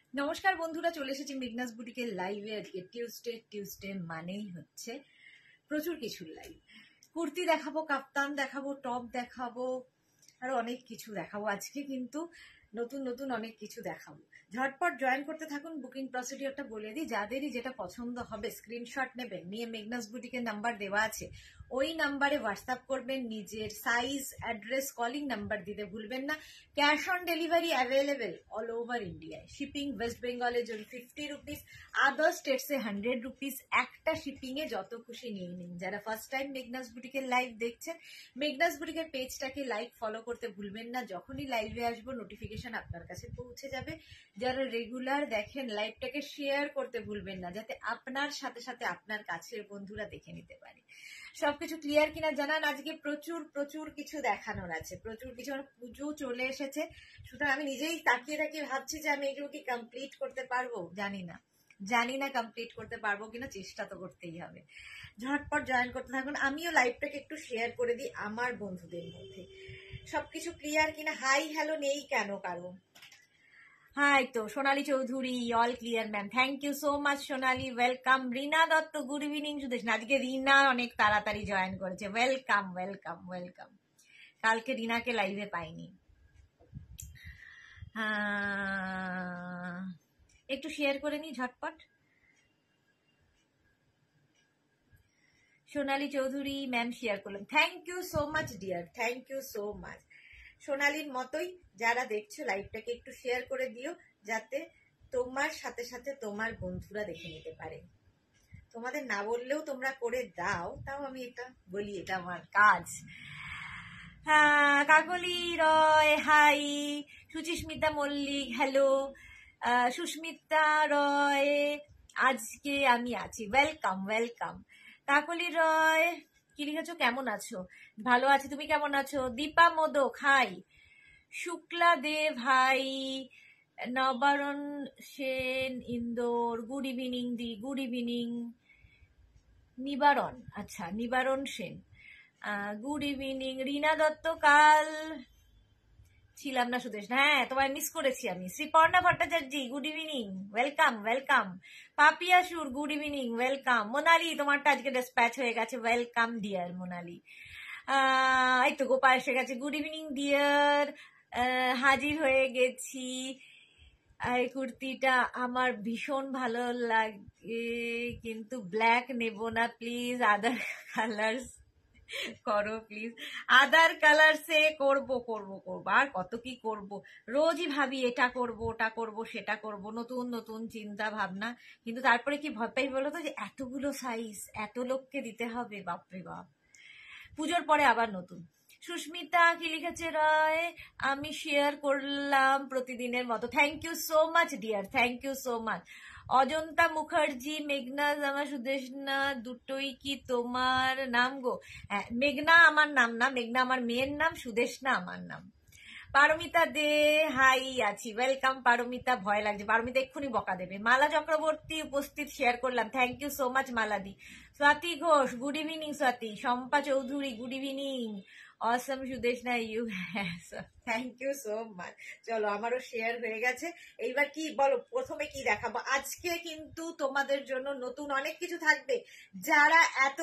নমস্কার বন্ধুরা, চলে এসেছি মেঘনাস বুটিকের লাইভে। আজকে টিউসডে মানেই হচ্ছে প্রচুর কিছুর লাইভ। কুর্তি দেখাবো, কাপ্তান দেখাবো, টপ দেখাবো, আরো অনেক কিছু দেখাবো। আজকে কিন্তু নতুন নতুন অনেক কিছু দেখাবো। ঝটপট জয়েন করতে থাকুন। বুকিং প্রসিডিওরটা বলে দিই, যাদেরই যেটা পছন্দ হবে স্ক্রিনশট নেবেন, নিয়ে মেঘনাস বুটিকের নাম্বার দেওয়া আছে, ওই নাম্বারে হোয়াটসঅ্যাপ করবেন। নিজের সাইজ, অ্যাড্রেস, কলিং নাম্বার দিতে ভুলবেন না। Cash on delivery available all over ইন্ডিয়ায়। শিপিং ওয়েস্ট বেঙ্গলের জন্য 50 রুপিস, আদার স্টেটসে 100 রুপিস। একটা শিপিংয়ে যত খুশি নিয়ে নিন। যারা ফার্স্ট টাইম মেঘনাস বুটিকের লাইভ দেখছেন, মেঘনাস বুটিকের পেজটাকে লাইক ফলো করতে ভুলবেন না। যখনই লাইভে আসবো নোটিফিকেশন আপনার কাছে পৌঁছে যাবে। যারা রেগুলার দেখেন, লাইভটাকে শেয়ার করতে ভুলবেন না, যাতে আপনার সাথে সাথে আপনার কাছের বন্ধুরা দেখে নিতে পারে। সবকিছু ক্লিয়ার কিনা জানান। আজকে প্রচুর প্রচুর কিছু দেখানোর আছে, প্রচুর কিছু। পুজো চলে এসেছে, সুতরাং আমি নিজেই তাকিয়ে তাকিয়ে ভাবছি যে আমি এগুলো কি কমপ্লিট করতে পারবো। জানি না কমপ্লিট করতে পারবো কিনা, চেষ্টা তো করতেই হবে। ঝটপট জয়েন করতে থাকুন। আমিও লাইভটাকে একটু শেয়ার করে দিই আমার বন্ধুদের মধ্যে। সবকিছু ক্লিয়ার কিনা। হাই হ্যালো নেই কেন কারণ? হাই তো Sonali Chowdhury, all clear ma'am, thank you so much Sonali, welcome. Rina Dutta, good evening. Sudesh না, আজকে রীনা অনেক তাড়াতাড়ি জয়েন করেছে, ওয়েলকাম ওয়েলকাম ওয়েলকাম। কালকে রীনাকে লাইভে পাইনি। একটু শেয়ার করে নি ঝটপট। সোনালী চৌধুরী ম্যাম শেয়ার করলাম, thank you so much dear, thank you so much. সোনালীর মতোই যারা দেখছো লাইভটাকে একটু শেয়ার করে দিও, যাতে তোমার সাথে সাথে তোমার বন্ধুরা দেখে নিতে পারে। তোমাদের না বললেও তোমরা করে দাও, তাও আমি এটা বলি, এটা আমার কাজ। হ্যাঁ, কাকলি রয় হাই, সুচিস্মিতা মল্লিক হ্যালো, সুস্মিতা রয় আজকে আমি আছি, ওয়েলকাম ওয়েলকাম। কাকলি রয় কি লিখেছো, কেমন আছো? ভালো আছি, তুমি কেমন আছো? Dipa Modak hi, Shukla Deb hi, Nabarun Sen Indore, good evening দি, গুড ইভিনিং। নিবারণ, আচ্ছা নিবারণ সেন, গুড ইভিনিং। রীনা দত্ত কাল ছিলাম না সুদেশ, হ্যাঁ তোমায় মিস করেছি আমি। Sriparna Bhattacharya, good evening, welcome welcome. Papiya Sur, good evening, welcome. Monali, তোমারটা আজকে ডিসপ্যাচ হয়ে গেছে, ওয়েলকাম ডিয়ার মোনালি। এই তো গোপাল এসে গেছে, গুড ইভিনিং ডিয়ার, হাজির হয়ে গেছি। এই কুর্তিটা আমার ভীষণ ভালো লাগে, কিন্তু ব্ল্যাক নেব না প্লিজ, আদার কালার্স করো প্লিজ। আদার কালার্সে করব করব করব, আর কত কি করব। রোজই ভাবি এটা করব ওটা করব সেটা করব, নতুন নতুন চিন্তা ভাবনা, কিন্তু তারপরে কি ভয় পাই বলো তো, যে এতগুলো সাইজ এত লোককে দিতে হবে, বাপরে বাপ। পুজোর পরে আবার নতুন। সুস্মিতা কি লিখেছে রয়, আমি শেয়ার করলাম প্রতিদিনের মতো, thank you so much dear, thank you so much. Ajanta Mukherjee, মেঘনা জামা সুদেশনা দুটোই কি তোমার নাম গো? হ্যাঁ, মেঘনা আমার নাম না, মেঘনা আমার মেয়ের নাম, সুদেশনা আমার নাম। পারমিতা দে হাই আছি, ওয়েলকাম পারমিতা। ভয় লাগছে, পারমিতা এক্ষুনি বকা দেবে। মালা চক্রবর্তী উপস্থিত, শেয়ার করলাম, থ্যাংক ইউ সো মাচ মালাদি। Swati Ghosh, good evening Swati. Shampa Chowdhury, good evening. অসম সুদেশ না ইউ, থ্যাংক ইউ সো মাচ। চলো, আমারও শেয়ার হয়ে গেছে। এইবার কি বলো, প্রথমে কি দেখাবো? আজকে কিন্তু তোমাদের জন্য নতুন অনেক কিছু থাকবে। যারা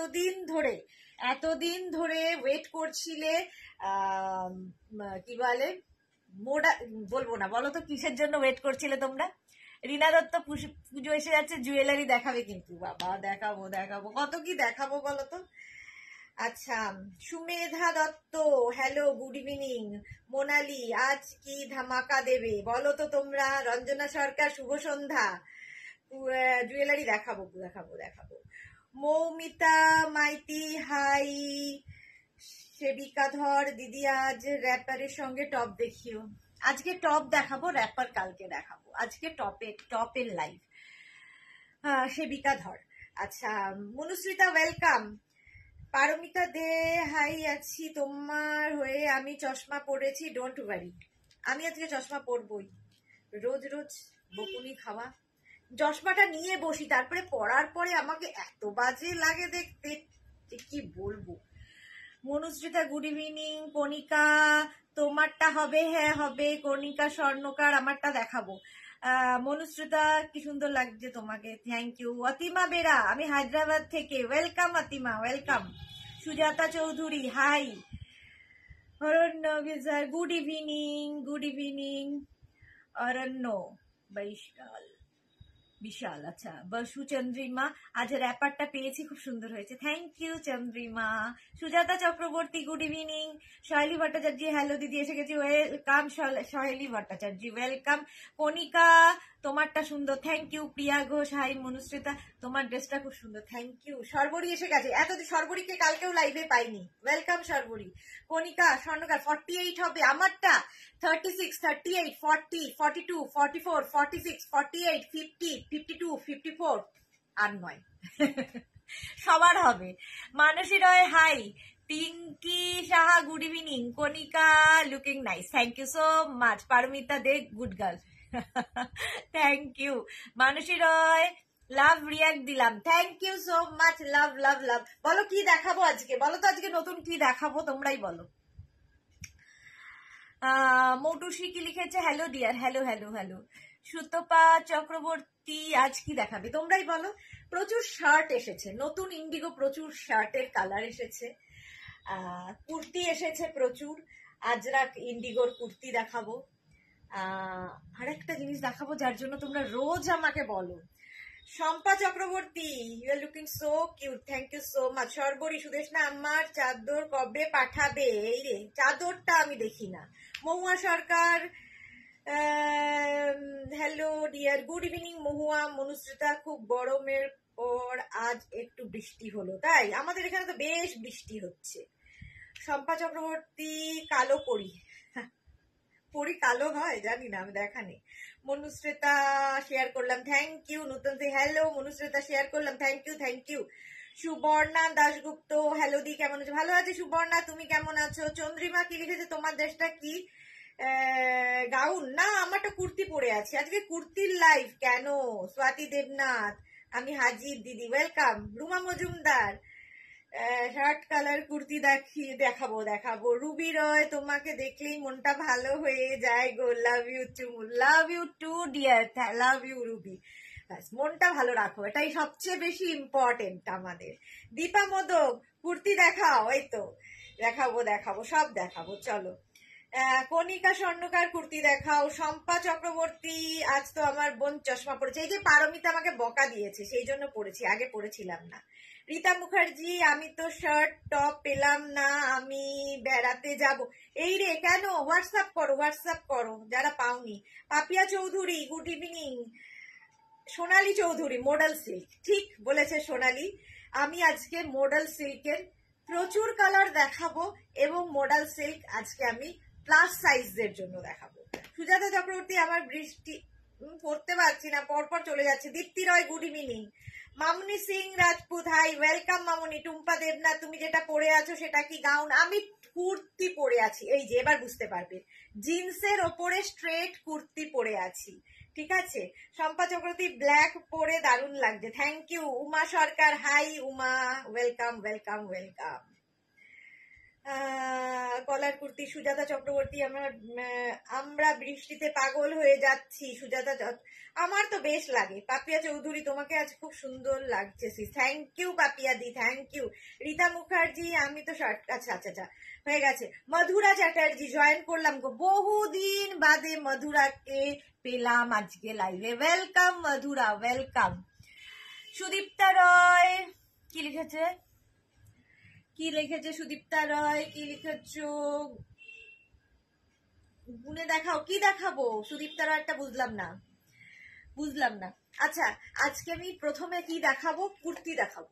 এতদিন ধরে ওয়েট করছিলে, কি বলে, বলবো না, বলো তো কিসের জন্য ওয়েট করছিলে তোমরা? রীনা দত্ত, পুজো এসে যাচ্ছে, জুয়েলারি দেখাবে কিন্তু, বাবা দেখাবো দেখাবো, কত কি দেখাবো বলো তো। আচ্ছা, Sumedha Dutta hello, good evening. Monali, আজ কি ধামাকা দেবে বলো তো তোমরা? রঞ্জনা সরকার, শুভ সন্ধ্যা। জুয়েলারি দেখাবো দেখাবো দেখাবো। মৌমিতা মাইতি হাই, সেবিকা ধর দিদি, আজ র্যাপারের সঙ্গে টপ দেখিও। আজকে টপ দেখাবো, র্যাপার কালকে দেখাবো। আজকে টপের লাইভ। সেবিকা ধর, আচ্ছা। মনুশ্রিতা ওয়েলকাম। পারমিতা দে হাই আছি, তোমার হয়ে আমি চশমা পরেছি, ডোন্ট ওয়ারি। আমি আজকে চশমা পরবই, রোজ রোজ বকুনি খাওয়া। চশমাটা নিয়ে বসি, তারপরে পড়ার পরে আমাকে এত বাজে লাগে দেখতে, কি বলবো। মনুশ্রিতা, গুড ইভিনিং। কণিকা তোমারটা হবে, হ্যাঁ হবে। কণিকা স্বর্ণকার আমারটা দেখাবো। মনুশ্রুতা কি সুন্দর লাগছে তোমাকে, থ্যাংক ইউ। অতিমা বেরা, আমি হায়দ্রাবাদ থেকে, welcome Atima, welcome. Sujata Chowdhury, hi. Aranya বিজার, good evening, good evening. Aranya Baishal, Bishal, আচ্ছা। বসু চন্দ্রিমা, আজ র্যাপারটা পেয়েছি, খুব সুন্দর হয়েছে, thank you Chandrima. Sujata Chakraborty, good evening. Saheli Bhattacharya, hello দিদি, এসে গেছি, ওয়েলকাম। সহেলি ভট্টাচার্য, ওয়েলকাম। কণিকা তোমারটা সুন্দর, thank you. Priya Ghosh, hi. Manushrita তোমার ড্রেসটা খুব সুন্দর, থ্যাংক ইউ। সর্বরী এসে গেছে, এতদিন সর্বরীকে কালকেও লাইভে পাইনি, ওয়েলকাম সর্বরী। কণিকা স্বর্ণকার, 48 হবে আমারটা, 36, 38, 40, 42, 44, 46, 48, 50, 52, 54 আর নয়। সবার হবে। Manasi Roy, hi. Pinky Saha, good evening. Kanika looking nice, thank you so much. Paromita Dey, good girl, thank you. Manasi Roy, love react দিলাম, thank you so much, love love love. বলো কি দেখাবো আজকে, বলো তো আজকে নতুন কি দেখাবো, তোমরাই বলো। মৌটুসি কি লিখেছে, hello dear, hello hello hello. Sutapa Chakraborty, আজ কি দেখাবে তোমরাই বলো। প্রচুর শার্ট এসেছে, নতুন ইন্ডিগো, প্রচুর শার্টের কালার এসেছে, কুর্তি এসেছে প্রচুর। আজরাক ইন্ডিগোর কুর্তি দেখাবো, আর একটা জিনিস দেখাবো যার জন্য তোমরা রোজ আমাকে বলো। Shampa Chakraborty, you are looking so cute, thank you so much. Sarbari, Sudeshna আমার চাদর কবে পাঠাবে? এই রে, চাদরটা আমি দেখি না। Mahua Sarkar, hello dear, good evening Mahua. Manushrita, খুব গরমের পর আজ একটু বৃষ্টি হলো, তাই আমাদের এখানে তো বেশ বৃষ্টি হচ্ছে। শম্পা চক্রবর্তী, কালো পরি, পরি কালো হয় জানি না, আমি দেখা নেই। মনুশ্রেতা শেয়ার করলাম, থ্যাংক ইউ। নতুন হ্যালো মনুশ্রেতা, শেয়ার করলাম, thank you, thank you. Suborna Dasgupta, hello দি, কেমন আছো? ভালো আছি সুবর্ণা, তুমি কেমন আছো? চন্দ্রিমা কি লিখেছে, তোমার দেশটা কি? গাউন না, আমারটা কুর্তি পরে আছে আজকে, কুর্তির লাইভ কেন? স্বাতি দেবনাথ, আমি হাজির দিদি, welcome. Ruma Majumdar, shirt colour kurti দেখাবো দেখাবো। রুবি রয়, তোমাকে দেখলেই মনটা ভালো হয়ে যায় গো, love you too, love you too dear, love you Ruby. মনটা ভালো রাখো, এটাই সবচেয়ে বেশি ইম্পর্টেন্ট আমাদের। দীপা মোদক, কুর্তি দেখাও, এই তো দেখাবো দেখাবো, সব দেখাবো, চলো। কণিকা স্বর্ণকার, কুর্তি দেখাও। শম্পা চক্রবর্তী, আজ তো আমার বোন চশমা পড়েছে, এই যে পারমিতা আমাকে বকা দিয়েছে সেই জন্য পড়েছি, আগে পড়েছিলাম না। রীতা মুখার্জি, আমি তো শার্ট টপ পেলাম না, আমি বেড়াতে যাব। এই রে, কেন? হোয়াটসঅ্যাপ করো, হোয়াটসঅ্যাপ করো যারা পাওনি। Papiya Chowdhury, good evening. Sonali Chowdhury, modal silk, ঠিক বলেছে সোনালী। আমি আজকে মডেল সিল্কের প্রচুর কালার দেখাবো এবং মডেল সিল্ক আজকে আমি প্লাস সাইজদের জন্য দেখাবো। সুজাতা চক্রবর্তী, আমার বৃষ্টি পড়তে পারছি না, পরপর চলে যাচ্ছে। Dipti Roy, good evening. Mamoni Singh Rajput, hi, welcome Mamoni. Tumpa Debnath, তুমি যেটা পরে আছো সেটা কি গাউন? আমি কুর্তি পরে আছি, এই যে এবার বুঝতে পারবে, জিন্সের ওপরে স্ট্রেট কুর্তি পরে আছি, ঠিক আছে। শম্পা চক্রবর্তী, ব্ল্যাক পরে দারুণ লাগছে, thank you. Uma Sarkar, hi Uma, welcome welcome welcome. Collar kurti. Sujata Chakraborty, আমরা বৃষ্টিতে পাগল হয়ে যাচ্ছি। সুজাতা, আমার তো বেশ লাগে। পাপিয়া চৌধুরী, তোমাকে আজ খুব সুন্দর লাগছে, থ্যাংক ইউ পাপিয়া দি, থ্যাংক ইউ। রীতা মুখার্জি, আমি তো শার্ট, আচ্ছা আচ্ছা আচ্ছা হয়ে গেছে। মধুরা চ্যাটার্জি, জয়েন করলাম গো, বহুদিন বাদে মধুরাকে পেলাম আজকে লাইভে, ওয়েলকাম মধুরা, ওয়েলকাম। সুদীপ্তা রয়, কি লিখেছে, কি লিখেছে সুদীপ্তা রয়, কি লিখেছ? গুনে দেখাও, কি দেখাবো সুদীপ্তা রয়, একটা বুঝলাম না, বুঝলাম না। আচ্ছা, আজকে আমি প্রথমে কি দেখাবো, কুর্তি দেখাবো।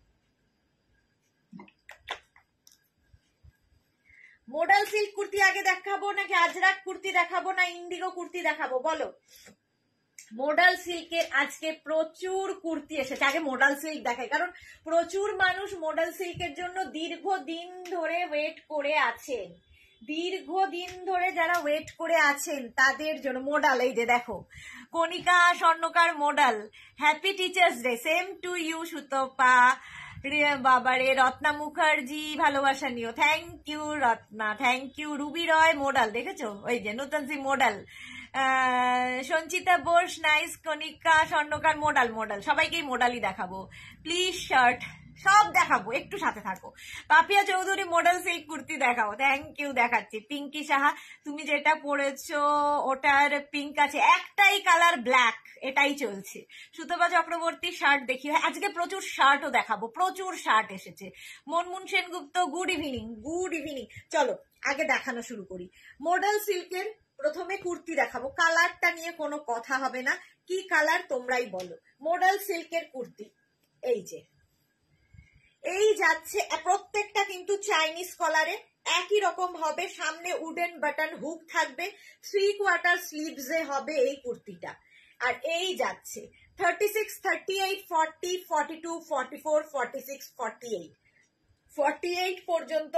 মডেল সিল্ক কুর্তি আগে দেখাবো নাকি আজরাক কুর্তি দেখাবো না ইন্ডিগো কুর্তি দেখাবো, বলো। মডেল সিল্কের আজকে প্রচুর কুর্তি এসেছে, আগে মডেল সিল্ক দেখাই, কারণ প্রচুর মানুষ মডেল সিল্কের জন্য দীর্ঘদিন ধরে ওয়েট করে আছেন, দীর্ঘদিন ধরে যারা ওয়েট করে আছেন তাদের জন্য মডেল। এই যে দেখো, Kanika Swarnakar modal, happy teachers day, same to you Sutapa, বাবারে রত্না মুখার্জি ভালোবাসা নিও, thank you Ratna, thank you. Ruby Roy modal দেখেছো, ওই যে নূতনজি modal, Sanchita Bose nice, Kanika Swarnakar modal, সবাইকেই মোডালই দেখাবো প্লিজ, শার্ট সব দেখাবো, একটু সাথে থাকো। পাপিয়া চৌধুরী মডেল সিল্ক কুর্তি দেখাও, থ্যাংক ইউ, দেখাচ্ছি। পিঙ্কি সাহা তুমি যেটা পরেছো ওটার পিঙ্ক আছে, একটাই কালার ব্ল্যাক, এটাই চলছে। সুতপা চক্রবর্তী শার্ট দেখি, আজকে প্রচুর শার্টও দেখাবো, প্রচুর শার্ট এসেছে। Monmun Sengupta good evening, good evening. চলো আগে দেখানো শুরু করি। মডেল সিল্কের প্রথমে কুর্তি দেখাবো, কালারটা নিয়ে কোনো কথা হবে না, কি কালার তোমরাই বলো। মডেল সিল্কের কুর্তি এই যে, এই যাচ্ছে, প্রত্যেকটা কিন্তু চাইনিজ কলারে, একই রকম হবে, সামনে উডেন বাটন হুক থাকবে, 3/4 স্লিভসে হবে এই কুর্তিটা। আর এই যাচ্ছে 36, 38, 40, 42, 44, 46, 48, 48 পর্যন্ত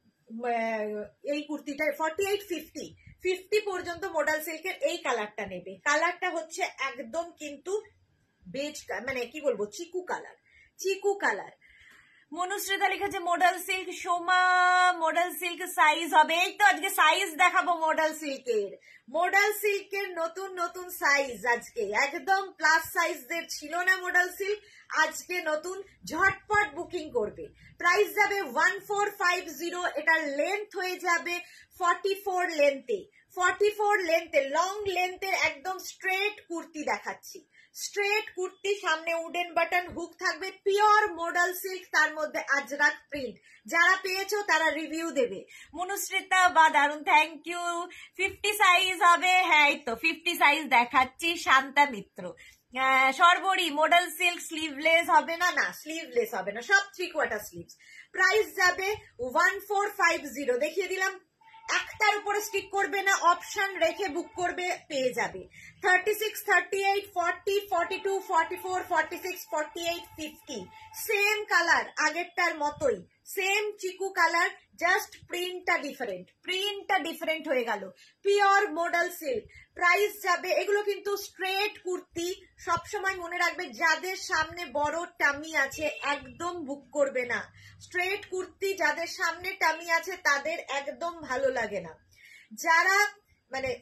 এই কুর্তিটা, 48, 50, 50 পর্যন্ত মডেল সিল্কের এই কালারটা নেবে। কালারটা হচ্ছে একদম কিন্তু বেজ, মানে কি বলবো, চিকু কালার, চিকু কালার। মনুশ্রিতা লিখেছে modal silk, Soma modal silk size হবে, এই তো আজকে সাইজ দেখাবো মডেল সিল্কের। মডেল সিল্কের নতুন নতুন সাইজ আজকে, একদম প্লাস সাইজদের ছিল না মডেল সিল্ক, আজকে নতুন, ঝটপট বুকিং করবে। প্রাইস যাবে 1450, এটার লেন্থ হয়ে যাবে 44 লেন্থে, 44 লেন্থে, লং লেন্থের একদম স্ট্রেট কুর্তি দেখাচ্ছি, স্ট্রেট কুর্তি, সামনে উডেন বাটন হুক থাকবে, পিওর মডেল সিল্ক, তার মধ্যে আজরাক প্রিন্ট। যারা পেয়েছো তারা রিভিউ দেবে। মনুশ্রিতা বা দারুন, থ্যাংক ইউ। 50 সাইজ হবে, হ্যাঁ এই তো 50 সাইজ দেখাচ্ছি। Shanta Mitra, Sarbari modal silk sleeveless হবে না, না স্লিভলেস হবে না, সব 3/4 স্লিভস। প্রাইস যাবে 1450, দেখিয়ে দিলাম, একটার উপরে স্টিক করবে না, অপশন রেখে বুক করবে, পেয়ে যাবে। 36, 38, 40, 42, 44, 46, 48, 50, সেম কালার, আগেরটার মতোই, সেম চিকু কালার, জাস্ট প্রিন্টটা ডিফারেন্ট হয়ে গেল। পিওর মডেল সিল্ক, প্রাইস যাবে, এগুলো কিন্তু স্ট্রেট কুর্তি, সবসময় মনে রাখবে যাদের সামনে বড় টামি আছে একদম বুক করবে না। স্ট্রেট কুর্তি যাদের সামনে টামি আছে তাদের একদম ভালো লাগে না। যারা মানে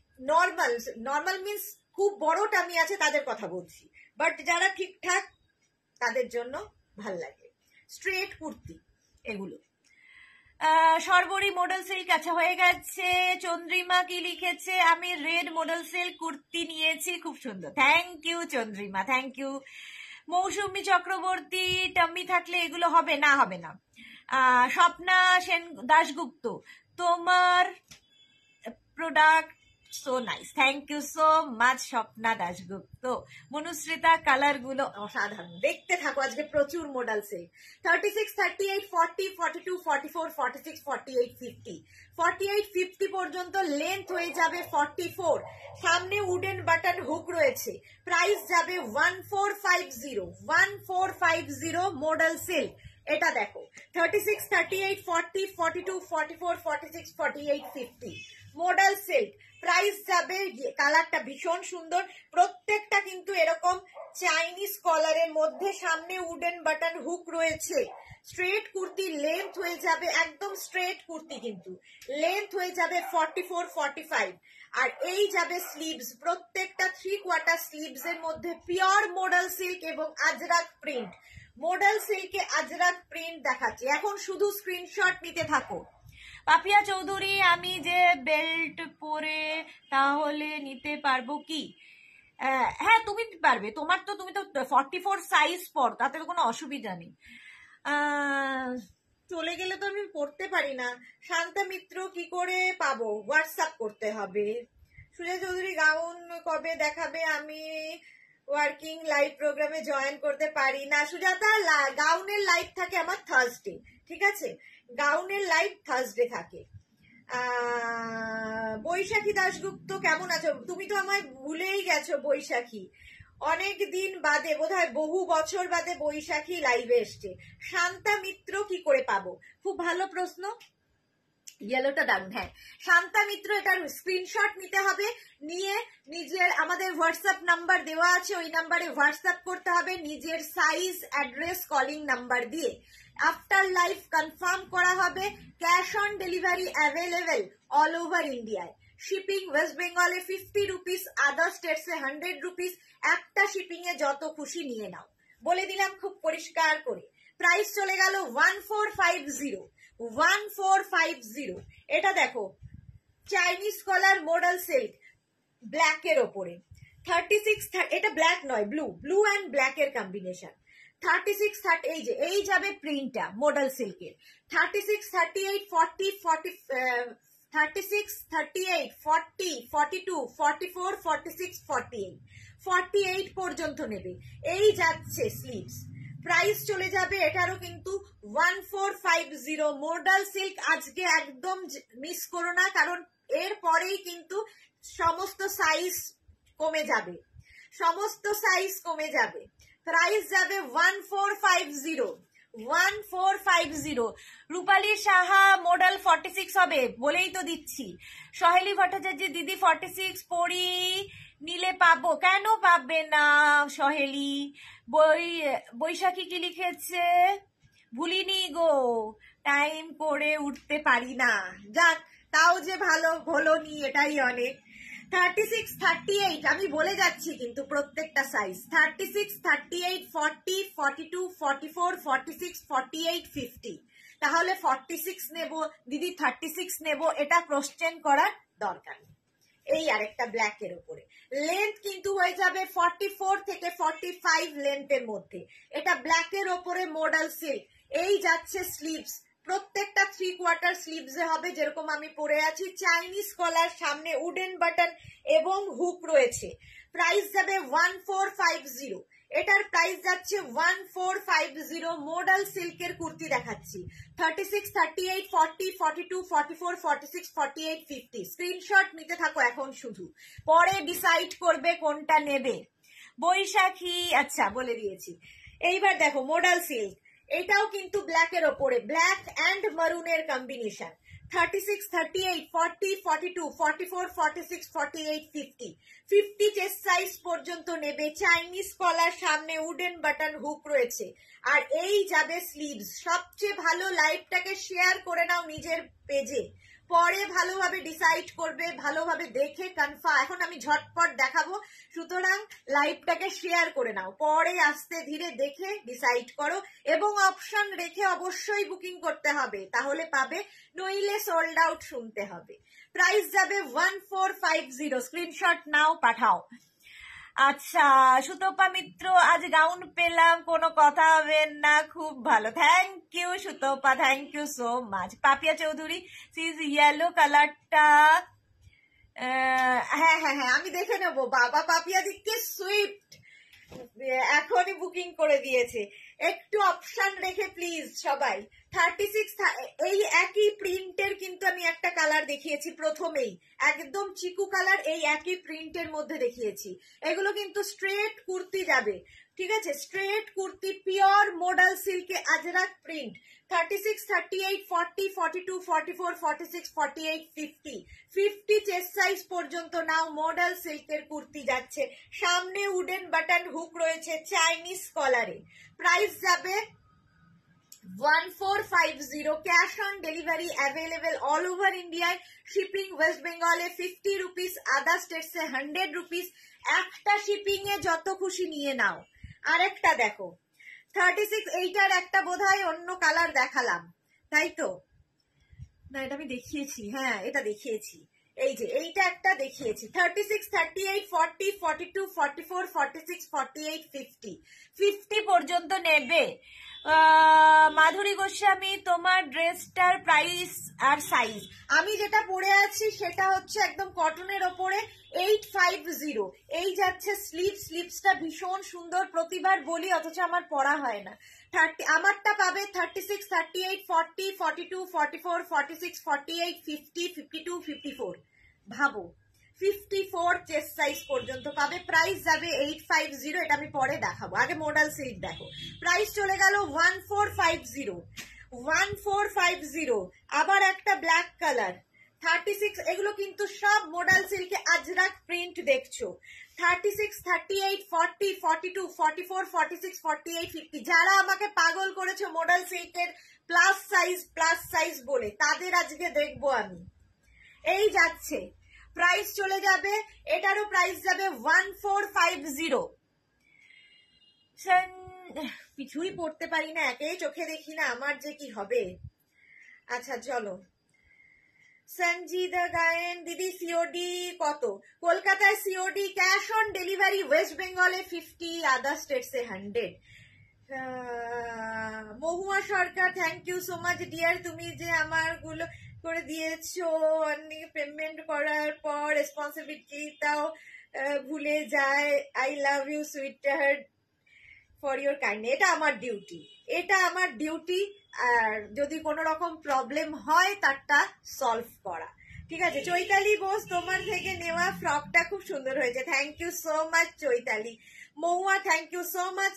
নর্মাল মিন্স খুব বড় টামি আছে তাদের কথা বলছি, বাট যারা ঠিকঠাক তাদের জন্য ভাল লাগে স্ট্রেট কুর্তি এগুলো। সর্বরী মডেল সিল্ক আচ্ছা হয়ে গেছে। চন্দ্রিমা কি লিখেছে, আমি রেড মডেল সিল্ক কুর্তি নিয়েছি, খুব সুন্দর, thank you Chandrima, thank you. Mousumi Chakraborty, tummy থাকলে এগুলো হবে না, হবে না। স্বপ্না সেন দাশগুপ্ত, তোমার product so nice, thank you so much Swapna Dasgupta. Manushrita colour গুলো অসাধারণ, দেখতে থাকো, আজকে প্রচুর মডেল সিল্ক। 36, 38, 40, 42, 44, 46, 48, 50, 48, 50 পর্যন্ত লেন্থ হয়ে যাবে 44, সামনে উডেন বাটন হুক রয়েছে। প্রাইস যাবে 1450, 1450 মডেল সিল্ক। এটা দেখো 36, 38, 40, 42, 44, 46, 48, 50 মডেল সিল্ক। প্রাইস যাবে, কালারটা ভীষণ সুন্দর, প্রত্যেকটা কিন্তু এরকম চাইনিজ কলারের মধ্যে, সামনে উডেন বাটন হুক রয়েছে। স্ট্রেট কুর্তি, লেন্থ হয়ে যাবে একদম স্ট্রেট কুর্তি, কিন্তু লেন্থ হয়ে যাবে 44, 45, আর এই যাবে স্লিভস, প্রত্যেকটা 3/4 স্লিভস এর মধ্যে পিওর মডেল সিল্ক এবং আজরাক প্রিন্ট। মডেল সিল্কে আজরাক প্রিন্ট দেখাচ্ছি, এখন শুধু স্ক্রিনশট নিতে থাকো। পাপিয়া চৌধুরী, আমি যে বেল্ট পরে তাহলে নিতে পারবো কি? হ্যাঁ তুমি পারবে, তোমার তো, তুমি তো 44 সাইজ পর, তাতে কোনো অসুবিধা নেই। চলে গেলে তো আমি পড়তে পারি না। শান্তা মিত্র, কি করে পাবো? হোয়াটসঅ্যাপ করতে হবে। সুজা চৌধুরী, গাউন কবে দেখাবে? আমি ওয়ার্কিং লাইভ প্রোগ্রামে জয়েন করতে পারি না। সুজাতা, গাউনের লাইভ থাকে আমার থার্সডে, ঠিক আছে, গাউনের লাইভ থার্সডে থাকে। বৈশাখী দাশগুপ্ত, কেমন আছো? তুমি তো আমায় ভুলেই গেছো বৈশাখী, অনেক দিন বাদে, বোধহয় বহু বছর বাদে বৈশাখী লাইভে এসছে। শান্তা মিত্র, কি করে পাবো? খুব ভালো প্রশ্ন, ইয়েলোটা দারুন। হ্যাঁ, শান্তা মিত্র, এটার স্ক্রিনশট নিতে হবে, নিয়ে নিজের আমাদের হোয়াটসঅ্যাপ নাম্বার দেওয়া আছে, ওই নাম্বারে হোয়াটসঅ্যাপ করতে হবে নিজের সাইজ, অ্যাড্রেস, কলিং নাম্বার দিয়ে। আফটার লাইফ কনফার্ম করা হবে। Cash on delivery available all over ইন্ডিয়ায়। শিপিং ওয়েস্ট বেঙ্গলে 50 রুপিস, আদার স্টেটসে 100 রুপিস। একটা শিপিং এ যত খুশি নিয়ে নাও, বলে দিলাম খুব পরিষ্কার করে। প্রাইস চলে গেল 1450। 1450। এটা দেখো, Chinese collar modal silk, black এর ওপরে 36, এটা ব্ল্যাক নয়, ব্লু অ্যান্ড ব্ল্যাক এর কম্বিনেশন। 36, 30, এই যাবে প্রিন্টটা মডেল সিল্কের। 36, 38, 40, 36, 38, 40, 42, 44, 46, 48, 48 পর্যন্ত নেবে। এই যাচ্ছে স্লিভস। প্রাইস চলে যাবে এটারও কিন্তু 1450 মডেল সিল্ক। আজকে একদম মিস করো না, কারণ এর পরেই কিন্তু সমস্ত সাইজ কমে যাবে, সমস্ত সাইজ কমে যাবে। প্রাইস যাবে 1450। 1450। রূপালী সাহা মডেল 46 হবে, বলেই তো দিচ্ছি। সহেলি ভট্টাচার্য দিদি 46 পড়ি নিলে পাবো? কেন পাবে না সহেলি? বৈশাখী কি লিখেছে? ভুলিনি গো, টাইম করে উঠতে পারি না। যাক, তাও যে ভালো হলো নি, এটাই অনেক। 36, 38 আমি বলে যাচ্ছি কিন্তু প্রত্যেকটা সাইজ। 36, 38, 40, 42, 44, 46, 48, 50। তাহলে 46 নেব দিদি, 36 নেব, এটা কোশ্চেন করার দরকার নেই। এই আরেকটা ব্ল্যাক এর উপরে লেন্থ কিন্তু হয়ে যাবে 44 থেকে 45 লেন্থের মধ্যে। এটা ব্ল্যাক এর ওপরে মডেল সিল্ক। এই যাচ্ছে স্লিভস, প্রত্যেকটা 3/4 স্লিভস এ হবে, যেরকম আমি পরে আছি। চাইনিজ কলার, সামনে উডেন বাটন এবং হুক রয়েছে। প্রাইস যাবে 1450। এটার প্রাইস যাচ্ছে 1450। মডেল সিল্কের কুর্তি দেখাচ্ছি। 36, 38, 40, 42, 44, 46, 48, 50। স্ক্রিনশট নিতে থাকো এখন, শুধু পরে ডিসাইড করবে কোনটা নেবে। বৈশাখী, আচ্ছা বলে দিয়েছি। এইবার দেখো মডেল সিল্ক, এটাও কিন্তু ব্ল্যাক এর ওপরে, ব্ল্যাক অ্যান্ড মারুনের কম্বিনেশন। 36, 38, 40, 42, 44, 46, 48, 50। 50 চেস্ট সাইজ পর্যন্ত নেবে। চাইনিজ কলার, সামনে উডেন বাটন হুক রয়েছে। আর এই যাবে স্লিভস। সবচেয়ে ভালো লাইভটাকে শেয়ার করে নাও নিজের পেজে, পরে ভালোভাবে ডিসাইড করবে, ভালোভাবে দেখে কনফার্ম। এখন আমি ঝটপট দেখাবো, সুতরাং লাইভটাকে শেয়ার করে নাও, পরে আস্তে ধীরে দেখে ডিসাইড করো, এবং অপশন রেখে অবশ্যই বুকিং করতে হবে, তাহলে পাবে, নইলে সোল্ড আউট শুনতে হবে। প্রাইস যাবে 1450। স্ক্রিনশট নাও, পাঠাও। আচ্ছা, সুতপা মিত্র, আজ গাউন পেলাম, কোনো কথা হবে না, খুব ভালো। Thank you Sutapa, thank you so much. Papiya Chowdhury, সিজ ইয়েলো কালারটা, হ্যাঁ হ্যাঁ হ্যাঁ আমি দেখে নেবো। বাবা, পাপিয়া দিকে সুইফট এখনই বুকিং করে দিয়েছে। একটু অপশন রেখে প্লিজ সবাই। 36, এই একই প্রিন্টের কিন্তু আমি একটা কালার দেখিয়েছি প্রথমেই, একদম চিকু কালার, এই একই প্রিন্টের মধ্যে দেখিয়েছি। এগুলো কিন্তু স্ট্রেট কুর্তি যাবে, ঠিক আছে? স্ট্রেট কুর্তি, পিওর মডেল সিল্কে আজরাক প্রিন্ট। 36, 38, 40, 42, 44, 46, 48, 50। 50 চেস্ট সাইজ পর্যন্ত নাও। মডেল সিল্কের কুর্তি যাচ্ছে, সামনে উডেন বাটন হুক রয়েছে, চাইনিজ কলারে। প্রাইস যাবে 1450। Cash on delivery available all over ইন্ডিয়ায়। শিপিং ওয়েস্ট বেঙ্গলে 50 রুপিস, আদার স্টেটসে 100 রুপিস। একটা শিপিং এ যত খুশি নিয়ে নাও। আরেকটা দেখো 36, এইটার একটা বোধহয় অন্য কালার দেখালাম, তাই তো? না, এটা আমি দেখিয়েছি, হ্যাঁ এটা দেখিয়েছি, এই যে এইটা একটা দেখিয়েছি। 36, 38, 40, 42, 44, 46, 48, 50। 50 পর্যন্ত নেবে। মাধুরী গোস্বামী, তোমার ড্রেসটার প্রাইস আর সাইজ? আমি যেটা পরে আছি সেটা হচ্ছে একদম কটনের ওপরে, 850। এই যাচ্ছে স্লিভসটা ভীষণ সুন্দর, প্রতিবার বলি অথচ আমার পরা হয় না। আমারটা পাবে 36, 38, 40, 42, 44, 46, 48, 50, 52, 54। ভাবো, 54 চেস্ট সাইজ পর্যন্ত পাবে। প্রাইস যাবে 850। এটা আমি পরে দেখাবো, আগে মডেল সিল্ক দেখো। প্রাইস চলে গেল 1450। 1450, আবার একটা ব্ল্যাক কালার 36, এগুলো কিন্তু সব মোডাল সিল্কে আজরাক প্রিন্ট দেখছো। 36, 38, 40, 42, 44, 46, 48, 50, যারা আমাকে পাগল করেছো মোডাল সিল্কের প্লাস সাইজ বলে, তাদের আজকে দেখবো আমি। এই যাচ্ছে, প্রাইস চলে যাবে, এটারও প্রাইস যাবে 1450। কিছুই পড়তে পারি না, একেই চোখে দেখি না, আমার যে কি হবে। আচ্ছা চলো, সঞ্জিদা গায়েন দিদি সিওডি কত? কলকাতায় COD cash on delivery, west বেঙ্গলে 50, আদার স্টেটসে 100। Mahua Sarkar, thank you so much dear, তুমি যে আমার গুলো করে দিয়েছো, পেমেন্ট করার পর রেসপন্সিবিলিটিটাও ভুলে যায়। I love you sweetheart for your kind, এটা আমার ডিউটি, এটা আমার ডিউটি। আর যদি কোনো রকম প্রবলেম হয় তারটা সলভ করা, ঠিক আছে। চৈতালি বোস, তোমার থেকে নেওয়া ফ্রকটা খুব সুন্দর হয়েছে, thank you so much Chaitali. Mahua, thank you so much.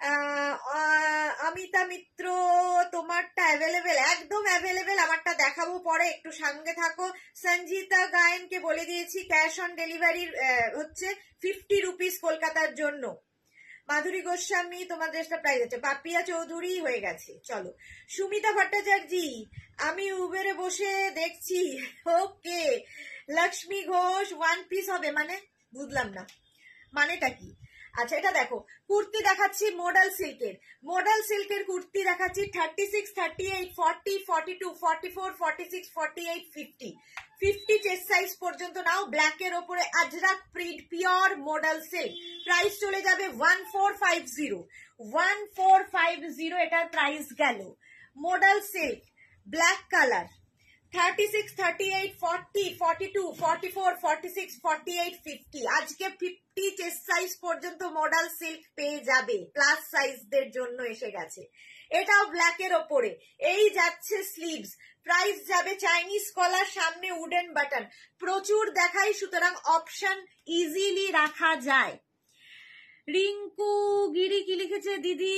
Amita Mitra, তোমারটা অ্যাভেলেবেল, একদম অ্যাভেলেবেল, আমারটা দেখাবো পরে, একটু সঙ্গে থাকো। সঞ্জিতা গায়েনকে বলে দিয়েছি ক্যাশ অন ডেলিভারির হচ্ছে 50 রুপিস কলকাতার জন্য। মাধুরী গোস্বামী, তোমার ড্রেসটা প্রাইস আছে। পাপিয়া চৌধুরী হয়ে গেছে, চলো। সুমিতা ভট্টাচার্য, আমি উবেরে বসে দেখছি, okay. Lakshmi Ghosh, one piece হবে মানে? বুঝলাম না মানেটা কি। আচ্ছা এটা দেখো, কুর্তি দেখাচ্ছি মোডাল সিল্কের কুর্তি দেখাচ্ছি 36, 38, 40, 42, 44, 46, 48, 50, 50 চেস্ট সাইজ পর্যন্ত নাও। ব্ল্যাকের ওপরে ajrak print, pure modal silk, price চলে যাবে 1450। 1450 এটার প্রাইস গেল। মোডাল সিল্ক ব্ল্যাক কালার 36, 38, 40, 42, 44, 46, 48, 50, আজকে 50 চেস্ট সাইজ পর্যন্ত মডেল সিল্ক পেয়ে যাবে, প্লাস সাইজদের জন্য এসে গেছে। এটাও ব্ল্যাকের ওপরে। এই যাচ্ছে স্লিভস, প্রাইস যাবে চাইনিজ কলার, সামনে উডেন বাটন, প্রচুর দেখাই, সুতরাং অপশন ইজিলি রাখা যায়। রিঙ্কু গিরি কি লিখেছে দিদি?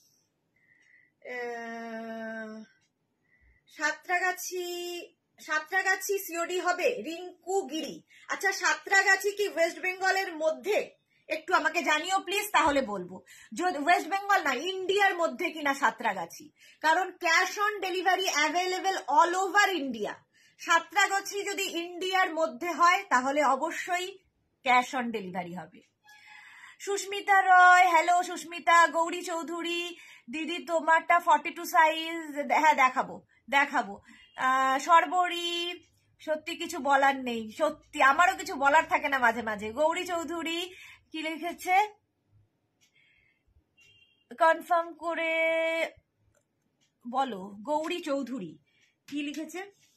সাঁতরাগাছি সিওডি হবে, রিঙ্কু গিরি। আচ্ছা সাঁতরাগাছি কি ওয়েস্ট বেঙ্গলের মধ্যে? একটু আমাকে জানিও প্লিজ, তাহলে বলবো। যদি ওয়েস্ট বেঙ্গল না, ইন্ডিয়ার মধ্যে কিনা সাঁতরাগাছি, কারণ cash on delivery available all over India. Santragachi যদি ইন্ডিয়ার মধ্যে হয় তাহলে অবশ্যই ক্যাশ অন ডেলিভারি হবে। সুস্মিতা রয়, হ্যালো সুস্মিতা। গৌরী চৌধুরী, দিদি তোমারটা 42 সাইজ, হ্যাঁ দেখাবো। সর্বরী, সত্যি কিছু বলার নেই, সত্যি আমারও কিছু বলার থাকে না মাঝে মাঝে। গৌরী চৌধুরী কি লিখেছে কনফার্ম করে বলো। গৌরী চৌধুরী কি লিখেছে?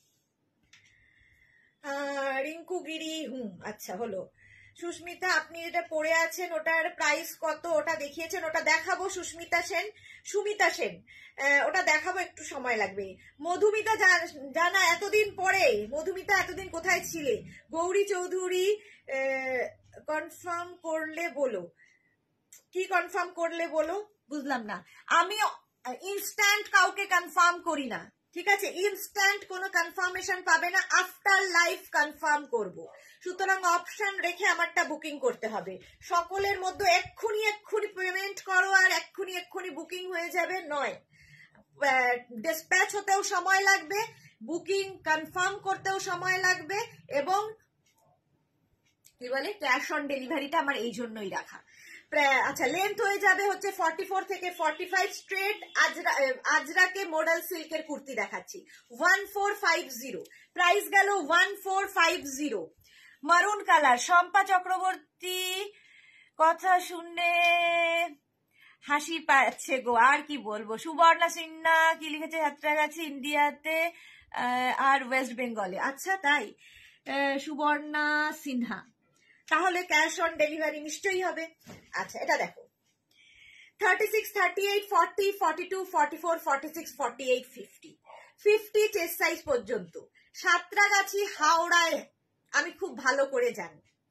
রিঙ্কু গিরি, আচ্ছা হলো। সুস্মিতা, আপনি যেটা পরে আছেন ওটার প্রাইস কত? ওটা দেখিয়েছেন, ওটা দেখাবো। সুমিতা সেন, ওটা দেখাবো, একটু সময় লাগবে। মধুমিতা জানা, এতদিন পরে। মধুমিতা, এতদিন কোথায় ছিলে? গৌরী চৌধুরী, কনফার্ম করলে বলো। কি কনফার্ম করলে বলো? বুঝলাম না। আমি ইনস্ট্যান্ট কাউকে কনফার্ম করি না, ঠিক আছে? ইনস্ট্যান্ট কোনো কনফার্মেশন পাবে না, আফটার লাইফ কনফার্ম করব। সুতরাং অপশন রেখে আমারটা বুকিং করতে হবে। সকলের মধ্যে এক্ষুনি পেমেন্ট করো আর এক্ষুনি বুকিং হয়ে যাবে নয়, ডিসপ্যাচ হতেও সময় লাগবে, বুকিং কনফার্ম করতেও সময় লাগবে, এবং কি বলে ক্যাশ অন ডেলিভারিটা আমার এই জন্যই রাখা। আচ্ছা লেন্থ হয়ে যাবে হচ্ছে 44 থেকে 45 স্ট্রেট। আজরাকে মডেল সিল্কের কুর্তি দেখাচ্ছি 1450, প্রাইস গেল 1450। মারুন কালার, শম্পা চক্রবর্তী, কথা শুনে হাসি পাচ্ছে গো, আর কি বলবো। সুবর্ণা সিনহা কি লিখেছে? সাঁতরাগাছি ইন্ডিয়াতে আর ওয়েস্ট বেঙ্গলে। আচ্ছা তাই, সুবর্ণা সিনহা, তাহলে ক্যাশ অন ডেলিভারি নিশ্চয়ই হবে। আচ্ছা এটা দেখো 36, 38, 40, 42, 44, 46, 48, 50, 50 চেস্ট সাইজ পর্যন্ত। সাঁতরাগাছি হাওড়ায় আমি খুব ভালো করে জানি,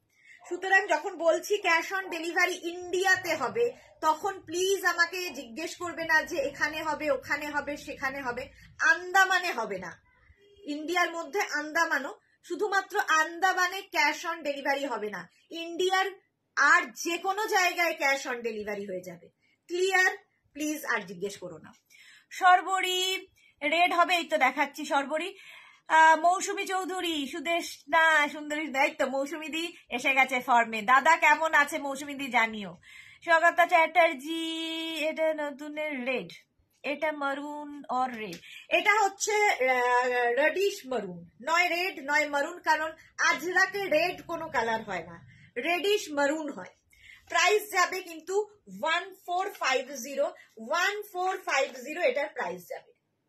সুতরাং যখন বলছি ক্যাশ অন ডেলিভারি ইন্ডিয়াতে হবে, তখন প্লিজ আমাকে জিজ্ঞেস করবে না যে এখানে হবে, ওখানে হবে, সেখানে হবে। আন্দামানে হবে না, ইন্ডিয়ার মধ্যে আন্দামানও, শুধুমাত্র আন্দামানে ক্যাশ অন ডেলিভারি হবে না, ইন্ডিয়ার আর যে কোনো জায়গায় ক্যাশ অন ডেলিভারি হয়ে যাবে। ক্লিয়ার? প্লিজ আর জিজ্ঞেস করো না। সর্বরী রেড হবে, এই তো দেখাচ্ছি। সর্বরী, মৌসুমী চৌধুরী, সুদেশ না সুন্দরী, দায়িত্ব মৌসুমী দি এসে গেছে ফর্মে। দাদা কেমন আছে মৌসুমী দি জানিও। স্বাগতা চ্যাটার্জি, এটা নতুনের রেড, এটা মারুন অর রেড, এটা হচ্ছে রেডিশ মারুন, নয় রেড নয় মারুন, কারণ আজরাকে রেড কোনো কালার হয় না, রেডিশ মারুন হয়। প্রাইস যাবে কিন্তু 1450, 1450 এটার প্রাইস যাবে।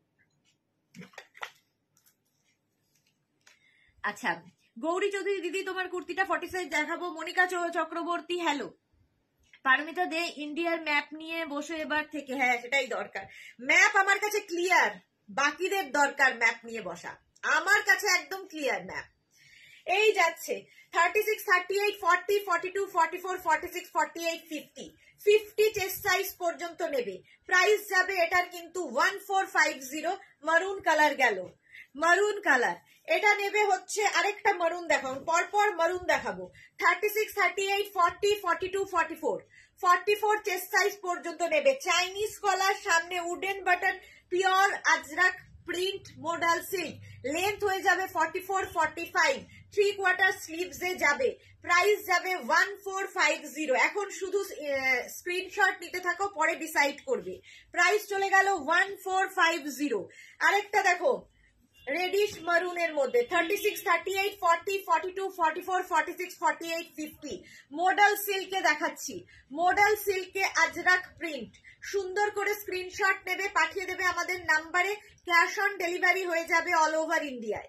আচ্ছা, গৌরী চৌধুরী দিদি তোমার কুর্তিটা 40 সাইজ দেখাবো। মনিকা চক্রবর্তী হ্যালো। পারমিতা দে ইন্ডিয়ার ম্যাপ নিয়ে বসে এবার থেকে। হ্যাঁ, সেটাই দরকার। ম্যাপ আমার কাছে ক্লিয়ার, বাকিদের দরকার ম্যাপ নিয়ে বসা, আমার কাছে একদম ক্লিয়ার ম্যাপ। এই যাচ্ছে 36, 38, 40, 42, 44, 46, 48, 50, 50 চেস্ট সাইজ পর্যন্ত নেবে। প্রাইস যাবে এটার কিন্তু 1450। মারুন কালার গেল, মারুন কালার। এটা নেবে হচ্ছে আরেকটা মারুন দেখাবো, পরপর মারুন দেখাবো। 36, 38, 40, 42, 44, 44 চেস্ট সাইজ পর্যন্ত নেবে। চাইনিজ কলার, সামনে wooden button, pure ajrak print modal silk, length হয়ে যাবে 44, 45, 3/4 স্লিভসে যাবে। প্রাইস যাবে 1450। এখন শুধু স্ক্রিনশট নিতে থাকো, পরে ডিসাইড করবে। প্রাইস চলে গেল 1450। আরেকটা দেখো রেডিশ মারুনের মধ্যে 36, 38, 40, 42, 44, 46, 48, 50 মডেল সিল্কে দেখাচ্ছি। মডেল সিল্কে আজরাক প্রিন্ট, সুন্দর করে স্ক্রিনশট নেবে, পাঠিয়ে দেবে আমাদের নাম্বারে। ক্যাশ অন ডেলিভারি হয়ে যাবে অল ওভার ইন্ডিয়ায়।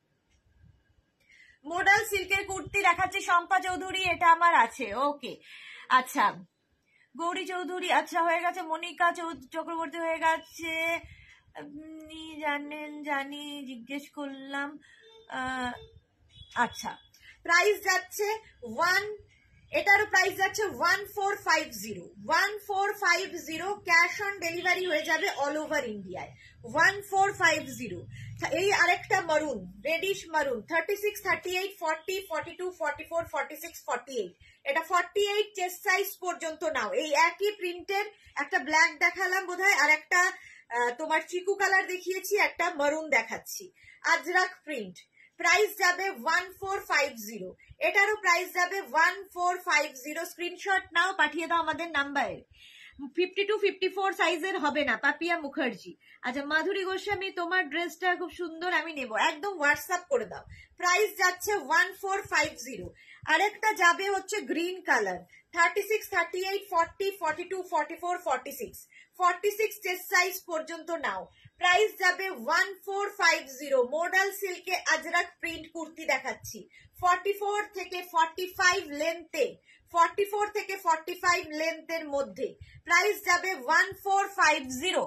মডেল সিল্কের কুর্তি দেখাচ্ছি। শম্পা চৌধুরী, এটা আমার আছে। ওকে, আচ্ছা গৌরী চৌধুরী, আচ্ছা হয়ে গেছে। মনিকা চক্রবর্তী হয়ে গেছে। আপনি জানেন? জানি, জিজ্ঞেস করলাম। আচ্ছা, প্রাইস যাচ্ছে এটারও প্রাইস যাচ্ছে 1450, 1450। ক্যাশ অন ডেলিভারি হয়ে যাবে অল ওভার ইন্ডিয়ায় 1450। এই আরেকটা মারুন, রেডিশ মারুন, 36, 38, 40, 42, 44, 46, 48, এটা 48 চেস্ট সাইজ পর্যন্ত নাও। এই একই প্রিন্টের একটা ব্ল্যাক দেখালাম বোধহয়, আর একটা তোমার চিকু কালার দেখিয়েছি, একটা মারুন দেখাচ্ছি। আজরাক প্রিন্ট, প্রাইস যাবে 1450। এটারও প্রাইস যাবে 1450। স্ক্রিনশট নাও, পাঠিয়ে দাও আমাদের নাম্বারে। 52, 54 সাইজের হবে না, পাপিয়া মুখার্জি। আচ্ছা মাধুরী গোস্বামী, তোমার ড্রেসটা খুব সুন্দর, আমি নেব, একদম হোয়াটসঅ্যাপ করে দাও। প্রাইস যাচ্ছে 1450। আরেকটা যাবে হচ্ছে গ্রিন কালার, 36, 38, 40, 42, 44, 46, 46 চেস্ট সাইজ পর্যন্ত নাও। প্রাইস যাবে 1450। মডেল সিল্কে আজরাক প্রিন্ট কুর্তি দেখাচ্ছি। 44 থেকে 45 লেন্থে, 44 থেকে 45 লেন্থের মধ্যে। প্রাইস যাবে 1450।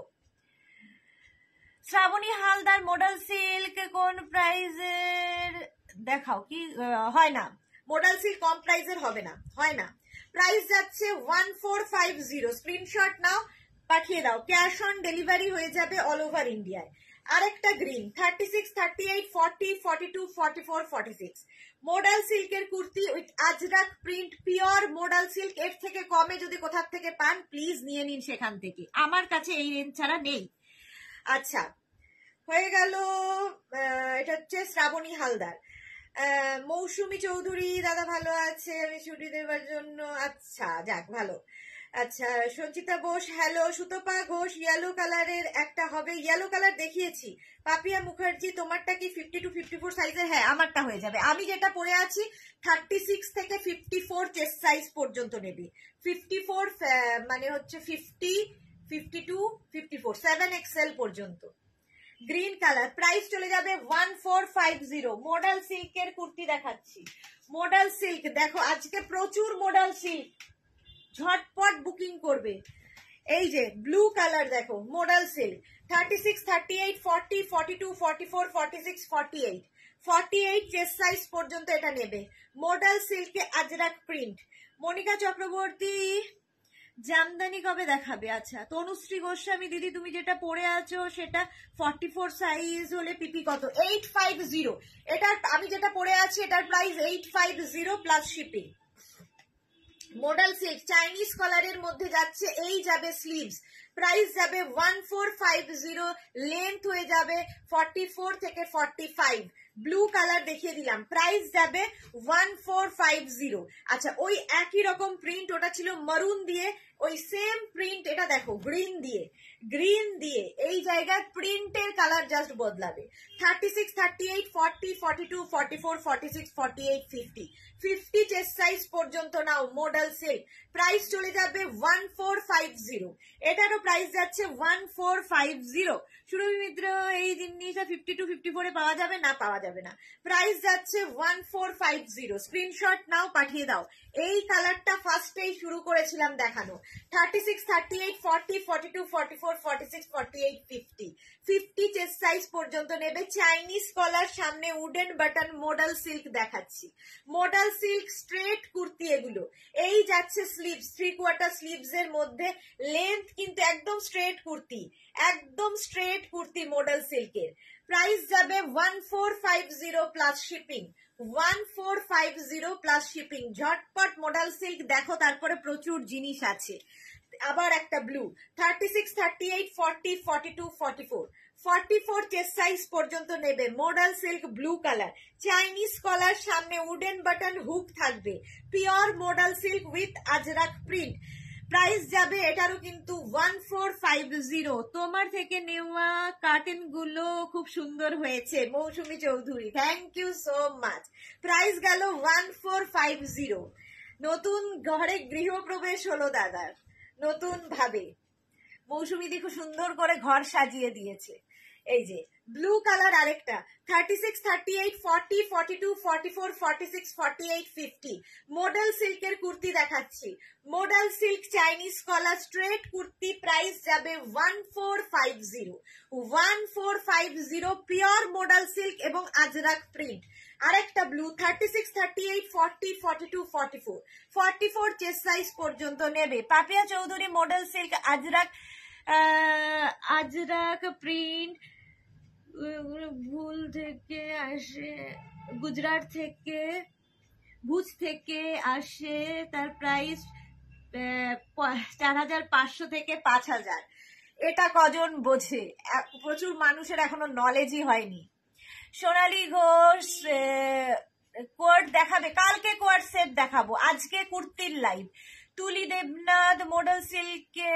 শ্রাবণী হালদার, মডেল সিল্ক কোন প্রাইজের দেখাও? কি হয় না, মডেল সিল্ক কম প্রাইজের হবে না, হয় না। প্রাইস যাচ্ছে 1450। স্ক্রিনশট নাও, পাঠিয়ে দাও। ক্যাশ অন ডেলিভারি হয়ে যাবে অল ওভার ইন্ডিয়ায়। আরেকটা গ্রিন, 36, 38, 40, 42, 44, 46 মডেল সিল্কের kurti with ajrak print, pure modal silk. এর থেকে কমে যদি কোথার থেকে পান প্লিজ নিয়ে নিন সেখান থেকে, আমার কাছে এই রেঞ্জ ছাড়া নেই। আচ্ছা হয়ে গেল। এটা হচ্ছে শ্রাবণী হালদার। মৌসুমী চৌধুরী, দাদা ভালো আছে, আমি ছুটি দেবার জন্য। আচ্ছা যাক ভালো। আচ্ছা সঞ্চিতা বোস হ্যালো। সুতপা ঘোষ, ইয়েলো কালারের একটা হবে, ইয়েলো কালার দেখিয়েছি। পাপিয়া মুখার্জি, তোমারটা কি 50 to 54 সাইজের? হ্যাঁ আমারটা হয়ে যাবে। আমি যেটা পরে আছি 36 থেকে 54 চেস্ট সাইজ পর্যন্ত নেবে। 54 মানে হচ্ছে 50, 52, 54, 7XL পর্যন্ত। গ্রিন কালার, প্রাইস চলে যাবে 1450। মডেল সিল্কের কুর্তি দেখাচ্ছি। মডেল সিল্ক দেখো, আজকে প্রচুর মডেল সিল্ক, ঝটপট বুকিং করবে। এই যে ব্লু কালার দেখো, মডেল সিল্ক 36, 38, 40, 42, 44, 46, 48, 48 চেস্ট সাইজ পর্যন্ত এটা নেবে। মডাল সিল্কে আজরাক প্রিন্ট। মনিকা চক্রবর্তী জামদানি কবে দেখাবে? আচ্ছা, তনুশ্রী গোস্বামী দিদি তুমি যেটা পরে আছো সেটা 44 সাইজ হলে পিপি কত? 850। এটার আমি যেটা পরে আছি এটার price 850 plus shipping. Modal silk Chinese কলারের মধ্যে যাচ্ছে, এই যাবে স্লিভস, প্রাইস যাবে 1450, লেন্থ হয়ে যাবে 44 থেকে 45। ব্লু কালার দেখিয়ে দিলাম, প্রাইস যাবে 1450। আচ্ছা, ওই একই রকম প্রিন্ট, ওটা ছিল মারুন দিয়ে, ওই সেম প্রিন্ট এটা দেখো গ্রিন দিয়ে, গ্রিন দিয়ে এই জায়গায় প্রিন্টের কালার জাস্ট বদলাবে। 36, 38, 40, 42, 44, 46, 48, 50 50 চেস্ট সাইজ পর্যন্ত নাও মডাল সিল্ক, প্রাইস চলে যাবে 1450। এটারও প্রাইস যাচ্ছে 1450। সুরভি মিত্র এই জিনিসটা 52, 54 এ পাওয়া যাবে না? পাওয়া যাবে না, প্রাইস যাচ্ছে 1450। স্ক্রিনশট নাও, পাঠিয়ে দাও। এই কালারটা ফার্স্টেই শুরু করেছিলাম দেখানো। 36, 38, 40, 42, 44, 46, 48, 50 50 চেস্ট সাইজ পর্যন্ত নেবে। চাইনিজ কলার, সামনে উডেন বাটন, মডাল সিল্ক দেখাচ্ছি। মডাল সিল্ক স্ট্রেট কুর্তি এগুলো। এই যাচ্ছে স্লিভস, 3/4 স্লিভস এর মধ্যে, লেন্থ কিন্তু একদম স্ট্রেট কুর্তি, একদম স্ট্রেট কুর্তি মডাল সিল্কের। প্রাইস যাবে 1450 প্লাস শিপিং। 1450 plus shipping. ঝটপট মডাল সিল্ক দেখো, তারপরে প্রচুর জিনিস আছে। আবার একটা ব্লু, 36, 38, 40, 42, 44 44 চেস্ট সাইজ পর্যন্ত নেবে। Modal silk blue colour, Chinese collar, সামনে উডেন বাটন, হুক থাকবে। Pure modal silk with ajrak print. Price যাবে এটারও কিন্তু 1450। তোমার থেকে নেওয়া কার্টেন গুলো খুব সুন্দর হয়েছে Mousumi Chowdhury, thank you so much. Price গেল 1450। নতুন ঘরে গৃহপ্রবেশ হলো দাদার, নতুন ভাবে মৌসুমী দি খুব সুন্দর করে ঘর সাজিয়ে দিয়েছে। এই যে ব্লু কালার আরেকটা, 36, 38, 40, 42, 44, 46, 48, 50 মডেল সিল্কের কুর্তি দেখাচ্ছি। Modal silk Chinese collar straight kurti, price যাবে 1450। 1450 পিওর মডেল সিল্ক এবং আজরাক প্রিন্ট। আরেকটা ব্লু, 36, 38, 40, 42, 44 44 চেস্ট সাইজ পর্যন্ত নেবে। Papiya Chowdhury modal silk ajrak ajrak print, ভুল থেকে আসে, গুজরাট থেকে, ভুজ থেকে আসে, তার প্রাইস 4500 থেকে 5000। এটা কজন বোঝে? প্রচুর মানুষের এখনো নলেজই হয়নি। সোনালী ঘোষ কোয়ার্ড দেখাবে, কালকে কোয়ার্ড সেট দেখাবো, আজকে কুর্তির লাইভ। তুলি দেবনাথ মডেল সিল্কে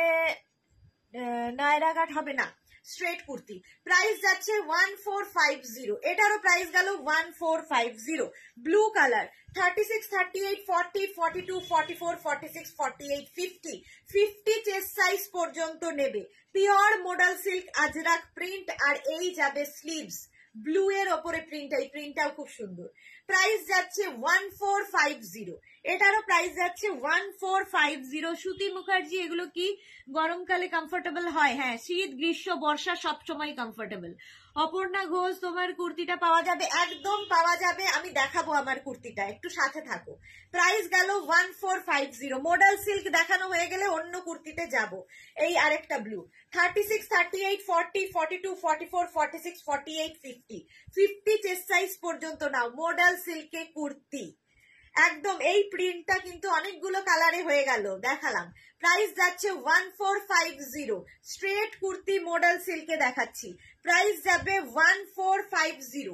নায়রাঘাট হবে না, স্ট্রেট কুর্তি, প্রাইস যাচ্ছে 1450। এটারও প্রাইস গেল 1450। ব্লু কালার, 36, 38, 40, 42, 44, 46, 48, 50 50 চেস্ট সাইজ পর্যন্ত নেবে। Pure modal silk ajrak print. আর এই যাবে স্লিভস, ব্লু এর ওপরে প্রিন্ট, এই প্রিন্টটাও খুব সুন্দর। প্রাইস যাচ্ছে 1450। এটারও প্রাইস যাচ্ছে 1450। সুতি মুখার্জি এগুলো কি গরমকালে কমফোর্টেবল হয়? হ্যাঁ, শীত গ্রীষ্ম বর্ষা সব সময় কমফোর্টেবল। অপর্ণা ঘোষ তোমার কুর্তিটা পাওয়া যাবে? একদম পাওয়া যাবে, আমি দেখাবো আমার কুর্তিটা, একটু সাথে থাকো। প্রাইস গেল 1450। মডেল সিল্ক দেখানো হয়ে গেলে অন্য কুর্তিতে যাব। এই আরেকটা ব্লু, 36, 38, 40, 42, 44, 46, 48, 50 50 চেস্ট সাইজ পর্যন্ত নাও মডেল সিল্কে কুর্তি। একদম এই প্রিন্টটা কিন্তু অনেকগুলো কালারে হয়ে গেল, দেখালাম। প্রাইস যাচ্ছে 1450। স্ট্রেট কুর্তি মডেল সিল্কে দেখাচ্ছি, প্রাইস যাবে 1450।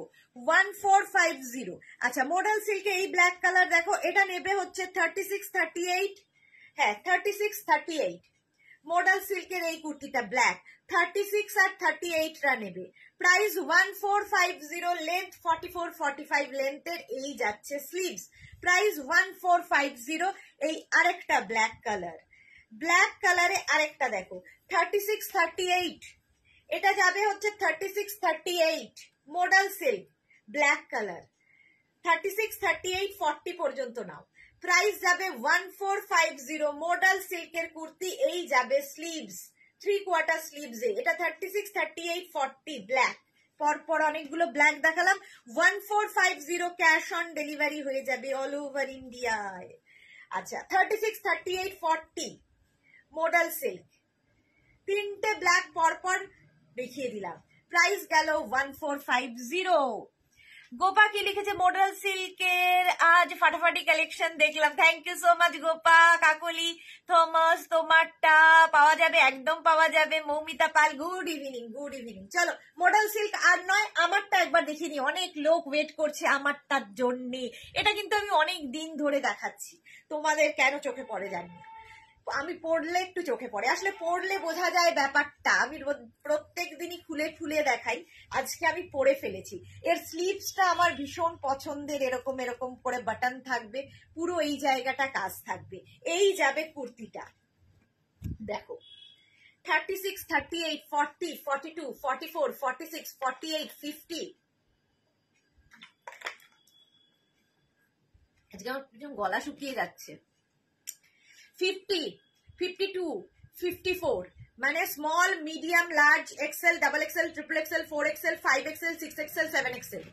1450। আচ্ছা, মডেল সিল্কে এই ব্ল্যাক কালার দেখো, এটা নেবে হচ্ছে 36, 38, হ্যাঁ 36, 38 মডেল সিল্কের এই কুর্তিটা ব্ল্যাক, 36 আর 38 রা নেবে। প্রাইস 1450। লেন্থ 44, 45 লেন্থের এই যাচ্ছে স্লিভস, প্রাইস 1450। এই আরেকটা ব্ল্যাক কালার, ব্ল্যাক কালারে আরেকটা দেখো, 36, 38 এটা যাবে হচ্ছে 36, 38 মডেল সিল্ক ব্ল্যাক কালার, 36, 38, 40 পর্যন্ত নাও। প্রাইস যাবে 1450। মডেল সিল্কের কুর্তি, এই যাবে স্লিভস, 3/4 স্লিভস এ। এটা 36, 38, 40 ব্ল্যাক, পরপর অনেকগুলো ব্ল্যাক দেখালাম। 1450 ক্যাশ অন ডেলিভারি হয়ে যাবে অল ওভার ইন্ডিয়ায়। আচ্ছা 36, 38, 40 মডাল সিল্ক, তিনটে ব্ল্যাক পরপর দেখিয়ে দিলাম, প্রাইস গেল 1450। গোপা কি লিখেছে, মডাল সিল্কের আজ ফাটাফাটি কালেকশন দেখলাম, thank you so much Gopa. Kakoli Thomas তোমারটা পাওয়া যাবে, একদম পাওয়া যাবে। Moumita Pal good evening, good evening. চলো মডাল সিল্ক আর নয়, আমারটা একবার দেখিয়ে নিই, অনেক লোক ওয়েট করছে আমারটার জন্যে। এটা কিন্তু আমি অনেক দিন ধরে দেখাচ্ছি, তোমাদের কেন চোখে পড়ে জানি না, আমি পড়লে একটু চোখে পড়ে, আসলে পড়লে বোঝা যায় ব্যাপারটা। আমি প্রত্যেক দিনই খুলে খুলে দেখাই, আজকে আমি পড়ে ফেলেছি। এর স্লিভসটা আমার ভীষণ পছন্দের, এরকম এরকম করে বাটন থাকবে, পুরো এই জায়গাটা কাজ থাকবে। এই যাবে কুর্তিটা, দেখো 36, 38, 40, 42, 44, 46, 48, 50। আজকে আমার গলা শুকিয়ে যাচ্ছে। 50, 52, 54 মানে small, medium, large, XL, double XL, triple XL, 4XL, 5XL, 6XL, 7XL,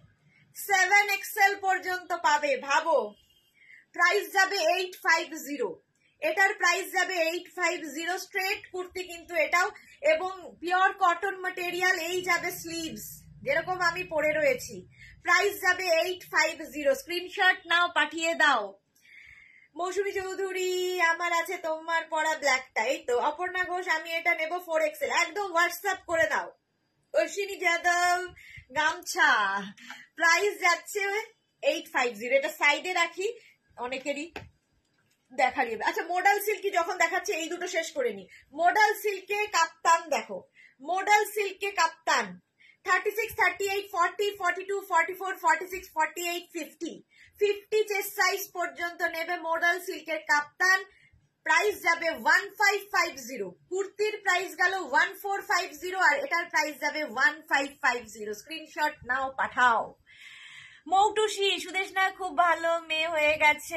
7XL পর্যন্ত পাবে। ভাবো প্রাইস যাবে 850, এটার প্রাইস যাবে 850, স্ট্রেট কুর্তি কিন্তু এটাও, এবং পিওর কটন ম্যাটেরিয়াল। এই যাবে স্লিভস যেরকম আমি পরে রয়েছি, প্রাইস যাবে 850। স্ক্রিনশট নাও, পাঠিয়ে দাও। মৌসুমী চৌধুরী আমার আছে তোমার পরা ব্ল্যাকটা, এই তো। অপর্ণা ঘোষ আমি এটা নেব 4XL, একদম হোয়াটসঅ্যাপ করে দাও। অশ্বিনী যাদব গামছা, প্রাইস যাচ্ছে 850, এটা সাইডে রাখি, অনেকেরই দেখা যাবে। আচ্ছা মডাল সিল্কি যখন দেখাচ্ছে, এই দুটো শেষ করে নি। মডাল সিল্কে কাপ্তান দেখো, মডাল সিল্কে কাপ্তান 36, 38, 40, 42, 44, 46, 48, 50, 50 চেস্ট সাইজ পর্যন্ত নেবে মডাল সিল্কের কাপ্তান, প্রাইস যাবে 1550। কুর্তির প্রাইস গেল 1450 আর এটার প্রাইস যাবে 1550। স্ক্রিনশট নাও, পাঠাও। মৌটুসি সুদেশ না খুব ভালো মেয়ে হয়ে গেছে,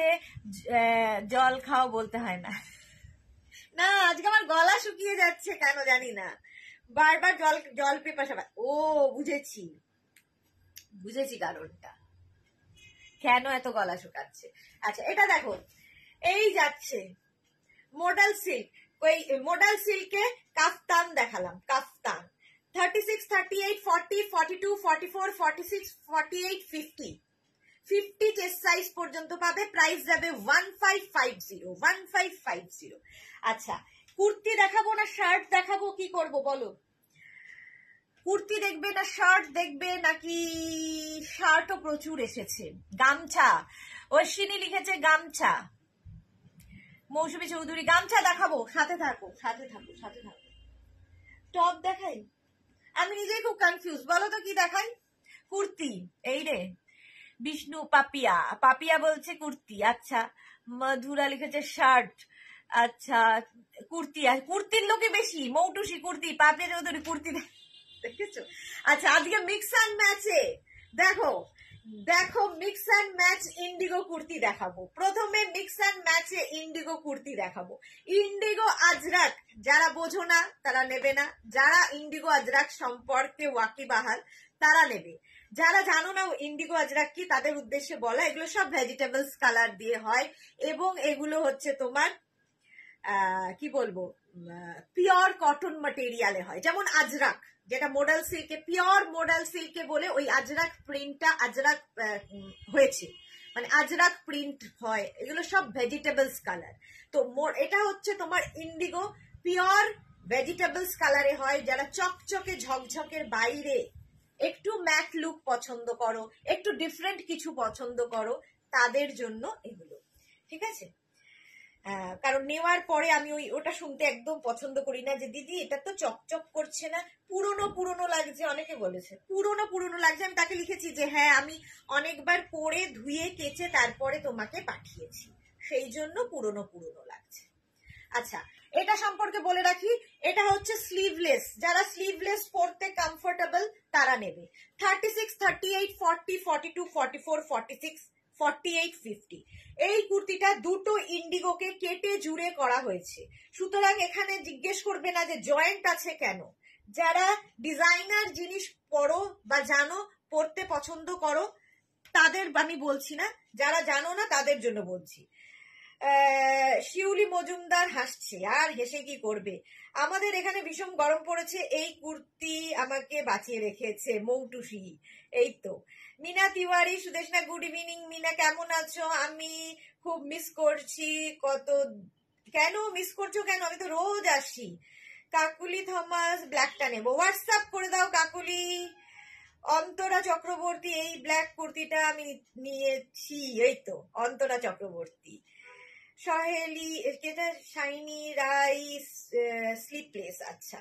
জল খাও বলতে হয় না। না আজকে আমার গলা শুকিয়ে যাচ্ছে কেন জানি না, বারবার জল পেপাসা। ও বুঝেছি, বুঝেছি কারণটা, কেন এত গলা শুকাচ্ছে। আচ্ছা এটা দেখো, এই যাচ্ছে মডাল সিল্ক, ওই মডাল সিল্কে কাফতান দেখালাম, কাফতান 36, 38, 40, 42, 44, 46, 48, 50, 50 চেস্ট সাইজ পর্যন্ত পাবে, প্রাইস যাবে 1550, 1550। আচ্ছা কুর্তি দেখাবো না শার্ট দেখাবো, কি করব বলো? কুর্তি দেখবে না শার্ট দেখবে নাকি? শার্টও প্রচুর এসেছে। গামছা, অশ্বিনী লিখেছে গামছা। মৌসুমী চৌধুরী গামছা দেখাবো, সাথে থাকো সাথে থাকো সাথে থাকো। টপ দেখাই, আমি নিজেই খুব কনফিউজ, বলো তো কি দেখাই? কুর্তি, এই রে বিষ্ণু পাপিয়া, পাপিয়া বলছে কুর্তি। আচ্ছা মধুরা লিখেছে শার্ট। আচ্ছা কুর্তি, কুর্তির লোকে বেশি। মৌটুসি কুর্তি, পাপিয়া চৌধুরী কুর্তি, দেখেছো? আচ্ছা আজকে মিক্স অ্যান্ড ম্যাচে দেখো, দেখো mix and match indigo kurti দেখাবো। প্রথমে মিক্স অ্যান্ড ম্যাচে ইন্ডিগো কুর্তি দেখাবো। ইন্ডিগো আজরাক যারা বোঝো না তারা নেবে না, যারা ইন্ডিগো আজরাক সম্পর্কে ওয়াকিবহাল তারা নেবে। যারা জানো না ইন্ডিগো আজরাক কি, তাদের উদ্দেশ্যে বলা, এগুলো সব ভেজিটেবলস কালার দিয়ে হয় এবং এগুলো হচ্ছে তোমার কি বলবো, পিওর কটন ম্যাটেরিয়ালে হয়। যেমন আজরাক যেটা মোডাল সিল্কে, পিওর মোডাল সিল্কে বলে ওই আজরাক প্রিন্টটা আজরাক হয়েছে, মানে আজরাক প্রিন্ট হয়, এগুলো সব ভেজিটেবলস কালার। তো এটা হচ্ছে তোমার ইন্ডিগো পিওর ভেজিটেবলস কালারে হয়। যারা চকচকে ঝকঝকের বাইরে একটু ম্যাট লুক পছন্দ করো, একটু ডিফারেন্ট কিছু পছন্দ করো, তাদের জন্য এগুলো, ঠিক আছে? কারণ নেওয়ার পরে আমি ওটা শুনতে একদম পছন্দ করি না যে দিদি এটা তো চকচক করছে না, পুরনো পুরনো লাগছে। অনেকে বলেছে পুরনো পুরনো লাগছে, আমি তাকে লিখেছি যে হ্যাঁ আমি অনেকবার পরে ধুয়ে কেচে তারপরে তোমাকে পাঠিয়েছি, সেই জন্য পুরনো পুরনো লাগছে। আচ্ছা এটা সম্পর্কে বলে রাখি, এটা হচ্ছে স্লিভলেস, যারা স্লিভলেস পরতে কমফোর্টেবল তারা নেবে। 36, 38, 40, 42, 44, 46, 48, 50 এই কুর্তিটা দুটো ইন্ডিগোকে কেটে জুড়ে করা হয়েছে, সুতরাং এখানে জিজ্ঞেস করবে না যে জয়েন্ট আছে কেন। যারা ডিজাইনার জিনিস পড়ো বা জানো, পড়তে পছন্দ করো তাদের আমি বলছি না, যারা জানো না তাদের জন্য বলছি। শিউলি মজুমদার হাসছে, আর হেসে কি করবে, আমাদের এখানে ভীষণ গরম পড়েছে, এই কুর্তি আমাকে বাঁচিয়ে রেখেছে মৌটুসি। এই তো মিনা তিওয়ারি, সুদেশনা গুড ইভিনিং। মিনা কেমন আছো? আমি খুব মিস করছি। কেন মিস করছো কেন? আমি তো রোজ আসি। কাকুলি থমাস, ব্ল্যাকটা নেবো, হোয়াটসঅ্যাপ করে দাও কাকুলি। অন্তরা চক্রবর্তী, এই ব্ল্যাক কুর্তিটা আমি নিয়েছি। এই তো অন্তরা চক্রবর্তী। সহেলি, এটা শাইনি রাই স্লিপলেস। আচ্ছা,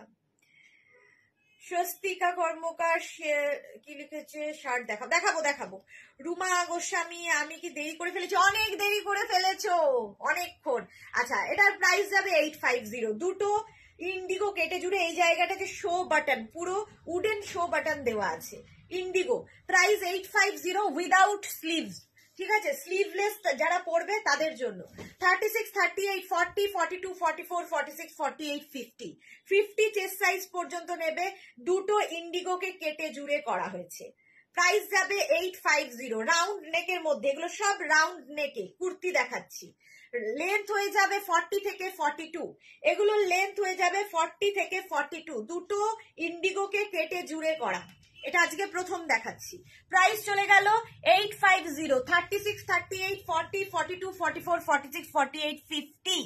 স্বস্তিকা কর্মকার কি লিখেছে? শার্ট দেখাবো। রুমা গোস্বামী, আমি কি দেরি করে ফেলেছি? অনেক দেরি করে ফেলেছো, অনেকক্ষণ। আচ্ছা, এটার প্রাইস যাবে 850। দুটো ইন্ডিগো কেটে জুড়ে এই জায়গাটাতে শো বাটন, পুরো উডেন শো বাটন দেওয়া আছে। Indigo, price 850 without sleeves. ঠিক আছে, স্লিভলেস যারা পরবে তাদের জন্য। 36, 38, 40, 42, 44, 46, 48, 50 50 চেস্ট সাইজ পর্যন্ত নেবে। দুটো ইন্ডিগোকে কেটে জুড়ে করা হয়েছে। প্রাইস যাবে 850, রাউন্ড নেকের মধ্যে। এগুলো সব রাউন্ড নেকে কুর্তি দেখাচ্ছি। লেন্থ হয়ে যাবে 40 থেকে 42, এগুলোর লেন্থ হয়ে যাবে 40 থেকে 42। দুটো ইন্ডিগোকে কেটে জুড়ে করা, এটা আজকে প্রথম দেখাচ্ছি। প্রাইস চলে গেল 850। 36, 38, 40, 42, 44, 46, 48, 50।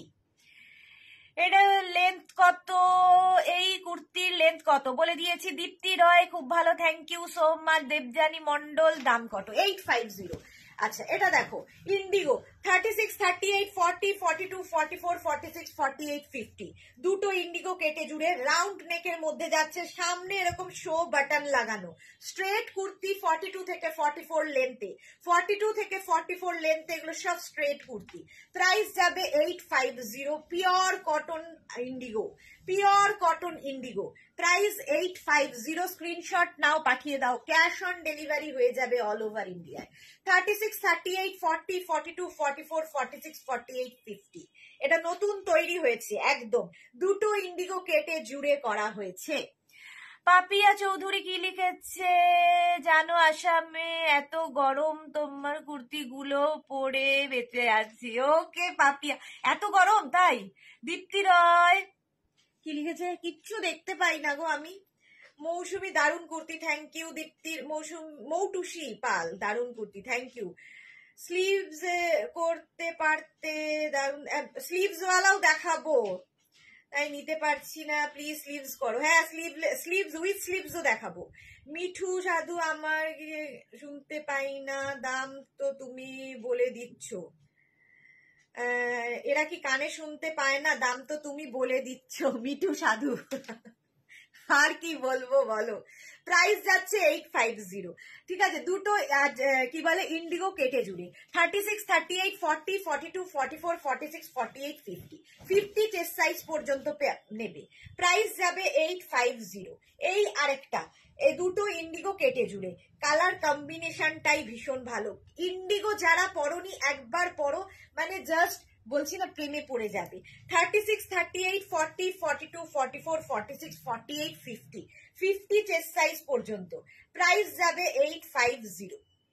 এটা লেন্থ কত? এই কুর্তির লেন্থ কত বলে দিয়েছি। দীপ্তি রয়, খুব ভালো, thank you so much. Debjani Mondal, দাম কত? 850। আচ্ছা, এটা দেখো ইন্ডিগো, 36, 38, 40, 42, 44, 46, 48, 50। দুটো ইন্ডিগো কেটে জুড়ে রাউন্ড নেকের মধ্যে যাচ্ছে, সামনে এরকম শো বাটন লাগানো। স্ট্রেট কুর্তি 42 থেকে 44 লেন্থে, 42 থেকে 44 লেন্থে, এগুলো সব স্ট্রেট কুর্তি। প্রাইস যাবে 850। Pure cotton indigo, pure cotton indigo, price 850। Screenshot নাও, পাঠিয়ে দাও, ক্যাশ অন ডেলিভারি হয়ে যাবে অল ওভার ইন্ডিয়ায়। 36, 38, 40, 42, 44, 46, 48, 50। এটা নতুন তৈরি হয়েছে একদম, দুটো ইন্ডিগো কেটে জুড়ে করা হয়েছে। পাপিয়া চৌধুরী কি লিখেছে জানো? আসামে এত গরম, তোমার কুর্তিগুলো পরে বেঁচে আছি। ওকে পাপিয়া, এত গরম তাই? দীপ্তি রয় কি লিখেছে? কিচ্ছু দেখতে পাই না গো আমি। মৌসুমি, দারুণ কুর্তি, থ্যাংক ইউ। দীপ্তির মৌটুসি পাল, দারুণ কুর্তি, থ্যাংক ইউ। স্লিভস করতে পারতে, দারুণ। স্লিভস ওয়ালাও দেখাবো, তাই নিতে পারছি না, প্লিজ স্লিভস করো। হ্যাঁ, স্লিভস উইথ স্লিভসও দেখাবো। মিঠু সাধু, আমার শুনতে পাই না, দাম তো তুমি বলে দিচ্ছ। এরা কি কানে শুনতে পায় না? দাম তো তুমি বলে দিচ্ছ মিঠু সাধু। আর কি বলবো বলো। প্রাইস যাচ্ছে 850। ঠিক আছে, দুটো কি বলে ইন্ডিগো কেটে জুড়ে। 36, 38, 40, 42, 44, 46, 48, 50 50 চেস্ট সাইজ পর্যন্ত নেবে। প্রাইস যাবে 850। এই আরেকটা, এই দুটো ইন্ডিগো কেটে জুড়ে, কালার কম্বিনেশনটাই ভীষণ ভালো। ইন্ডিগো যারা পরনি একবার পরো, মানে জাস্ট বলছি না, প্রেমে পড়ে যাবে। 36, 38, 40, 42, 44, 46, 48, 50 50 চেস্ট সাইজ পর্যন্ত। প্রাইস যাবে 850।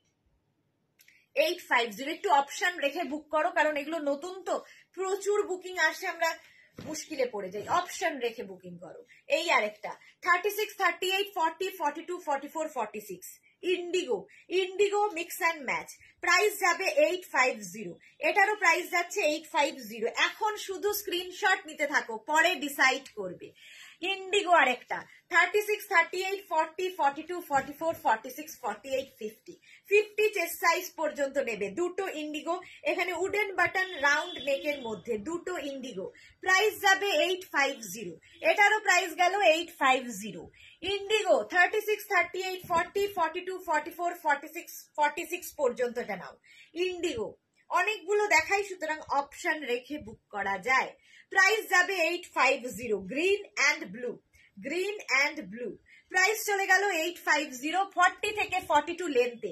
850। একটু অপশন রেখে বুক করো, কারণ এগুলো নতুন তো, প্রচুর বুকিং আসে, আমরা মুশকিলে পড়ে যাই। অপশন রেখে বুকিং করো। এই আরেকটা 36, 38, 40, 42, 44, 46 indigo mix and match. Price যাবে 850। এটারও প্রাইস যাচ্ছে 850। এখন শুধু স্ক্রিনশট নিতে থাকো, পরে ডিসাইড করবে। ইন্ডিগো আরেকটা 36, 38, 40, 42, 44, 46, 48, 50 50 চেস্ট সাইজ পর্যন্ত নেবে। দুটো ইন্ডিগো, এখানে উডেন বাটন রাউন্ড নেকের মধ্যে, দুটো ইন্ডিগো। প্রাইস যাবে 850। এটারও প্রাইস গেল 850। ইন্ডিগো 36, 38, 40, 42, 44, 46, 46 পর্যন্ত এটা নাও। ইন্ডিগো অনেকগুলো দেখাই, সুতরাং অপশন রেখে বুক করা যায়। প্রাইস যাবে 850। গ্রিন অ্যান্ড ব্লু, প্রাইস চলে গেল 850। 40 থেকে 42 লেন্থে,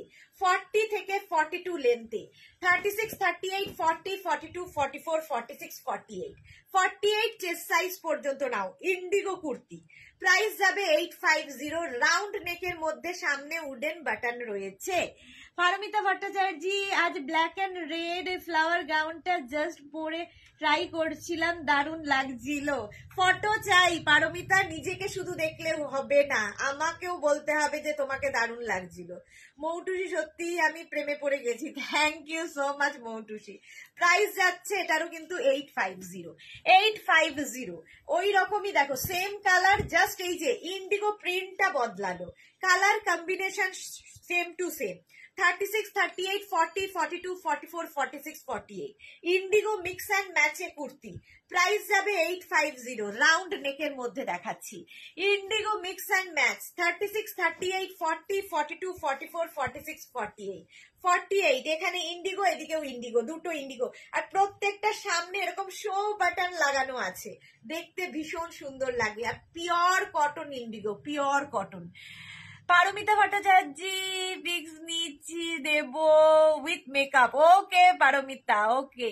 40 থেকে 42 লেন্থে, 36, 38, 40, 42, 44, 46, 48, 48 চেস্ট সাইজ পর্যন্ত নাও। ইন্ডিগো কুর্তি, প্রাইস যাবে 850, রাউন্ড নেকের মধ্যে সামনে উডেন বাটন রয়েছে। পারমিতা ভট্টাচার্য, আজ ব্ল্যাক এন্ড রেড ফ্লাওয়ার গাউনটা জাস্ট পরে ট্রাই করছিলাম, দারুণ লাগছিল। ফটো চাই পারমিতা, নিজেকে শুধু দেখলে হবে না, আমাকেও বলতে হবে যে তোমাকে দারুণ লাগছিল। মৌটুসি, সত্যি আমি প্রেমে পড়ে গেছি, thank you so much Moutusi. Price যাচ্ছে এটারও কিন্তু 850, 850। ওই রকমই দেখো, সেম কালার, জাস্ট এই যে ইন্ডিগো প্রিন্টটা বদলালো, colour combination same to same. 36, 38, 40, 42, 44, 46, 48, indigo mix and ম্যাচে কুর্তি, প্রাইস যাবে 850, রাউন্ড নেকের মধ্যে দেখাচ্ছি। ইন্ডিগো মিক্স অ্যান্ড ম্যাচ, 36, 38, 40, 42, 44, 46, 48, 48, এখানে ইন্ডিগো, এদিকেও ইন্ডিগো, দুটো ইন্ডিগো, আর প্রত্যেকটা সামনে এরকম শো বাটন লাগানো আছে, দেখতে ভীষণ সুন্দর লাগে, আর pure cotton indigo, pure cotton. Paramita Bhattacharya, বিগস নিচি দেব with makeup, okay Paramita, okay.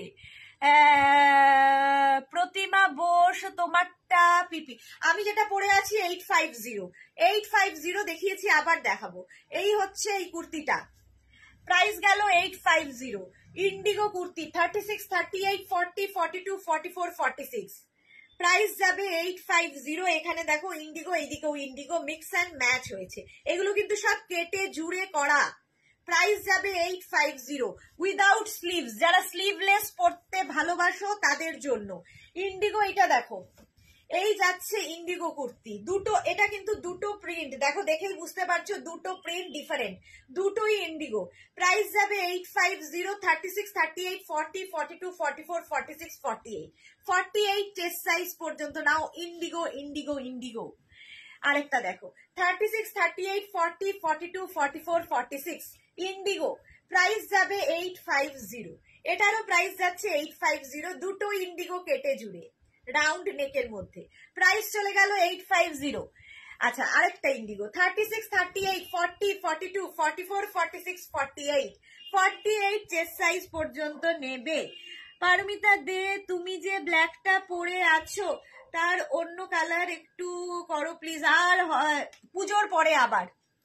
Pratima Bose, তোমারটা পিপি, আমি যেটা পরে আছি 850, 850 দেখিয়েছি, আবার দেখাবো। এই হচ্ছে এই কুর্তিটা, প্রাইস গেল 850, ইন্ডিগো কুর্তি, 36, 38, 40, 42, 44, 46, প্রাইস যাবে 850। এখানে দেখো ইন্ডিগো, এইদিকেও ইন্ডিগো, মিক্স অ্যান্ড ম্যাচ হয়েছে, এগুলো কিন্তু সব কেটে জুড়ে করা। প্রাইস যাবে 850, উইদাউট স্লিভস, যারা স্লিভলেস পরতে ভালোবাসো তাদের জন্য। ইন্ডিগো, এটা দেখো, এই যাচ্ছে ইন্ডিগো কুর্তি, দুটো, এটা কিন্তু দুটো প্রিন্ট, দেখো দেখেই বুঝতে পারছো দুটো প্রিন্ট ডিফারেন্ট, দুটোই ইন্ডিগো। প্রাইস যাবে 850, 36, 38, 40, 42, 44, 46, 48, 48 চেস্ট সাইজ পর্যন্ত নাও। Indigo, Indigo, Indigo. আরেকটা দেখো, 36, 38, 40, 42, 44, 46, ইন্ডিগো, প্রাইস যাবে 850, এটারও প্রাইস যাচ্ছে 850, দুটো ইন্ডিগো কেটে জুড়ে, রাউন্ড নেকের মধ্যে, প্রাইস চলে গেল 850। আচ্ছা, আরেকটা ইন্ডিগো, 36, 38, 40, 42, 44, 46, 48, 48 চেস্ট সাইজ পর্যন্ত নেবে। পারমিতা দে, তুমি যে ব্ল্যাকটা পরে আছো তার অন্য কালার একটু করো প্লিজ, আর পুজোর পরে আবার।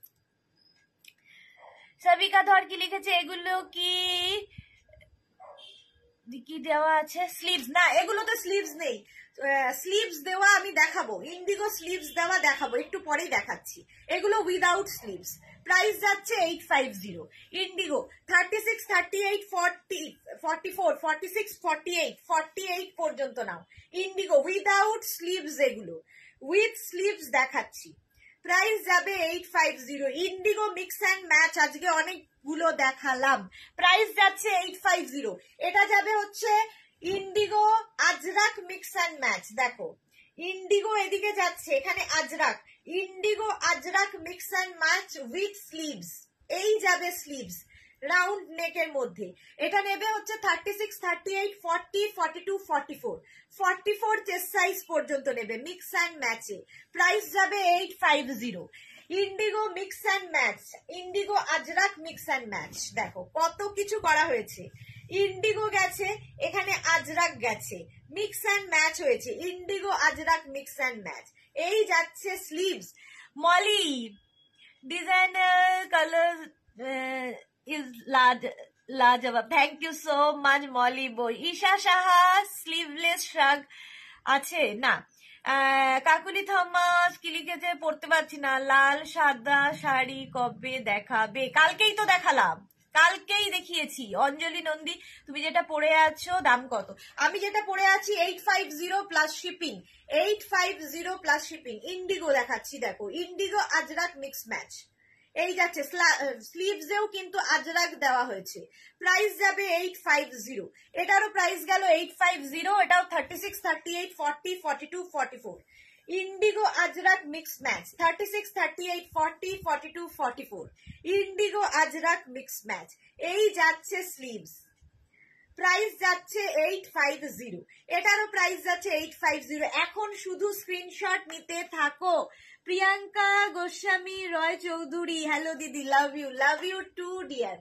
সবিকা ধর কি লিখেছে, এগুলো কি কি দেওয়া আছে? স্লিভস না, এগুলো তো স্লিভস নেই, স্লিভস দেওয়া আমি দেখাবো, ইন্ডিগো স্লিভস দেওয়া দেখাবো, একটু পরেই দেখাচ্ছি। এগুলো উইদাউট স্লিভস, প্রাইস যাচ্ছে 850, ইন্ডিগো, 36, 38, 40, 44, 46, 48, 48 পর্যন্ত নাও। ইন্ডিগো উইদাউট স্লিভস, এগুলো উইথ স্লিভস দেখাচ্ছি, প্রাইস যাবে 850, ইন্ডিগো মিক্স অ্যান্ড ম্যাচ, আজকে অনেকগুলো দেখালাম, প্রাইস যাচ্ছে 850। এটা যাবে হচ্ছে indigo ajrakh mix and match, দেখো ইন্ডিগো এদিকে যাচ্ছে, এখানে ajrakh, indigo ajrakh mix and match with sleeves, এই যাবে স্লিভস, রাউন্ড নেকের মধ্যে। এটা নেবে হচ্ছে 36, 38, 40, 42, 44, 44 চেস্ট সাইজ পর্যন্ত নেবে, মিক্স অ্যান্ড ম্যাচে, প্রাইস যাবে 850। Indigo mix and match, indigo ajrakh mix and match, দেখো কত কিছু করা হয়েছে, ইন্ডিগো গেছে, এখানে আজরাক গেছে, মিক্স অ্যান্ড ম্যাচ হয়েছে, indigo ajrakh mix and match, এই যাচ্ছে sleeves. Molly, designer colour is লাজবাব, thank you so much Molly বই। ঈশা সাহা, স্লিভলেস শার্ট আছে না। কাকুলি থমাস কি লিখেছে, পড়তে পারছি না, লাল সাদা শাড়ি কবে দেখাবে? কালকেই তো দেখালাম, কালকেই দেখিয়েছি। অঞ্জলি নন্দী, তুমি যেটা পরে আছো দাম কত? আমি যেটা পরে আছি 850 plus shipping, 850 plus shipping. Indigo দেখাচ্ছি, দেখো ইন্ডিগো আজরাক মিক্স ম্যাচ, এই যাচ্ছে, স্লিভসেও কিন্তু আজরাক দেওয়া হয়েছে, প্রাইস যাবে 850, এটারও প্রাইস গেল 850, এটাও 36, 38, 40, 42, 44, indigo ajrakh mix match, 36, 38, 40, 42, 44, indigo ajrakh mix match, এই যাচ্ছে স্লিভস। প্রাইস যাচ্ছে 850, এটারও প্রাইস যাচ্ছে 850। এখন শুধু স্ক্রিনশট নিতে থাকো। প্রিয়াঙ্কা গোস্বামী রয় চৌধুরী, হ্যালো দিদি, লাভ ইউ টু ডিয়ার।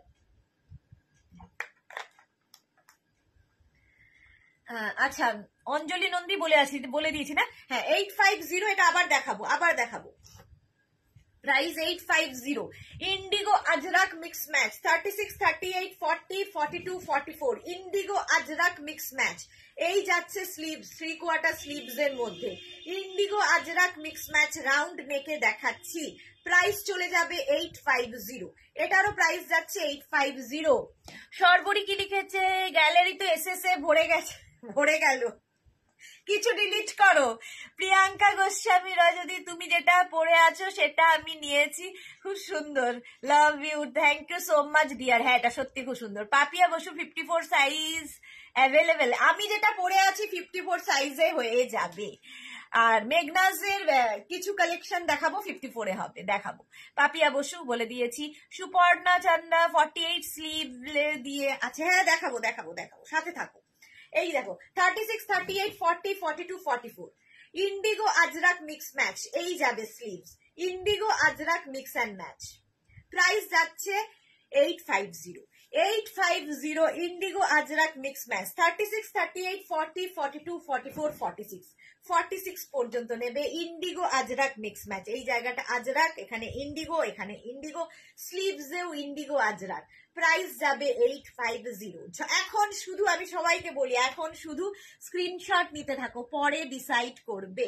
আচ্ছা, অঞ্জলি নন্দী বলে দিয়েছি না? হ্যাঁ, 850, এটা আবার দেখাবো। Price 850. Indigo Ajrak mix match 36, 38, 40, 42, 44. Indigo Ajrak mix match. এই যাচ্ছে স্লিভস, 3/4 স্লিভস এর মধ্যে indigo ajrakh mix match round নেকে দেখাচ্ছি। প্রাইস চলে যাবে 850, এটারও প্রাইস যাচ্ছে 850। সর্বরি কি লিখেছে? গ্যালারি তো এসএসএ ভরে গেল, কিছু ডিলিট করো। প্রিয়াঙ্কা গোস্বামী রয়, যদি তুমি যেটা পরে আছো সেটা আমি নিয়েছি, খুব সুন্দর, love you, thank you so much dear. হ্যাঁ, এটা সত্যি খুব সুন্দর। পাপিয়া বসু 54 সাইজ অ্যাভেলেবেল, আমি যেটা পরে আছি 54 সাইজে হয়ে যাবে। আর মেঘনাজের কিছু কালেকশন দেখাবো, 54 এ হবে, দেখাবো। পাপিয়া বসু বলে দিয়েছি। সুপর্ণা চান্না 48 স্লিভ দিয়ে আছে, হ্যাঁ দেখাবো, সাথে থাকো। এই দেখো 36, 38, 40, 42, 44 ইন্ডিগো আজরাক মিক্স ম্যাচ, এই যাবে sleeves, indigo ajrakh mix and match. Price যাচ্ছে 850, ইন্ডিগো আজরাক মিক্স ম্যাচ 36, 38, 40, 42, 44, 46 পর্যন্ত নেবে ইন্ডিগো আজরাক মিক্স ম্যাচ। এই জায়গাটা আজরাক, এখানে ইন্ডিগো, স্লিভসেও ইন্ডিগো আজরাক। প্রাইস যাবে 850। এখন শুধু আমি সবাইকে বলি, এখন শুধু স্ক্রিনশট নিতে থাকো, পরে ডিসাইড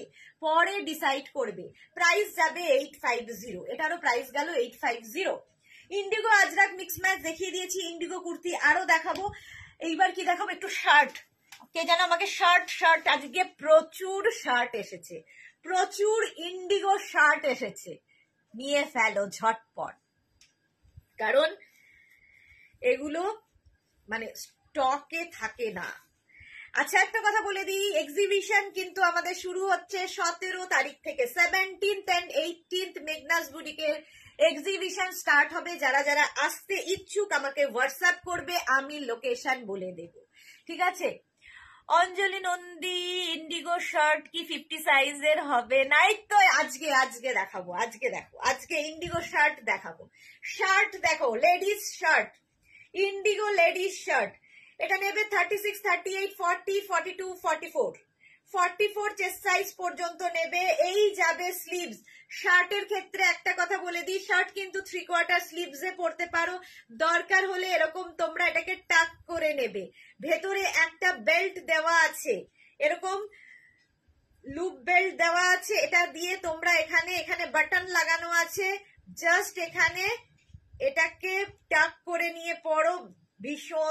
করবে। প্রাইস যাবে 850, এটারও প্রাইস গেল 850। ইন্ডিগো আজরাক মিক্স ম্যাচ দেখিয়ে দিয়েছি, ইন্ডিগো কুর্তি আরো দেখাবো। এইবার কি দেখাবো? একটু শার্ট। কে যেন আমাকে শার্ট, আজকে প্রচুর শার্ট এসেছে, প্রচুর ইন্ডিগো শার্ট এসেছে, নিয়ে ফেলো ঝটপট, কারণ এগুলো মানে স্টকে থাকে না। আচ্ছা, একটা কথা বলে দিই, এক্সিবিশন কিন্তু আমাদের শুরু হচ্ছে 17 তারিখ থেকে, 17th and 18th মেঘনাস বুটিকের এক্সিবিশন স্টার্ট হবে। যারা যারা আসতে ইচ্ছুক আমাকে হোয়াটসঅ্যাপ করবে, আমি লোকেশন বলে দেব, ঠিক আছে? অঞ্জলি নন্দী, ইন্ডিগো শার্ট কি 50 সাইজের হবে না? এই তো আজকে দেখাবো, আজকে ইন্ডিগো শার্ট দেখাবো। শার্ট দেখো, ladies shirt, indigo ladies shirt, এটা নেবে 36, 38, 40, 42, 44 চেস্ট সাইজ পর্যন্ত নেবে। এই যাবে স্লিভস। শার্টের ক্ষেত্রে একটা কথা বলে দিই, শার্ট কিন্তু 3/4 স্লিভসে পরতে পারো, দরকার হলে এরকম তোমরা এটাকে টাক করে নেবে। ভেতরে একটা বেল্ট দেওয়া আছে, এরকম লুপ বেল্ট দেওয়া আছে, এটা দিয়ে তোমরা এখানে বাটন লাগানো আছে, জাস্ট এখানে এটাকে টাক করে নিয়ে পরো, ভীষণ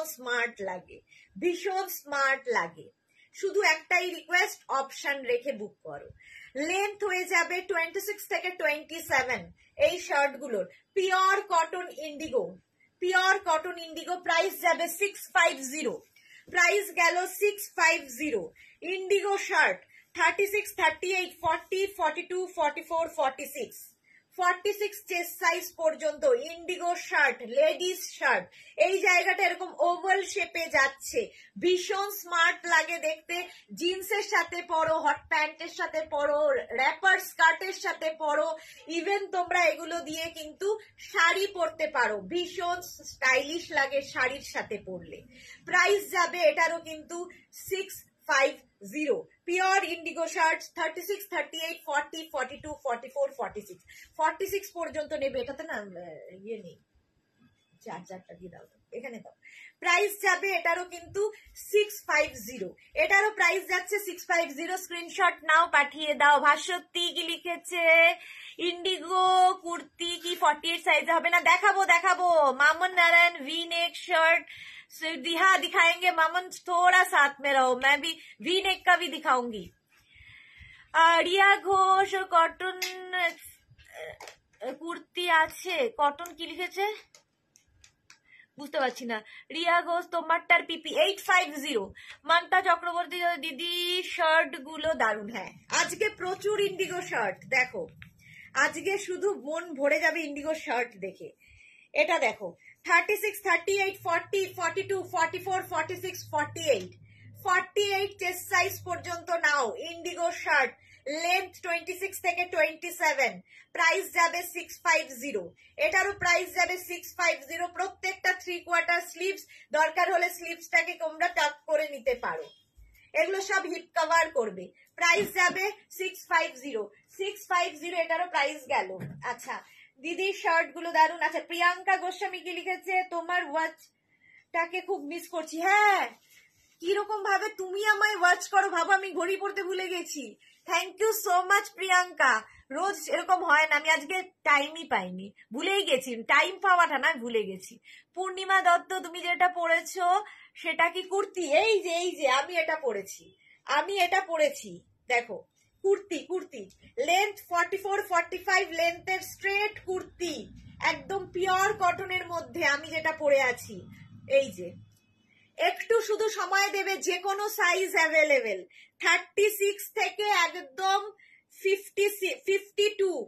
স্মার্ট লাগে। শুধু একটাই রিকোয়েস্ট, অপশন রেখে বুক করো। লেন্থ হয়ে যাবে 26 থেকে 27 এই শার্ট গুলোর। পিওর কটন ইন্ডিগো, প্রাইস যাবে 650, প্রাইস গেল 650। ইন্ডিগো শার্ট 36, 38, 40, 42, 44, 46 চেস্ট সাইজ পর্যন্ত ইন্ডিগো শার্ট, লেডিস শার্ট। এই জায়গাটা এরকম ওভাল শেপে যাচ্ছে, ভীষণ স্মার্ট লাগে দেখতে। জিন্সের সাথে পরো, হট প্যান্টের সাথে পরো, র্যাপার স্কার্টের সাথে পরো, ইভেন তোমরা এগুলো দিয়ে কিন্তু শাড়ি পরতে পারো, ভীষণ স্টাইলিশ লাগে শাড়ির সাথে পরলে। প্রাইস যাবে এটারও কিন্তু 650। পিওর ইন্ডিগো শার্ট 36, 38, 40, 42, 44, 46 পর্যন্ত নেবে। এটাতে না ইয়ে নেই, চারটা দিয়ে দাও, এখানে দাও। প্রাইস যাবে এটারও কিন্তু 650, এটারও প্রাইস যাচ্ছে 650। স্ক্রিনশট নাও, পাঠিয়ে দাও। ভাস্বতী কি লিখেছে? इंडिगो कुर्ती की 48 साइज হবে না? দেখাবো। Maman Narayan V neck shirt, हाँ दिखाएंगे मामन, थोड़ा साथ में रहो, मैं भी वी नेक का भी दिखाऊंगी। रिया घोष कॉटन কুর্তি আছে, কটন কি লিখেছে বুঝতে পারছি না। রিয়া ঘোষ তোমারটার পিপি 850। মান্তা চক্রবর্তী দিদি শার্ট গুলো দারুন। হ্যাঁ, আজকে প্রচুর ইন্ডিগো শার্ট, দেখো আজকে শুধু মন ভরে যাবে ইন্ডিগো শার্ট দেখে। এটা দেখো 36, 38, 40, 42, 44, 46, 48, 48 চেস্ট সাইজ পর্যন্ত নাও। ইন্ডিগো শার্ট, লেন্থ 26 থেকে 27, প্রাইস যাবে 650। এটারও প্রাইস যাবে 650। প্রত্যেকটা 3/4 স্লিভস, দরকার হলে স্লিভসটাকে তোমরা টাক করে নিতে পারো। এগুলো সব হিপ কভার করবে। প্রাইস যাবে 650, 650 এটারও প্রাইস গেল। আচ্ছা, দিদির শার্ট গুলো দারুন। আচ্ছা, প্রিয়াঙ্কা গোস্বামী কি লিখেছে, তোমার ওয়াচটাকে খুব মিস করছি। হ্যাঁ, কিরকম ভাবে তুমি আমায় ওয়াচ করো ভাবো, আমি ঘড়ি পড়তে ভুলে গেছি। Thank you so much Priyanka. রোজ এরকম হয় না, আমি আজকে টাইমই পাইনি, ভুলেই গেছি। টাইম পাওয়াটা না, ভুলে গেছি। পূর্ণিমা দত্ত, তুমি যেটা পড়েছো সেটা কি কুর্তি? এই যে আমি এটা পড়েছি, দেখো কুর্তি লেন্থ 44, 45 লেন্থের স্ট্রেট কুর্তি, একদম পিওর কটনের মধ্যে আমি যেটা পরে আছি। এই যে একটু শুধু সময় দেবে, যে কোনো সাইজ অ্যাভেলেবেল। 36 থেকে একদম 52,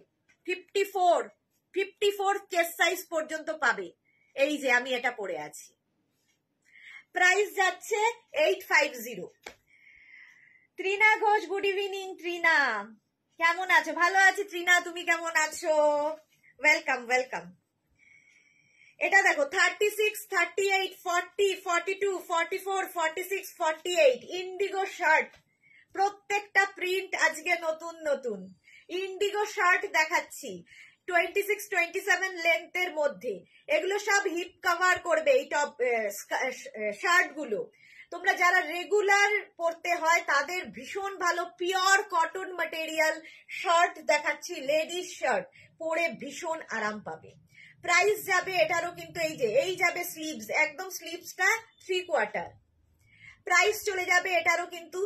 54 চেস্ট সাইজ পর্যন্ত পাবে। এই যে আমি এটা পরে আছি। প্রাইস যাচ্ছে 850। ত্রিনা ঘোষ, গুড ইভিনিং ত্রিনা, কেমন আছো? ভালো আছি ত্রিনা, তুমি কেমন আছো? ওয়েলকাম। এটা দেখো 36, 38, 40, 42, 44, 46, 48 ইন্ডিগো শার্ট। প্রত্যেকটা প্রিন্ট আজকে নতুন ইন্ডিগো শার্ট দেখাচ্ছি। 26, 27 লেন্থের মধ্যে, এগুলো সব হিপ কভার করবে। এই টপ শার্ট গুলো তোমরা যারা রেগুলার পরতে হয় তাদের ভীষণ ভালো পিওর কটন ম্যাটেরিয়াল শার্ট দেখাচ্ছি। লেডিস শার্ট পরে ভীষণ আরাম পাবে। প্রাইস যাবে এটারও কিন্তু এই যাবে স্লিভস, একদম স্লিভসটা 3/4। প্রাইস চলে যাবে এটারও কিন্তু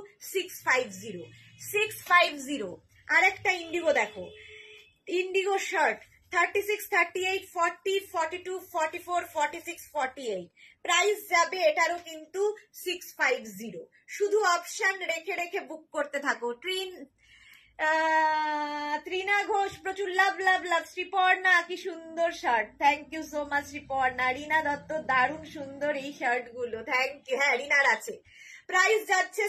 650। আর একটা ইন্ডিগো দেখো, ইন্ডিগো শার্ট 36, 38, 40, 42, 44, 46, 48, প্রাইস যাবে এটারও কিন্তু 650। শুধু অপশন রেখে বুক করতে থাকো। ত্রিনা ঘোষ, প্রচুর লাভ। শ্রীপর্ণা, কি সুন্দর shirt, thank you so much Sriparna. Rina Dutta, দারুণ সুন্দর এই শার্ট গুলো, থ্যাংক ইউ। হ্যাঁ, রিনার আছে। প্রাইস যাচ্ছে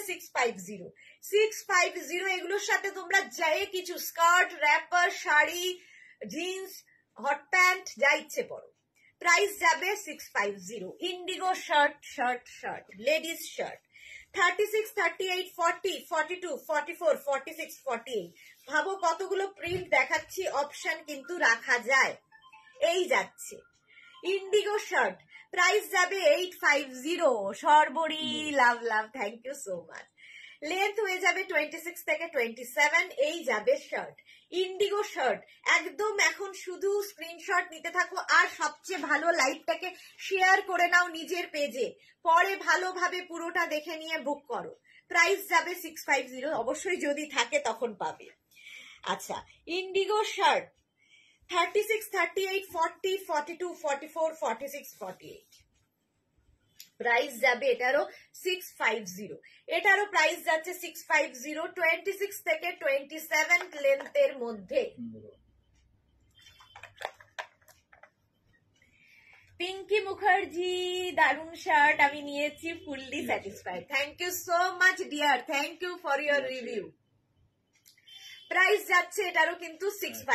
650। এগুলোর সাথে তোমরা যাই কিছু skirt, wrapper, sari, jeans, hot pant যা ইচ্ছে পরো। প্রাইস যাবে 650। Indigo shirt ladies shirt 36, 38, 40, 42, 44, 46, 48। ভাবো কতগুলো প্রিন্ট দেখাচ্ছি, অপশন কিন্তু রাখা যায়। এই যাচ্ছে ইন্ডিগো শার্ট, প্রাইস যাবে 850। Sarbari, love, thank you so much. Length হয়ে যাবে 26 থেকে 27। এই যাবে শার্ট, ইন্ডিগো শার্ট। একদম এখন শুধু স্ক্রিনশট নিতে থাকো, আর সবচেয়ে ভালো লাইভটাকে শেয়ার করে নাও নিজের পেজে, পরে ভালোভাবে পুরোটা দেখে নিয়ে বুক করো। প্রাইস যাবে 650, অবশ্যই যদি থাকে তখন পাবে। আচ্ছা, ইন্ডিগো শার্ট 36, 38, 40, 42, 44, 46, 48, প্রাইস যাবে এটারও 650। এটারও প্রাইস যাচ্ছে 650, 26 থেকে 27 লেন্থের মধ্যে। পিঙ্কি মুখার্জি, দারুন শার্ট, আমি নিয়েছি, fully satisfied. Thank you so much dear, thank you for your review. Price যাচ্ছে এটারও কিন্তু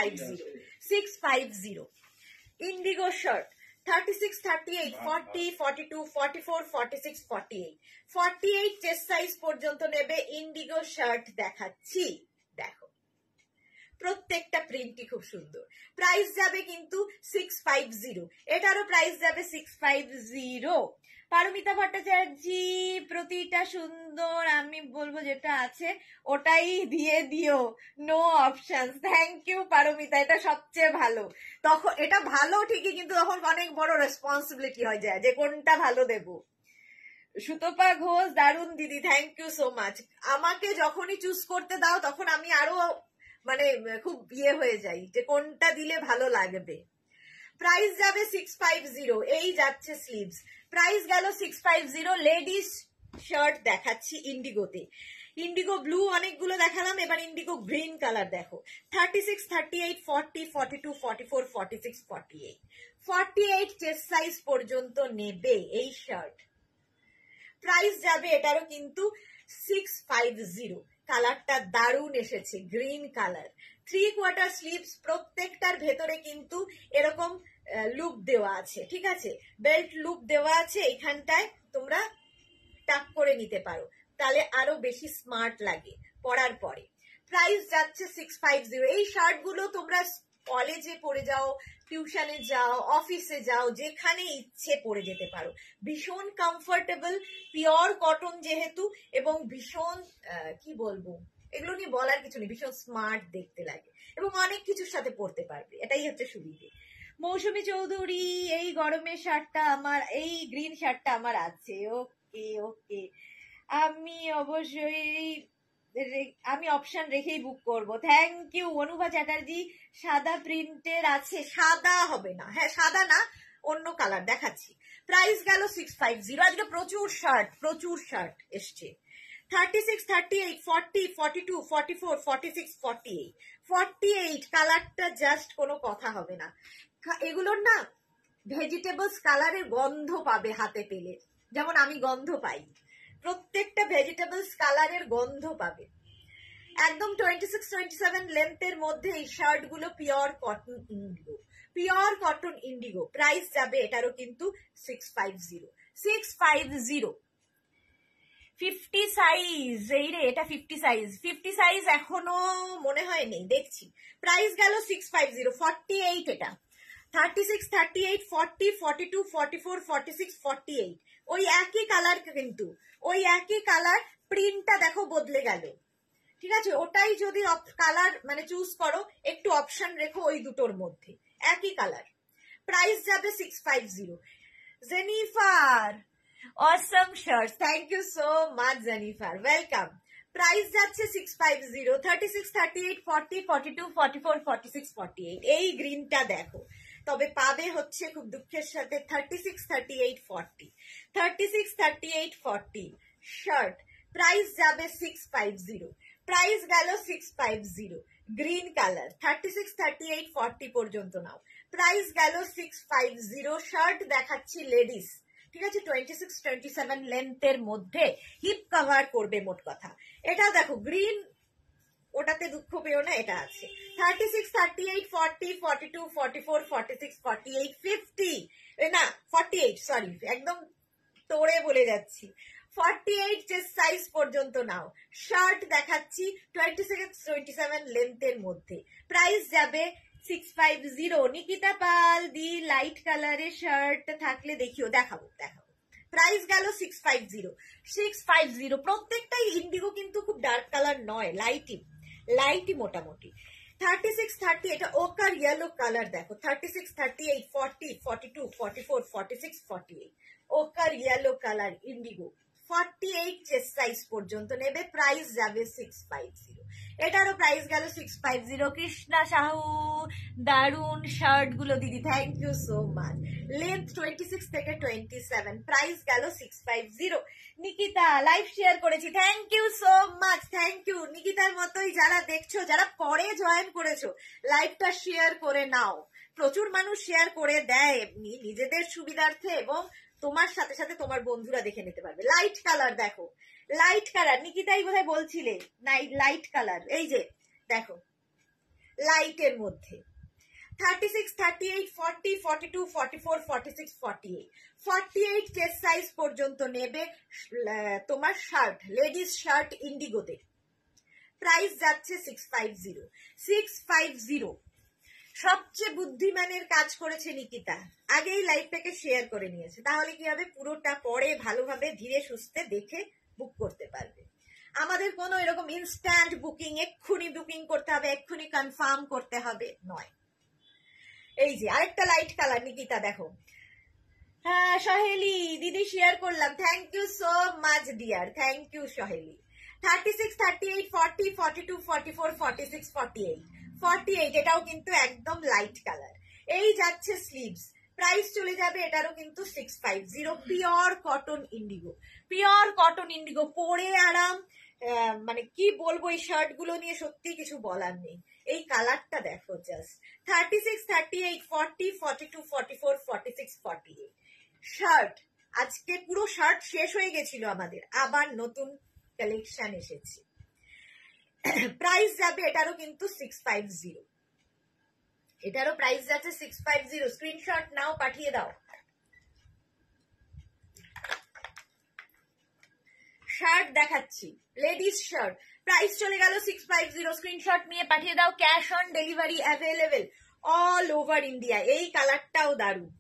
650। ইন্ডিগো শার্ট 36, 38, 40, 42, 44, 46, 48, 48 চেস্ট সাইজ পর্যন্ত নেবে। ইন্ডিগো শার্ট দেখাচ্ছি, দেখো প্রত্যেকটা প্রিন্টই খুব সুন্দর। প্রাইস যাবে কিন্তু 650। এটারও প্রাইস যাবে 650। পারমিতা ভট্টাচার্য, প্রতিটা সুন্দর, আমি বলবো যেটা আছে ওটাই দিয়ে দিও, no option. Thank you Paramita, এটা সবচেয়ে ভালো। তখন এটা ভালো ঠিকই, কিন্তু তখন অনেক বড় রেসপন্সিবিলিটি হয়ে যায় যে কোনটা ভালো দেব। সুতপা ঘোষ, দারুন দিদি, থ্যাংক ইউ সো মাচ। আমাকে যখনই চুজ করতে দাও তখন আমি আরো মানে খুব হয়ে যাই যে কোনটা দিলে ভালো লাগবে। প্রাইস যাবে 650। এই যাচ্ছে স্লিভস, প্রাইস গেল 650। লেডিস শার্ট দেখাচ্ছি ইন্ডিগোতে। ইন্ডিগো ব্লু অনেকগুলো দেখালাম, এবার ইন্ডিগো গ্রিন কালার দেখো। 36, 38, 40, 42, 44, 46, 48, 48 চেস্ট সাইজ পর্যন্ত নেবে এই শার্ট। প্রাইস যাবে এটারও কিন্তু 650। কালারটা দারুণ এসেছে, গ্রিন কালার। 3/4 স্লিভস, প্রত্যেকটার ভেতরে কিন্তু এরকম লুপ দেওয়া আছে, ঠিক আছে, বেল্ট লুপ দেওয়া আছে, এইখানটায় তোমরা টাক করে নিতে পারো, তাহলে আরো বেশি স্মার্ট লাগে পরার পরে। প্রাইস যাচ্ছে 650। এই শার্টগুলো তোমরা কলেজে পরে যাও, টিউশনে যাও, অফিসে যাও, যেখানে ইচ্ছে পরে যেতে পারো। ভীষণ কমফোর্টেবল, পিওর কটন যেহেতু, এবং ভীষণ কি বলবো, এগুলো নিয়ে বলার কিছু নেই, ভীষণ স্মার্ট দেখতে লাগে এবং অনেক কিছুর সাথে পরতে পারবে, এটাই হচ্ছে সুবিধে। মৌসুমী চৌধুরী, এই গরমের শার্টটা আমার, এই গ্রিন শার্টটা আমার আছে। ওকে ওকে, আমি অবশ্যই আমি অপশন রেখেই বুক করব। Thank you. অনুভা চ্যাটার্জি, সাদা প্রিন্টের আছে, সাদা হবে না, হ্যাঁ সাদা না, অন্য কালার দেখাচ্ছি। প্রাইস গেল 650। আজকে প্রচুর শার্ট এসছে। 36, 38, 40, 42, 44, 46, 48, 48 কালারটা জাস্ট কোনো কথা হবে না। এগুলোর না ভেজিটেবলস কালারের গন্ধ পাবে হাতে পেলে, যেমন আমি গন্ধ পাই, প্রত্যেকটা ভেজিটেবলস কালারের গন্ধ পাবে। একদম 26, 27 লেন্থের মধ্যে এই শার্ট গুলো pure cotton indigo, pure cotton indigo. Price যাবে এটারও কিন্তু 650, 650। 50 সাইজ, এই রে এটা 50 সাইজ, 50 সাইজ এখনো মনে হয় নেই, দেখছি। প্রাইস গেল 650, 48 এটা। 36, 38, 40, 42, 44, 46, 48, ওই একই কালার, কিন্তু ওই একই কালার, প্রিন্টটা দেখো বদলে গেল, ঠিক আছে। ওটাই যদি কালার মানে চুজ করো, একটু অপশন রেখো ওই দুটোর মধ্যে, একই কালার। প্রাইস যাবে 650। Jennifer, awesome shirts, thank you so much Jennifer, welcome. Price যাচ্ছে 650। 36, 38, 40, 42, 44, 46, 48, এই গ্রিনটা দেখো। তবে পাবে হচ্ছে খুব দুঃখের সাথে 36, 38, 40, 36, 38, 40 শার্ট। প্রাইস যাবে 650। প্রাইস গেল 650, গ্রিন কালার। 36, 38, 40 পর্যন্ত নাও। প্রাইস গেল 650। শার্ট দেখাচ্ছি লেডিস, ঠিক আছে, 26, 27 লেন্থের মধ্যে, হিপ কভার করবে মোট কথা। এটা দেখো গ্রিন, ওটাতে দুঃখ পেও না, এটা আছে। 36, 38, 40, 42, 44, 46, 48, 50 না 48, সরি একদম তোড়ে বলে যাচ্ছি, 48 চেস্ট সাইজ পর্যন্ত নাও। শার্ট দেখাচ্ছি 26, 27 লেন্থের মধ্যে। প্রাইস যাবে 650। নিকিতা পাল দি, লাইট কালারের শার্ট থাকলে দেখাবো। প্রাইস গেল 650, 650। প্রত্যেকটাই ইন্ডিগো, কিন্তু খুব ডার্ক কালার নয়, লাইটই মোটামুটি। 36, 30, এটা ওকার ইয়েলো কালার দেখো। 36, 38, 40, 42, 44, 46, 48, ochre yellow colour indigo. 48 chest size পর্যন্ত নেবে। প্রাইস যাবে 650। এটারও প্রাইস গেল 650। কৃষ্ণা সাহু, দারুন শার্ট গুলো দিদি, thank you so much. Length 26 থেকে 27, প্রাইস গেল 650। নিকিতা, লাইভ শেয়ার করেছি, thank you so much, thank you. নিকিতার মতোই যারা দেখছো, যারা পরে জয়েন করেছো, লাইভটা শেয়ার করে নাও। প্রচুর মানুষ শেয়ার করে দেয় এমনি নিজেদের সুবিধার্থে, এবং তোমার সাথে সাথে তোমার বন্ধুরা দেখে নিতে পারবে। লাইট কালার দেখো, লাইট কালার, নিকিতাই বোধহয় বলছিলে লাইট কালার, এই যে দেখো লাইটের মধ্যে। 36, 38, 40, 42, 44, 46, 48, 48 চেস্ট সাইজ পর্যন্ত নেবে তোমার শার্ট, লেডিস শার্ট ইন্ডিগোতে। প্রাইস যাচ্ছে 650, 650। সবচেয়ে বুদ্ধিমানের কাজ করেছে নিকিতা, আগেই লাইভটাকে শেয়ার করে নিয়েছে, তাহলে কি হবে, পুরোটা পরে ভালোভাবে ধীরে সুস্থে দেখে বুক করতে পারবে। আমাদের কোনো এরকম ইনস্ট্যান্ট বুকিং, এক্ষুনি বুকিং করতে হবে, এক্ষুনি কনফার্ম করতে হবে নয়। এই যে আরেকটা লাইট কালার, নিকিতা দেখো। হ্যাঁ সহেলি দিদি, শেয়ার করলাম, thank you so much dear, thank you Saheli. 36, 38, 40, 42, 44, 46, 48, 48, এটাও কিন্তু একদম লাইট কালার। এই যাচ্ছে স্লিভস। প্রাইস চলে যাবে এটারও কিন্তু 650। Pure cotton indigo, pure cotton indigo, পরে আরাম, মানে কি বলবো এই শার্ট গুলো নিয়ে, সত্যি কিছু বলার নেই। এই কালারটা দেখো জাস্ট, 36, 38, 40, 42, 44, 46, 48 শার্ট। আজকে পুরো শার্ট শেষ হয়ে গেছিল আমাদের, আবার নতুন কালেকশন এসেছে। প্রাইস যাবে এটারও কিন্তু 650, এটারও প্রাইস যাচ্ছে 650। স্ক্রিনশট নাও, পাঠিয়ে দাও। শার্ট দেখাচ্ছি, লেডিস শার্ট, প্রাইস চলে গেল 650। স্ক্রিনশট নিয়ে পাঠিয়ে দাও। Cash on delivery available all over India. এই কালারটাও দারুণ,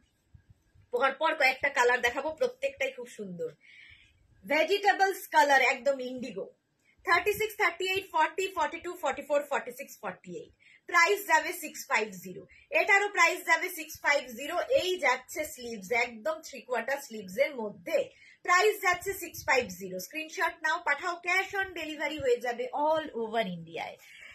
পরপর কয়েকটা কালার দেখাবো, প্রত্যেকটাই খুব সুন্দর। ভেজিটেবলস কালার, একদম ইন্ডিগো। 36, 38, 40, 42, 44, 46, 48 প্রাইস যাবে 650। এটারও প্রাইস যাবে 650। এই যাচ্ছে স্লিভস, একদম 3/4 স্লিভস এর মধ্যে, প্রাইস যাচ্ছে 650। স্ক্রিনশট নাও, পাঠাও। ক্যাশ অন ডেলিভারি হয়ে যাবে অল ওভার ইন্ডিয়ায়।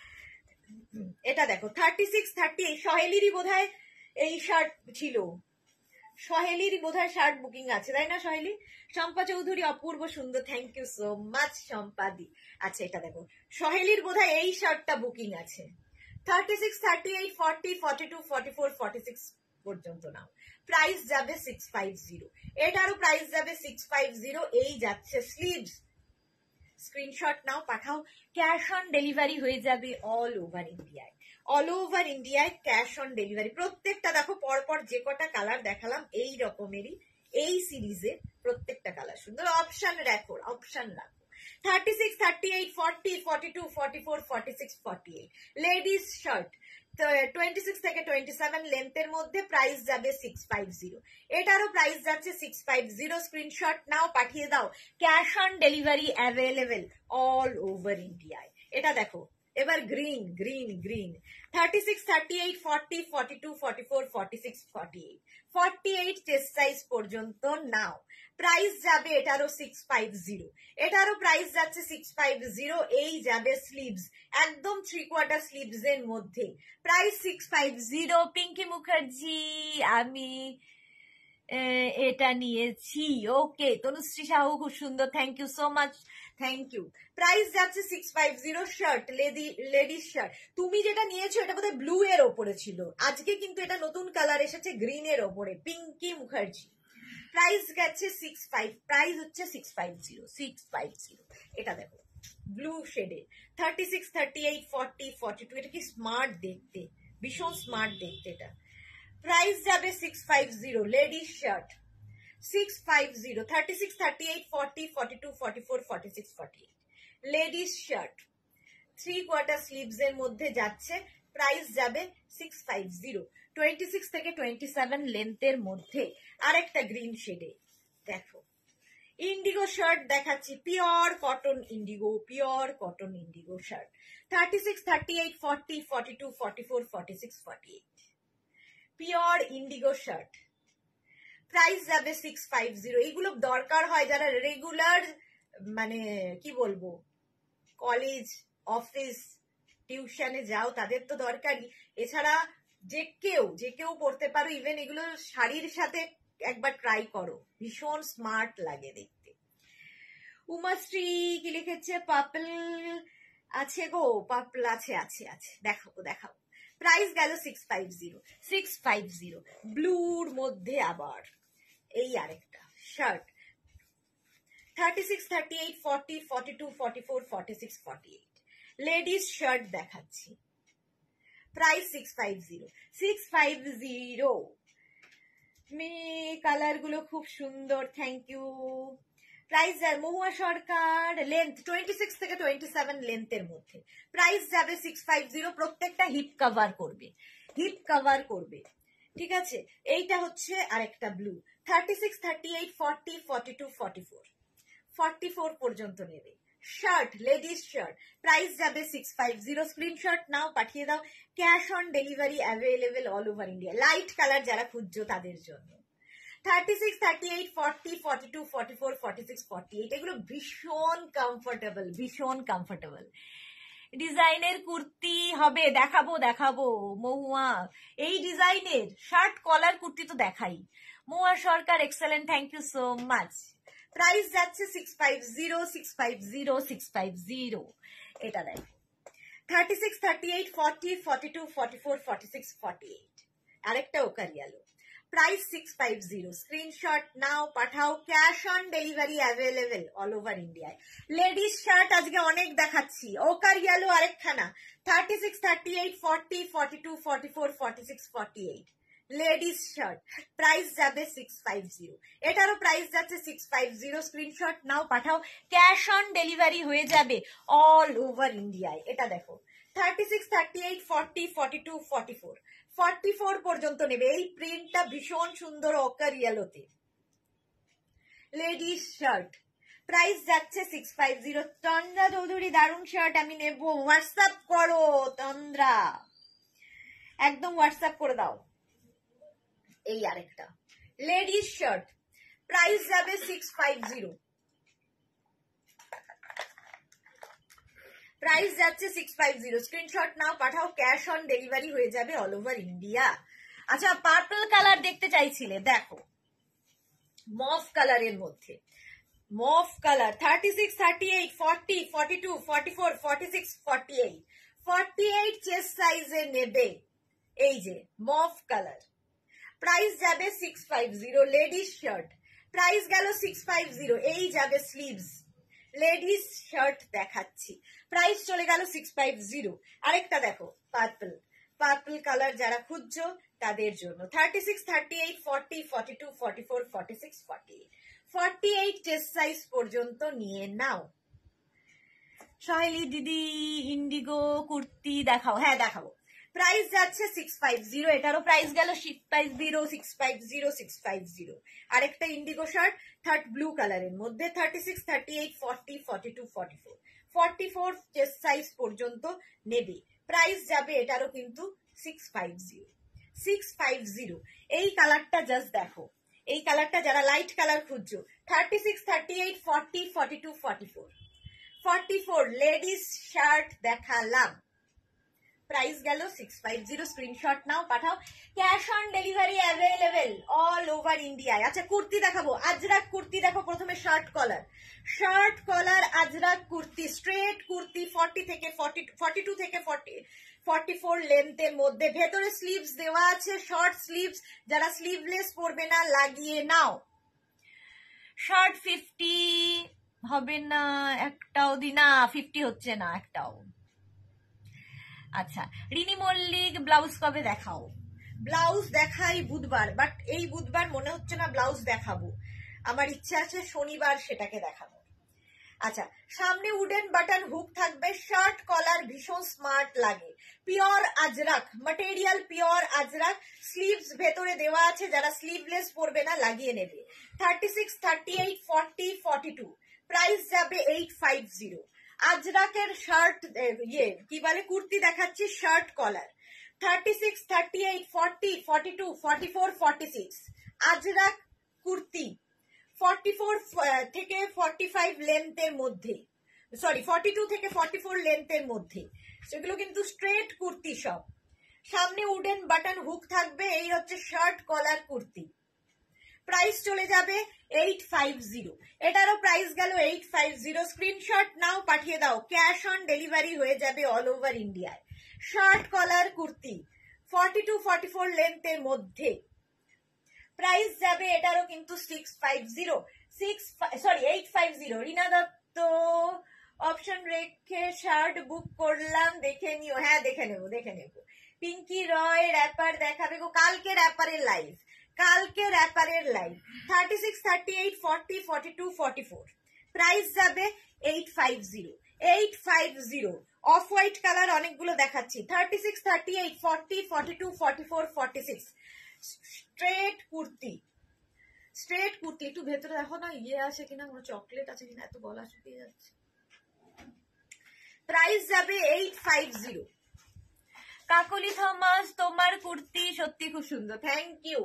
এটা দেখো 36, 38 সহেলিরই বোধহয় এই শার্ট ছিল, সহেলির বোধহয় শার্ট বুকিং আছে, তাই না সহেলি? শম্পা চৌধুরী, অপূর্ব সুন্দর, থ্যাংক ইউ সো মাচ শম্পাদি। আচ্ছা এটা দেখো, সহেলির বোধহয় এই শার্টটা বুকিং আছে। 36, 38, 40, 42, 44, 46 পর্যন্ত নাও, প্রাইস যাবে 650। এটারও প্রাইস যাবে 650। এই যাচ্ছে স্লিভস, স্ক্রিনশট নাও, পাঠাও। ক্যাশ অন ডেলিভারি হয়ে যাবে অল ওভার ইন্ডিয়ায়, অল ওভার ইন্ডিয়ায় ক্যাশ অন ডেলিভারি। প্রত্যেকটা দেখো পরপর যে কটা কালার দেখালাম এই রকমেরই, এই সিরিজের প্রত্যেকটা কালার সুন্দর। অপশন রাখো, অপশন রাখো। 36, 38, 40, 42, 44, 46, 48 লেডিস শার্ট, 26 থেকে 27 লেন্থের মধ্যে, প্রাইস যাবে 650। এটারও প্রাইস যাচ্ছে 650। স্ক্রিনশট নাও, পাঠিয়ে দাও। Cash on delivery available all over ইন্ডিয়ায়। এটা দেখো এবার green, green, green. 36, 38, 40, 42, 44, 46, 48 48 chest size পর্যন্ত নাও, প্রাইস যাবে এটারও 650। এটারও প্রাইস যাচ্ছে 650। এই যাবে স্লিভস, একদম 3/4 স্লিভস এর মধ্যে, প্রাইস 650। পিঙ্কি মুখার্জি, আমি এটা নিয়েছি। ওকে, তনুশ্রী সাহু, খুব সুন্দর, thank you so much, thank you. Price যাচ্ছে 650। Shirt, ladies shirt. তুমি যেটা নিয়েছো এটা বোধহয় ব্লু এর ওপরে ছিল, আজকে কিন্তু এটা নতুন কালার এসেছে গ্রিন এর ওপরে। পিঙ্কি মুখার্জি, প্রাইস গেছে 65, প্রাইস হচ্ছে 650, 650। এটা দেখো ব্লু শেডে, 36, 38, 40, 42 এটা কি স্মার্ট দেখতে, ভীষণ স্মার্ট দেখতে। এটা প্রাইস যাবে 650। Ladies shirt 650, 36, 38, 40, 42, 44, 46, 48 ladies shirt 3/4 sleeves এর মধ্যে যাচ্ছে, প্রাইস যাবে 650। 26 থেকে 27 লেন্থের মধ্যে আরেকটা গ্রিন শেডে দেখো, ইন্ডিগো শার্ট দেখাচ্ছি, pure cotton indigo, pure cotton indigo shirt. 36, 38, 40, 42, 44, 46, 48 pure indigo shirt, price যাবে 650। এইগুলো দরকার হয় যারা রেগুলার, মানে কি বলবো, কলেজ, অফিস, টিউশনে যাও, তাদের তো দরকারই। এছাড়া যে কেউ পড়তে পারো। ইভেন এগুলো শাড়ির সাথে একবার ট্রাই করো, ভীষণ স্মার্ট লাগে দেখতে। উমাশ্রী কি লিখেছে, পার্পল আছে গো, পার্পল আছে, আছে, আছে, দেখাবো, দেখাবো। প্রাইস গেল 650, 650। ব্লুর মধ্যে আবার এই আরেকটা শার্ট, 36, 38, 40, 42, 44, 46, 48 লেডিস শার্ট দেখাচ্ছি, প্রাইস 650, 650। কালার গুলো খুব সুন্দর, thank you. Price Mahua Sarkar, length 26 থেকে 27 লেন্থের মধ্যে, প্রাইস যাবে 650। প্রত্যেকটা হিপ কভার করবে, হিপ কভার করবে, ঠিক আছে। এইটা হচ্ছে আরেকটা ব্লু, 36, 38, 40, 42, 44 44 পর্যন্ত নেবে শার্ট, লেডিস শার্ট, প্রাইস যাবে 650। স্ক্রিনশট নাও, পাঠিয়ে দাও। Cash on delivery available all over India. Light colour যারা খুঁজছো তাদের জন্য, 36, 38, 40, 42, 44, 46, 48 এগুলো ভীষণ কমফোর্টেবল, ভীষণ কমফোর্টেবল ডিজাইনের কুর্তি হবে, দেখাবো, দেখাবো মহুয়া। এই ডিজাইনের শার্ট কলার কুর্তি তো দেখাই। Mahua Sarkar, excellent, thank you so much. Price যাচ্ছে 650 এটা দেখ 36, 38, 40, 42, 44, 46, 48 আরেকটা ওকার ইয়েলো প্রাইস 650 স্ক্রিনশট নাও পাঠাও cash on delivery available all over ইন্ডিয়ায় লেডিস শার্ট আজকে অনেক দেখাচ্ছি ওকার ইয়েলো আরেকখানা 36, 38, 40, 42, 44, 46, 48 লেডিস শার্ট প্রাইস যাবে 650 এটারও প্রাইস যাচ্ছে 650 স্ক্রিনশট নাও পাঠাও ক্যাশ অন ডেলিভারি হয়ে যাবে অল ওভার ইন্ডিয়ায় এটা দেখো 36, 38, 40, 42, 44 44 পর্যন্ত নেবে এই প্রিন্টটা ভীষণ সুন্দর অকার ইয়েলোতে লেডিস শার্ট প্রাইস যাচ্ছে 650 তন্দ্রা চৌধুরী দারুণ শার্ট আমি নেব হোয়াটসঅ্যাপ করো তন্দ্রা একদম হোয়াটসঅ্যাপ করে দাও এই আরেকটা লেডিস শার্ট প্রাইস যাবে 650 প্রাইস যাচ্ছে 650 স্ক্রিনশট নাও পাঠাও ক্যাশ অন ডেলিভারি হয়ে যাবে অল ওভার ইন্ডিয়া আচ্ছা পার্পল কালার দেখতে চাইছিলে দেখো মফ কালারের মধ্যে মফ কালার 36, 38, 40, 42, 44, 46, 48 48 চেস্ট সাইজে নেবে এই যে মফ কালার প্রাইস যাবে 650 লেডিস শার্ট প্রাইস গেল 650 এই যাবে স্লিভস লেডিস শার্ট দেখাচ্ছি প্রাইস চলে গেল 650 আরেকটা দেখো পার্পল কালার যারা খুঁজছো তাদের জন্য 36, 38, 40, 42, 44, 46, 48 48 চেস্ট সাইজ পর্যন্ত নিয়ে নাও সাহেলি দিদি ইন্ডিগো কুর্তি দেখাও হ্যাঁ দেখাবো প্রাইস যাচ্ছে 650 এটারও প্রাইস গেল 650 আরেকটা ইন্ডিগো শার্ট থার্ড ব্লু কালারের মধ্যে 36, 38, 40, 42, 44 44 চেস্ট সাইজ পর্যন্ত নেবে প্রাইস যাবে এটারও কিন্তু 650 এই কালারটা জাস্ট দেখো এই কালারটা যারা লাইট কালার খুঁজছো 36, 38, 40, 42, 44 44 লেডিস শার্ট দেখালাম প্রাইস গেল 650 স্ক্রিনশট নাও পাঠাও cash on delivery available all over ইন্ডিয়ায় আচ্ছা কুর্তি দেখাবো আজরাক কুর্তি দেখো প্রথমে shirt collar ajrakh kurti straight kurti 40 থেকে 42 থেকে 44 লেন্থের মধ্যে ভেতরে স্লিভস দেওয়া আছে শর্ট স্লিভস যারা স্লিভলেস পরবে না লাগিয়ে নাও শার্ট 50 হবে না একটাও দিনা 50 হচ্ছে না একটাও আচ্ছা রিনি মল্লিক ব্লাউজ কবে দেখাও ব্লাউজ দেখাই বুধবার বাট এই বুধবার মনে হচ্ছে না ব্লাউজ দেখাবো আমার ইচ্ছা আছে শনিবার সেটাকে দেখাবো আচ্ছা সামনে উডেন বাটন হুক থাকবে শার্ট কলার ভীষণ স্মার্ট লাগে pure Ajrak material pure ajrakh sleeves ভেতরে দেওয়া আছে যারা স্লিভলেস পরবে না লাগিয়ে নেবে 36, 38, 40, 42 প্রাইস যাবে 850 আজরাকের শার্ট কি বলে কুর্তি দেখাচ্ছি শার্ট কলার 36, 38, 40, 42, 44, 46 আজরাক কুর্তি 44 থেকে 45 লেন্থের মধ্যে 42 থেকে 44 লেন্থের মধ্যে সেগুলো কিন্তু স্ট্রেট কুর্তি সব সামনে উডেন বাটন হুক থাকবে এই হচ্ছে শার্ট কলার কুর্তি প্রাইস চলে যাবে 850 এটারও প্রাইস গেল 850 স্ক্রিনশট নাও পাঠিয়ে দাও ক্যাশ অন ডেলিভারি হয়ে যাবে অল ওভার ইন্ডিয়ায় শার্ট কলার কুর্তি 42, 44 লেন্থের মধ্যে প্রাইস যাবে এটারও কিন্তু 850 রিনা দত্ত অপশন রেখে শার্ট বুক করলাম দেখে নিও হ্যাঁ দেখে নেব পিঙ্কি রয় র্যাপার দেখাবে গো কালকে র্যাপারের লাইভ 36, 38, 40, 42, 44 প্রাইস যাবে 850 অফ হোয়াইট কালার অনেকগুলো দেখাচ্ছি 36, 38, 40, 42, 44, 46 স্ট্রেট কুর্তি একটু ভেতরে দেখো না আছে কিনা কোনো চকলেট আছে কিনা এত গলা শুকিয়ে যাচ্ছে প্রাইস যাবে 850 কাকলি থমাস তোমার কুর্তি সত্যি খুব সুন্দর থ্যাংক ইউ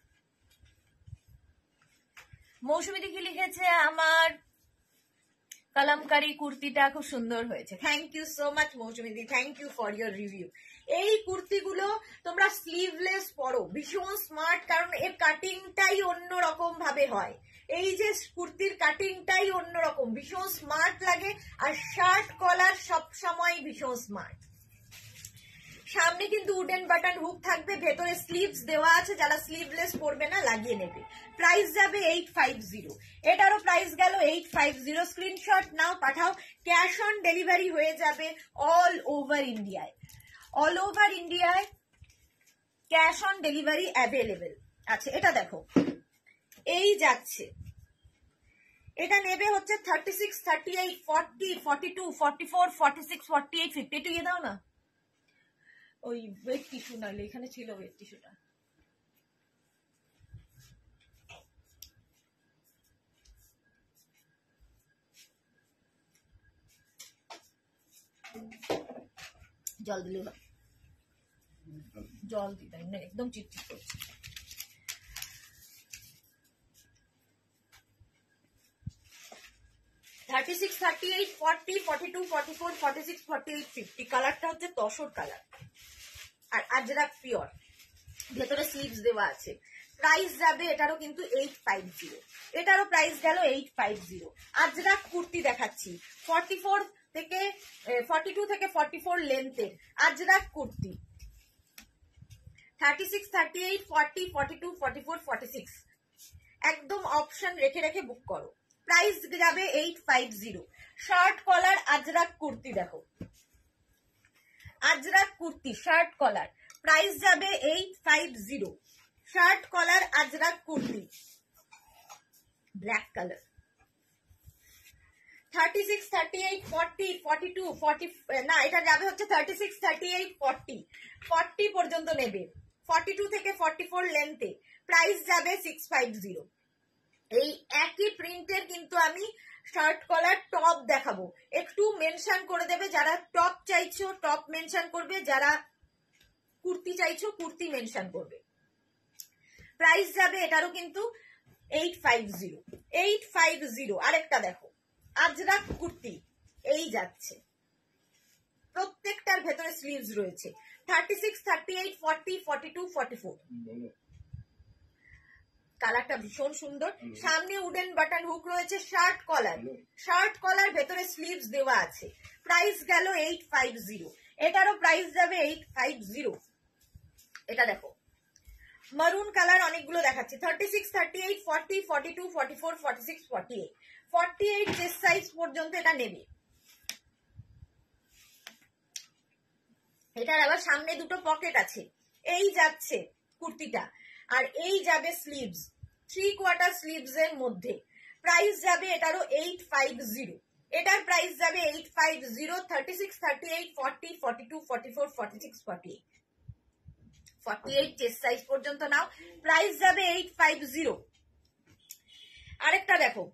মৌসুমী দেখি লিখেছে আমার কালামকারি কুর্তিটা খুব সুন্দর হয়েছে। থ্যাংক ইউ সো মাচ মৌসুমিদি, thank you for your review. এই কুর্তিগুলো তোমরা স্লিভলেস পরো, ভীষণ স্মার্ট, কারণ এর কাটিংটাই অন্যরকম ভাবে হয়। এই যে কুর্তির কাটিংটাই অন্যরকম, ভীষণ স্মার্ট লাগে। আর শার্ট কলার সব সময় ভীষণ স্মার্ট। সামনে কিন্তু উডেন বাটন হুক থাকবে, ভেতরে স্লিভস দেওয়া আছে, যারা স্লিভলেস পরবে না লাগিয়ে নেবে। প্রাইস যাবে 850, এটারও প্রাইস গেল 850। স্ক্রিনশট নাও, পাঠাও। ক্যাশ অন ডেলিভারি হয়ে যাবে অল ওভার ইন্ডিয়ায়, অল ওভার ইন্ডিয়ায় ক্যাশ অন ডেলিভারি অ্যাভেলেবেল। আচ্ছা এটা দেখো, এই যাচ্ছে, এটা নেবে হচ্ছে 36, 38, 40, 42, 44, 46, 48, 50। একটু ইয়ে দাও না, ওই ওয়েট টিস্যু, নাহলে এখানে ছিল ওয়েট টিস্যুটা। জল দিলে জল দিতাম না, একদম চিটচিট করছে। Thirty six, 38, 40, 42, 44, 46, 48, 50। কালারটা হচ্ছে তসর কালার আর আজরাক পিওর, ভেতরে স্লিভস দেওয়া আছে। প্রাইস যাবে এটারও কিন্তু 850, এটারও প্রাইস গেল 850। আজরাক কুর্তি দেখাচ্ছি, 42 থেকে 44 লেন্থের আজরাক কুর্তি। 36, 38, 40, 42, 44, 46 একদম অপশন রেখে রেখে বুক করো। প্রাইস যাবে 850। শার্ট কলার আজরাক কুর্তি দেখো, ajrakh kurti shirt collar, price যাবে 850। Shirt collar ajrakh kurti, black colour. 36, 38, 40, 42, 40 না, এটা যাবে হচ্ছে 36, 38, 40, 40 পর্যন্ত নেবে। 42 থেকে 44 লেন্থে প্রাইস যাবে 650। এই একই প্রিন্টের কিন্তু আমি শার্ট কলার টপ দেখাবো, একটু মেনশন করে দেবে। যারা টপ চাইছো টপ মেনশন করবে, যারা কুর্তি চাইছো কুর্তি মেনশন করবে। প্রাইস যাবে এটারও কিন্তু 850, 850। আরেকটা দেখো, আজরাক কুর্তি, এই যাচ্ছে, প্রত্যেকটার ভেতরে স্লিভস রয়েছে। 36, 38, 40, 42, 44। কালারটা ভীষণ সুন্দর, সামনে উডেন বাটন হুক রয়েছে। শার্ট কলার, শার্ট কলার ভেতরে স্লিভস দেওয়া আছে। প্রাইস গেল 850, এটারও প্রাইস যাবে 850। এটা দেখো, মারুন কালার অনেকগুলো দেখাচ্ছি। 36, 38, 40, 42, 44, 46, 48, 48 চেস্ট সাইজ পর্যন্ত এটা নেবে। এটার আবার সামনে দুটো পকেট আছে। এই যাচ্ছে কুর্তিটা, আর এই যাবে স্লিভস, 3/4 স্লিভস এর মধ্যে। প্রাইস যাবে এটারও 850, এটার প্রাইস যাবে 850। 36, 38, 40, 42, 44, 46, 48, 48 চেস্ট সাইজ পর্যন্ত নাও। প্রাইস যাবে 850। আরেকটা দেখো,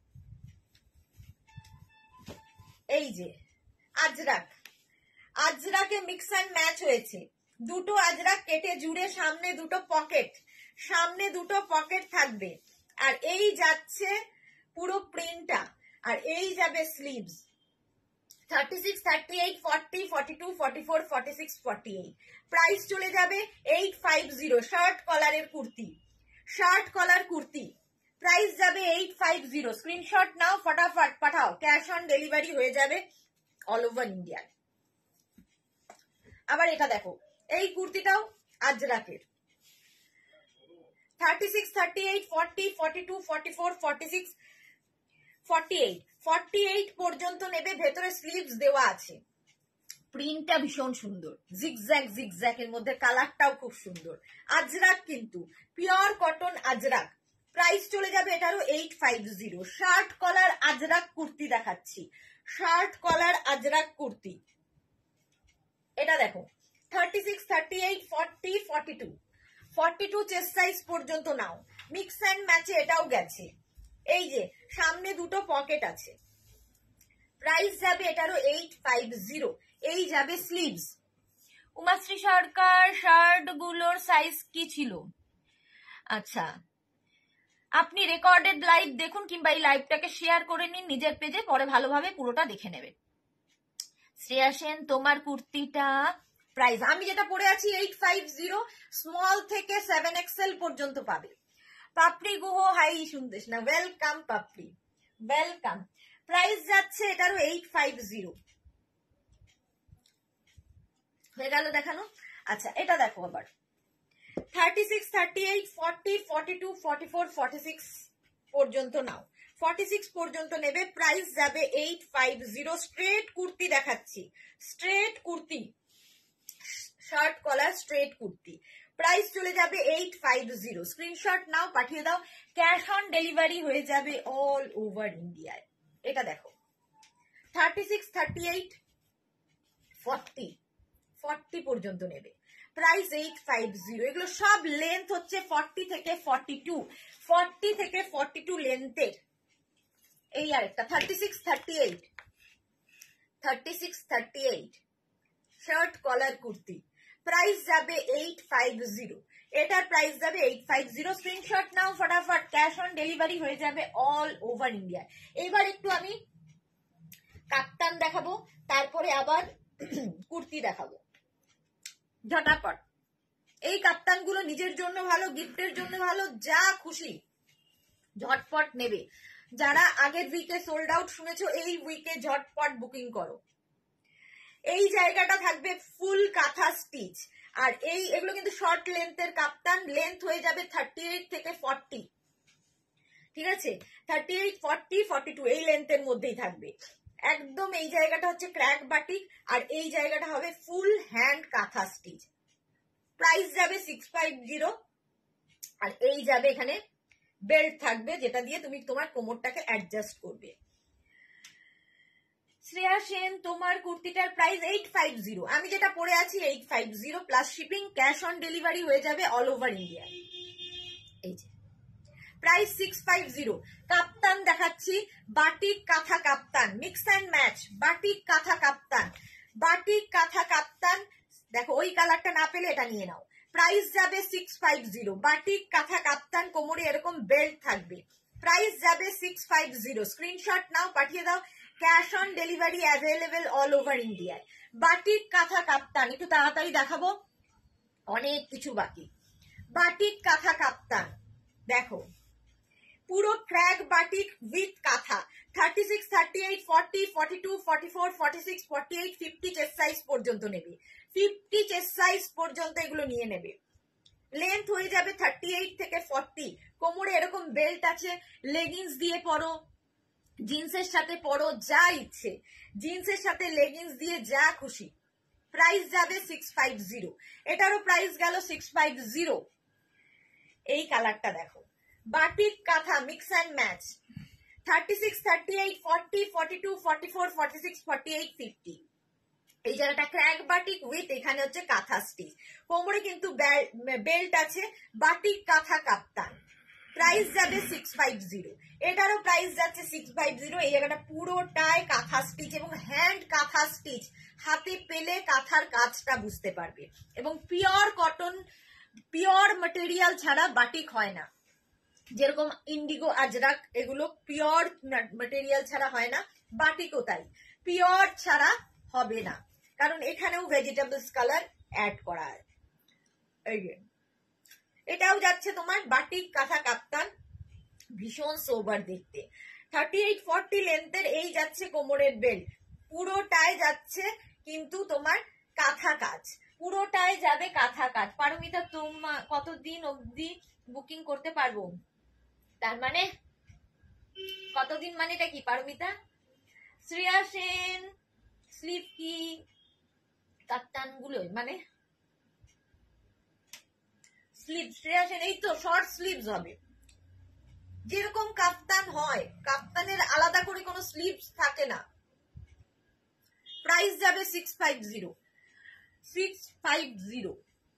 এই যে আজরাক, আজরাকে মিক্স অ্যান্ড ম্যাচ হয়েছে। দুটো আজরাক কেটে জুড়ে সামনে দুটো পকেট, সামনে দুটো পকেট থাকবে। আর এই যাচ্ছে পুরো প্রিন্টটা, আর এই যাবে স্লিভস। 36, 38, 40, 42, 44, 46, 48। প্রাইস চলে যাবে 850। শার্ট কলারের kurti, shirt collar kurti, price যাবে 850। স্ক্রিনশট নাও, ফটাফট পাঠাও, ক্যাশ অন ডেলিভারি হয়ে যাবে অল ওভার ইন্ডিয়ায়। আবার এটা দেখো, এই কুর্তিটাও আজরাকের। 36, 38, 40, 42, 44, 46, 48, 48 পর্যন্ত নেবে। ভেতরে স্লিভস দেওয়া আছে। প্রিন্টটা ভীষণ সুন্দর, জিগজ্যাগ জিগজ্যাগ এর মধ্যে, কালারটাও খুব সুন্দর। আজরাক কিন্তু পিওর কটন আজরাক। প্রাইস চলে যাবে এটারও 850। শার্ট কলার আজরাক কুর্তি দেখাচ্ছি, শার্ট কলার আজরাক কুর্তি। এটা দেখো, 36, 38, 40, 42, 42 চেস্ট সাইজ পর্যন্ত নাও। মিক্স অ্যান্ড ম্যাচে এটাও গেছে। এই যে সামনে দুটো পকেট আছে। প্রাইস যাবে এটারও 850। এই যাবে স্লিভস। উমাশ্রী সরকার, শার্ট গুলোর সাইজ কি ছিল? আচ্ছা, আপনি রেকর্ডেড লাইভ দেখুন কিংবা এই লাইভটাকে শেয়ার করে নিন নিজের পেজে, পরে ভালোভাবে পুরোটা দেখে নেবে। শ্রেয়া সেন তোমার কুর্তিটা প্রাইস আমি যেটা পরে আছি 850, স্মল থেকে 7XL পর্যন্ত পাবে। পাপড়ি গুহ হাই শুনতেছ না, ওয়েলকাম পাপড়ি, ওয়েলকাম। প্রাইস যাচ্ছে এটারও 850 হয়ে গেল দেখানো। আচ্ছা এটা দেখো আবার 36, 38, 40, 42, 44, 46 পর্যন্ত নাও, 46 পর্যন্ত নেবে। প্রাইস যাবে 850। স্ট্রেট কুর্তি দেখাচ্ছি, straight kurti, shirt collar straight kurti, price চলে যাবে 850। স্ক্রিনশট নাও, পাঠিয়ে দাও, ক্যাশ অন ডেলিভারি হয়ে যাবে অল ওভার ইন্ডিয়ায়। এটা দেখো 36, 38, 40 পর্যন্ত নেবে, প্রাইস 850। এগুলো সব লেন্থ হচ্ছে 40 থেকে 42, 40 থেকে 42 লেন্থের। এই আরেকটা 36, 38 শার্ট কলার কুর্তি, প্রাইস যাবে 850। এটার প্রাইস যাবে 850। স্ক্রিনশট নাও ফটাফট, ক্যাশ অন ডেলিভারি হয়ে যাবে অল ওভার ইন্ডিয়া। এবার একটু আমি কাপ্তান দেখাবো, তারপরে আবার কুর্তি দেখাবো ঝটাপট। এই কাপ্তানগুলো নিজের জন্য ভালো, গিফটের জন্য ভালো, যা খুশি ঝটপট নেবে। যারা আগের উইকে সোল্ড আউট শুনেছো, এই উইকে ঝটপট বুকিং করো। এই জায়গাটা থাকবে ফুল কাঁথা স্টিচ, আর এগুলো কিন্তু শর্ট লেন্থের কাপ্তান, লেন্থ হয়ে যাবে 38 থেকে 40, ঠিক আছে? 38, 40, 42 এই লেন্থের মধ্যেই থাকবে একদম। এই জায়গাটা হচ্ছে ক্র্যাক বাটিক, আর এই জায়গাটা হবে full hand kantha stitch. Price যাবে 650, আর এই যাবে এখানে বেল্ট থাকবে, যেটা দিয়ে তুমি তোমার কোমরটাকে অ্যাডজাস্ট করবে। শ্রেয়া সেন তোমার কুর্তিটার প্রাইস 850। আমি যেটা পরে আছি 850 plus shipping, cash on delivery হয়ে যাবে অল ওভার ইন্ডিয়া। এই যে প্রাইস 650। কাপ্তান দেখাচ্ছি, batik kantha kaftan, mix and match, batik kantha kaftan, batik kantha কাপ্তান। দেখো ওই কালারটা না পেলে এটা নিয়ে নাও, প্রাইস যাবে 650। বাটিক কাঁথা কাপ্তান, কোমরে এরকম বেল্ট থাকবে, প্রাইস যাবে 650। স্ক্রিনশট নাও, পাঠিয়ে দাও, cash on delivery available all over ইন্ডিয়ায়। বাটিক কাঁথা কাপ্তান একটু তাড়াতাড়ি দেখাবো, অনেক কিছু বাকি। বাটিক কাঁথা কাপ্তান দেখো, পুরো ক্র্যাক বাটিক উইথ কাঁথা, 36, 38, 40, 42, 44, 46, 48, 50 চেস্ট সাইজ পর্যন্ত নেবে, 50 চেস্ট সাইজ পর্যন্ত এগুলো নিয়ে নেবে। লেন্থ হয়ে যাবে 38 থেকে 40, কোমরে এরকম বেল্ট আছে, লেগিংস দিয়ে পরো, জিন্সের সাথে পরো, যা ইচ্ছে, জিন্সের সাথে লেগিংস দিয়ে যা খুশি। প্রাইস যাবে 650। এটারও প্রাইস গেল 650। এই কালারটা দেখো, বাটিক কাঁথা মিক্স অ্যান্ড ম্যাচ, 36, 38, 40, 42, 44, 46, 48, 50। এই জায়গাটা ক্র্যাক বাটিক উইথ এখানে হচ্ছে কাঁথা স্টিচ, কোমরে কিন্তু বেল্ট আছে, বাটিক কাঁথা কাপ্তান, প্রাইস যাবে 650। এটারও প্রাইস যাচ্ছে 650। এই জায়গাটা পুরোটাই কাঁথা স্টিচ এবং হ্যান্ড কাঁথা স্টিচ, হাতে পেলে কাঁথার কাজটা বুঝতে পারবে। এবং পিওর কটন, পিওর ম্যাটেরিয়াল ছাড়া বাটিক হয় না, যেরকম ইন্ডিগো আজরাক এগুলো পিওর ম্যাটেরিয়াল ছাড়া হয় না, বাটিকও তাই পিওর ছাড়া হবে না, কারণ এখানেও ভেজিটেবলস কালার অ্যাড করা হয়। এই যে এটাও যাচ্ছে তোমার বাটিক কাঁথা কাপ্তান, ভীষণ সোবার দেখতে, 38, 40 লেন্থের। এই যাচ্ছে কোমরের বেল্ট, পুরোটাই যাচ্ছে কিন্তু তোমার কাঁথা কাজ, পুরোটাই যাবে কাঁথা কাজ। পারমিতা তোমার কতদিন অবধি বুকিং করতে পারবো? তার মানে কতদিন মানে এটা কি পারমিতা? শ্রেয়া সেন স্লিপ কি কাপ্তান গুলো মানে স্লিপ, শ্রেয়া সেন এই তো শর্ট স্লিভস হবে, যেরকম কাপ্তান হয়, কাপ্তানের আলাদা করে কোনো স্লিভস থাকে না। প্রাইস যাবে 650, 650।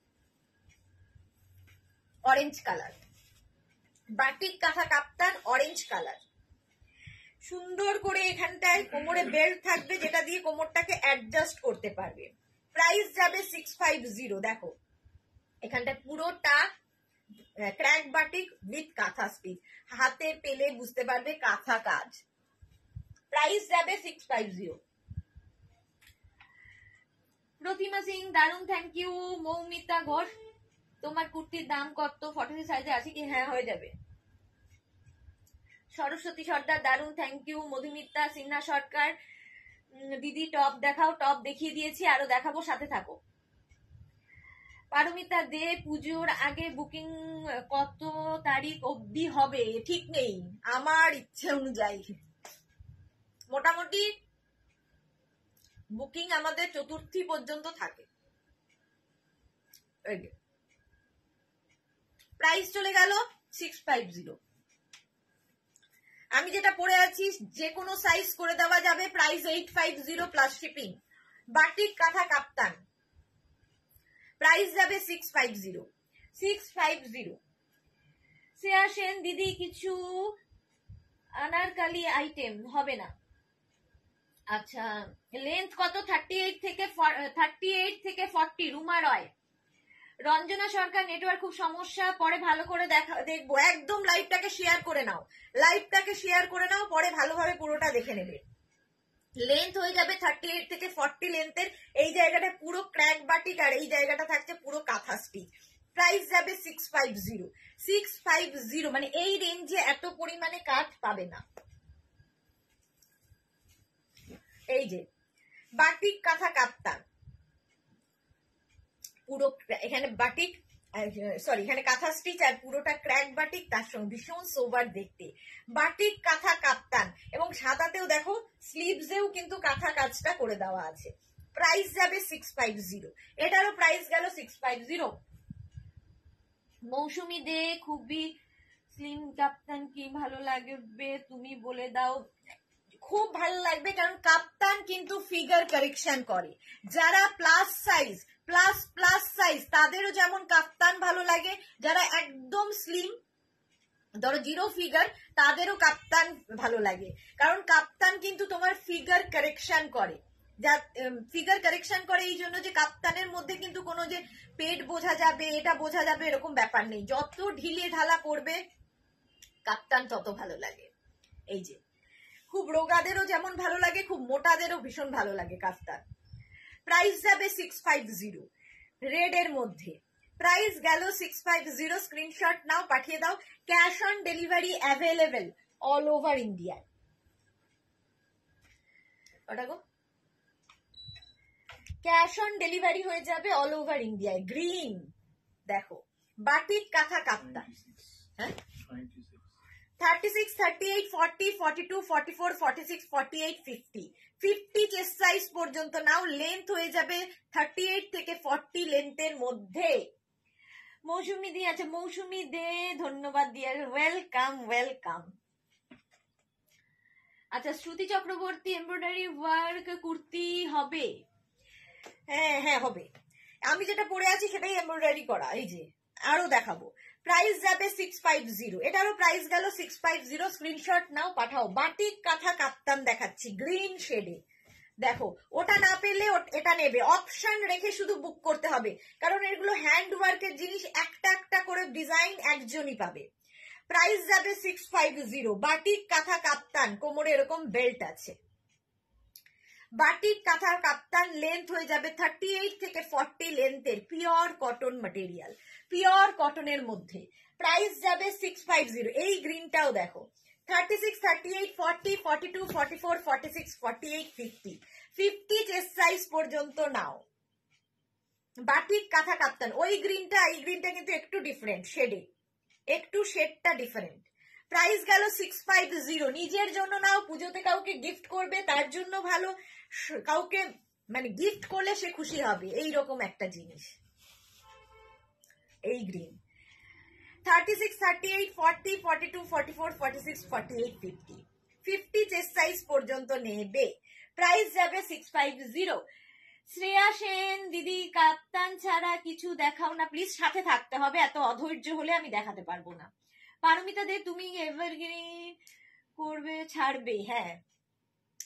অরেঞ্জ কালার, বাটিক কাঁথা কাপ্তান অরেঞ্জ কালার, সুন্দর করে এখানটায় কোমরে বেল্ট থাকবে, যেটা দিয়ে কোমরটাকে অ্যাডজাস্ট করতে পারবে। প্রাইস যাবে 650। দেখো এখানটা পুরোটা crack batik with kantha stitch, হাতে পেলে বুঝতে পারবে কাঁথা কাজ। প্রাইস যাবে 650। প্রতিমা সিং দারুন, থ্যাংক ইউ। মৌমিতা ঘোষ, তোমার কুর্তির দাম কত? 46 সাইজে আছে কি? হ্যাঁ, হয়ে যাবে। সরস্বতী সর্দার দারুন, থ্যাংক ইউ। মধুমিতা সিনহা সরকার, দিদি টপ দেখাও। টপ দেখিয়ে দিয়েছি, আরো দেখাবো, সাথে থাকো। পারমিতা দে, পুজোর আগে বুকিং কত তারিখ অবধি হবে? ঠিক নেই, আমার ইচ্ছে অনুযায়ী। মোটামুটি বুকিং আমাদের চতুর্থী পর্যন্ত থাকে। প্রাইস চলে গেল 650। আমি যেটা পরে আছি যে কোনো সাইজ করে দেওয়া যাবে। Price 850 plus shipping. Batik kantha কাপ্তান, প্রাইস যাবে 650। 650। শ্রেয়া সেন, দিদি কিছু আনারকালি আইটেম হবে না? আচ্ছা, লেন্থ কত? 38 থেকে 40। রুমা রয়। রঞ্জনা সরকার, নেটওয়ার্ক খুব সমস্যা, পরে ভালো করে দেখবো। একদম লাইভটাকে শেয়ার করে নাও, লাইভটাকে শেয়ার করে নাও, পরে ভালোভাবে পুরোটা দেখে নেবে। লেন্থ হয়ে যাবে 38 থেকে 40 লেন্থের। এই জায়গাটা পুরো ক্র্যাক বাটিক আর এই জায়গাটা থাকছে পুরো কাঁথা স্টিচ। প্রাইস যাবে 650। 650 মানে এই রেঞ্জে এত পরিমাণে কাঠ পাবে না। এই যে বাটিক কাঁথা কাপ্তান, পুরো এখানে বাটিক, সরি এখানে কাঁথা স্টিচ আর পুরোটা ক্র্যাক বাটিক, তার সঙ্গে ভীষণ সোবার দেখতে। বাটিক কাঁথা কাপ্তান এবং সাদাতেও দেখো স্লিভসেও কিন্তু কাঁথা কাজটা করে দেওয়া আছে। প্রাইস যাবে 650। এটারও প্রাইস গেল 650। মৌসুমি দে, খুবই স্লিম কাপ্তান কি ভালো লাগবে তুমি বলে দাও। খুব ভালো লাগবে, কারণ কাপ্তান কিন্তু ফিগার কারেকশন করে। যারা প্লাস সাইজ তাদেরও যেমন কাপ্তান ভালো লাগে, যারা একদম স্লিম ধরো 0 ফিগার তাদেরও কাপ্তান ভালো লাগে। কারণ কাপ্তান কিন্তু তোমার ফিগার কারেকশন করে। ফিগার কারেকশন করে এই জন্য যে কাপ্তানের মধ্যে কিন্তু কোনো যে পেট বোঝা যাবে, এটা বোঝা যাবে, এরকম ব্যাপার নেই। যত ঢিলে ঢালা পড়বে কাপ্তান তত ভালো লাগে। এই যে খুব রোগাদেরও যেমন ভালো লাগে, খুব মোটাদেরও ভীষণ ভালো লাগে কাপ্তান। প্রাইস যাবে 650 রেড এর মধ্যে। প্রাইস গেল 650। স্ক্রিনশট নাও, পাঠিয়ে দাও। Cash on delivery available all over India. ওটা গো, ক্যাশ অন ডেলিভারি হয়ে যাবে অল ওভার ইন্ডিয়ায়। গ্রিন দেখো, বাটিক কাঁথা কাপ্তান। হ্যাঁ, 36, 38, 40, 42, 44, 46, 48, 50। 50 চেস্ট সাইজ পর্যন্ত নাও। লেন্থ হয়ে যাবে 38 থেকে 40 লেন্থের মধ্যে। মৌসুমি দি আছে, মৌসুমি দে, ধন্যবাদ দিয়ে, ওয়েলকাম ওয়েলকাম। আচ্ছা, শ্রুতি চক্রবর্তী, এমব্রয়ডারি ওয়ার্ক কুর্তি হবে? হ্যাঁ হ্যাঁ হবে। আমি যেটা পরে আছি সেটাই এমব্রয়ডারি করা। এই যে আরো দেখাবো। প্রাইস যাবে 650। এটারও প্রাইস গেল 650। স্ক্রিনশট নাও, পাঠাও। বাটিক কাঁথা কাপ্তান দেখাচ্ছি গ্রিন শেডে। দেখো, ওটা না পেলে এটা নেবে। অপশন রেখে শুধু বুক করতে হবে, কারণ এগুলো হ্যান্ড ওয়ার্কের জিনিস। একটা একটা করে ডিজাইন একজনই পাবে। প্রাইস যাবে 650। বাটিক কাঁথা কাপ্তান, কোমরে এরকম বেল্ট আছে। বাটিক কাঁথা কাপ্তান, লেন্থ হয়ে যাবে 38 থেকে 40 লেন্থের, পিওর কটন ম্যাটেরিয়াল, পিওর কটনের মধ্যে। প্রাইস যাবে 650। এই গ্রিনটাও দেখো, 36, 38, 40, 42, 44, 46, 48, 50। 50 চেস্ট সাইজ পর্যন্ত নাও। বাটিক কাঁথা কাপ্তান। ওই গ্রিনটা এই গ্রিনটা কিন্তু একটু ডিফারেন্ট শেডে, একটু শেডটা ডিফারেন্ট। প্রাইস গেল 650। নিজের জন্য নাও, পুজোতে কাউকে গিফট করবে তার জন্য ভালো, কাউকে মানে গিফট করলে সে খুশি হবে, এই রকম একটা জিনিস। এই গ্রিন 36, 38, 40, 42, 44, 46, 48, 50। 50 চেস্ট সাইজ পর্যন্ত নেবে। প্রাইস যাবে 650। শ্রেয়া সেন, দিদি কাপ্তান ছাড়া কিছু দেখাও না প্লিজ। সাথে থাকতে হবে, এত অধৈর্য হলে আমি দেখাতে পারবো না। পারমিতা দে, তুমি এভারগ্রিন করবে ছাড়বে? হ্যাঁ,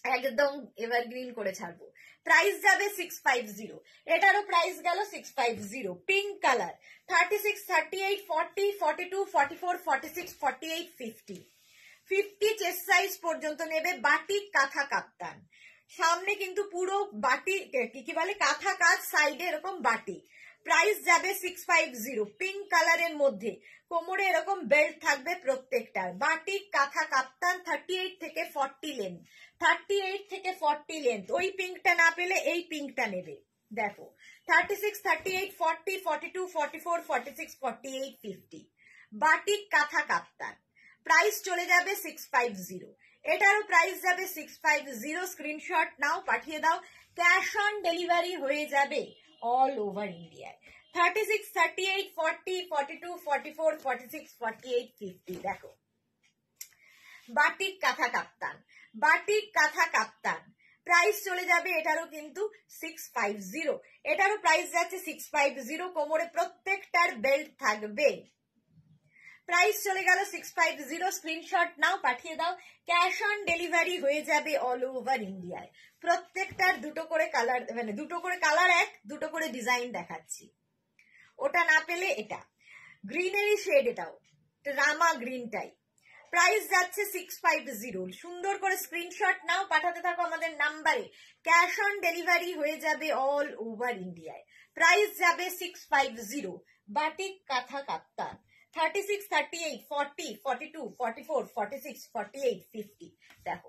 একদম এভারগ্রিন করে ছাড়বো। প্রাইস যাবে 650, এটারও প্রাইস গেল 650। পিঙ্ক কালার 36, 38, 40, 42, 44, 46, 48, 50, 50 চেস্ট সাইজ পর্যন্ত নেবে। বাটিক কাঁথা কাপ্তান, সামনে কিন্তু পুরো বাটি কি বলে কাঁথা কাজ, সাইডে এরকম বাটি। প্রাইস যাবে 650। পিঙ্ক কালারের মধ্যে কোমরে এরকম বেল্ট থাকবে প্রত্যেকটার। বাটিক কাঁথা কাপ্তান 38 থেকে 40 লেন্থ, 38 থেকে 40 লেন্থ। ওই পিঙ্কটা না পেলে এই পিঙ্কটা নেবে। দেখো 36, 38, 40, 42, 44, 46, 48, 50, বাটিক কাঁথা কাপ্তান। প্রাইস চলে যাবে 650, এটারও প্রাইস যাবে 650। স্ক্রিনশট নাও, পাঠিয়ে দাও। ক্যাশ অন ডেলিভারি হয়ে যাবে অল ওভার ইন্ডিয়ায়। 36, 38, 40, 42, 44, 46, 48, 50। দেখো batik kantha kaftan, batik kantha কাপ্তান। প্রাইস চলে যাবে এটারও কিন্তু 650, এটারও প্রাইস যাচ্ছে 650। কোমরে প্রত্যেকটার বেল্ট থাকবে। প্রাইস চলে গেল 650। স্ক্রিনশট নাও, পাঠিয়ে দাও। ক্যাশ অন ডেলিভারি হয়ে যাবে অল ওভার ইন্ডিয়ায়। প্রত্যেকটার দুটো করে কালার, মানে দুটো করে কালার, দুটো করে ডিজাইন দেখাচ্ছি। ওটা না পেলে এটা গ্রিনেরই শেড, এটাও রামা গ্রিনটাই। প্রাইস যাচ্ছে 650। সুন্দর করে স্ক্রিনশট নাও, পাঠাতে থাকো আমাদের নাম্বারে। ক্যাশ অন ডেলিভারি হয়ে যাবে অল ওভার ইন্ডিয়ায়। প্রাইস যাবে 650। বাটিক কাঁথা কাপ্তান 36, 38, 40, 42, 44, 46, 48, 50। দেখো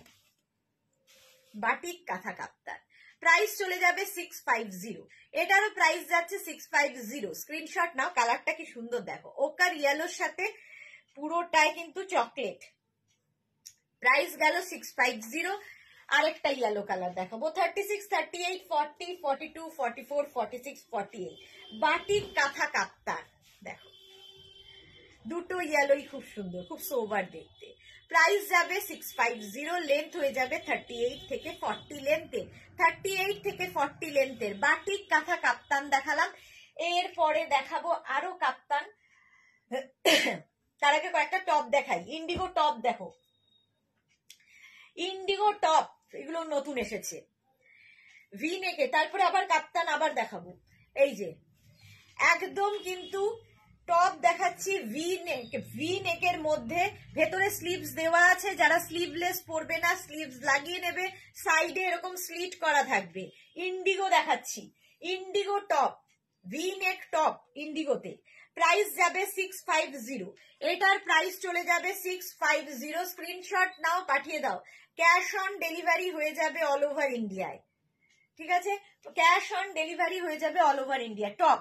বাটিক কাঁথা কাপ্তান। প্রাইস চলে যাবে 650, এটারও প্রাইস যাচ্ছে 650। স্ক্রিনশট নাও। কালারটা কি সুন্দর দেখো, ওকার ইয়েলোর সাথে পুরোটাই কিন্তু চকলেট। প্রাইস গেল 650। আরেকটা ইয়েলো কালার দেখাবো 36, 38, 40, 42, 44, 46, 48, বাটিক কাঁথা কাপ্তান। দেখো দুটো ইয়েলোই খুব সুন্দর, খুব সোবার দেখতে। প্রাইস যাবে 650। লেন্থ হয়ে যাবে 38 থেকে 40 লেন্থের, 38 থেকে 40 লেন্থের। বাটিক কাঁথা কাপ্তান দেখালাম। এরপরে দেখাবো আরো কাপ্তান। তার আগে কয়েকটা টপ দেখাই। ইন্ডিগো টপ দেখো, ইন্ডিগো টপ এগুলো নতুন এসেছে ভি নেকে। তারপরে আবার কাপ্তান আবার দেখাবো। এই যে একদম কিন্তু টপ দেখাচ্ছি ভি নেক, ভি নেকের মধ্যে ভেতরে স্লিভস দেওয়া আছে। যারা স্লিভলেস পরবে না স্লিভস লাগিয়ে নেবে। সাইডে এরকম স্লিট করা থাকবে। ইন্ডিগো দেখাচ্ছি, indigo top, V neck top ইন্ডিগোতে। প্রাইস যাবে 650, এটার প্রাইস চলে যাবে 650। স্ক্রিনশট নাও, পাঠিয়ে দাও। ক্যাশ অন ডেলিভারি হয়ে যাবে অল ওভার ইন্ডিয়ায়। ঠিক আছে, ক্যাশ অন ডেলিভারি হয়ে যাবে all over India. Top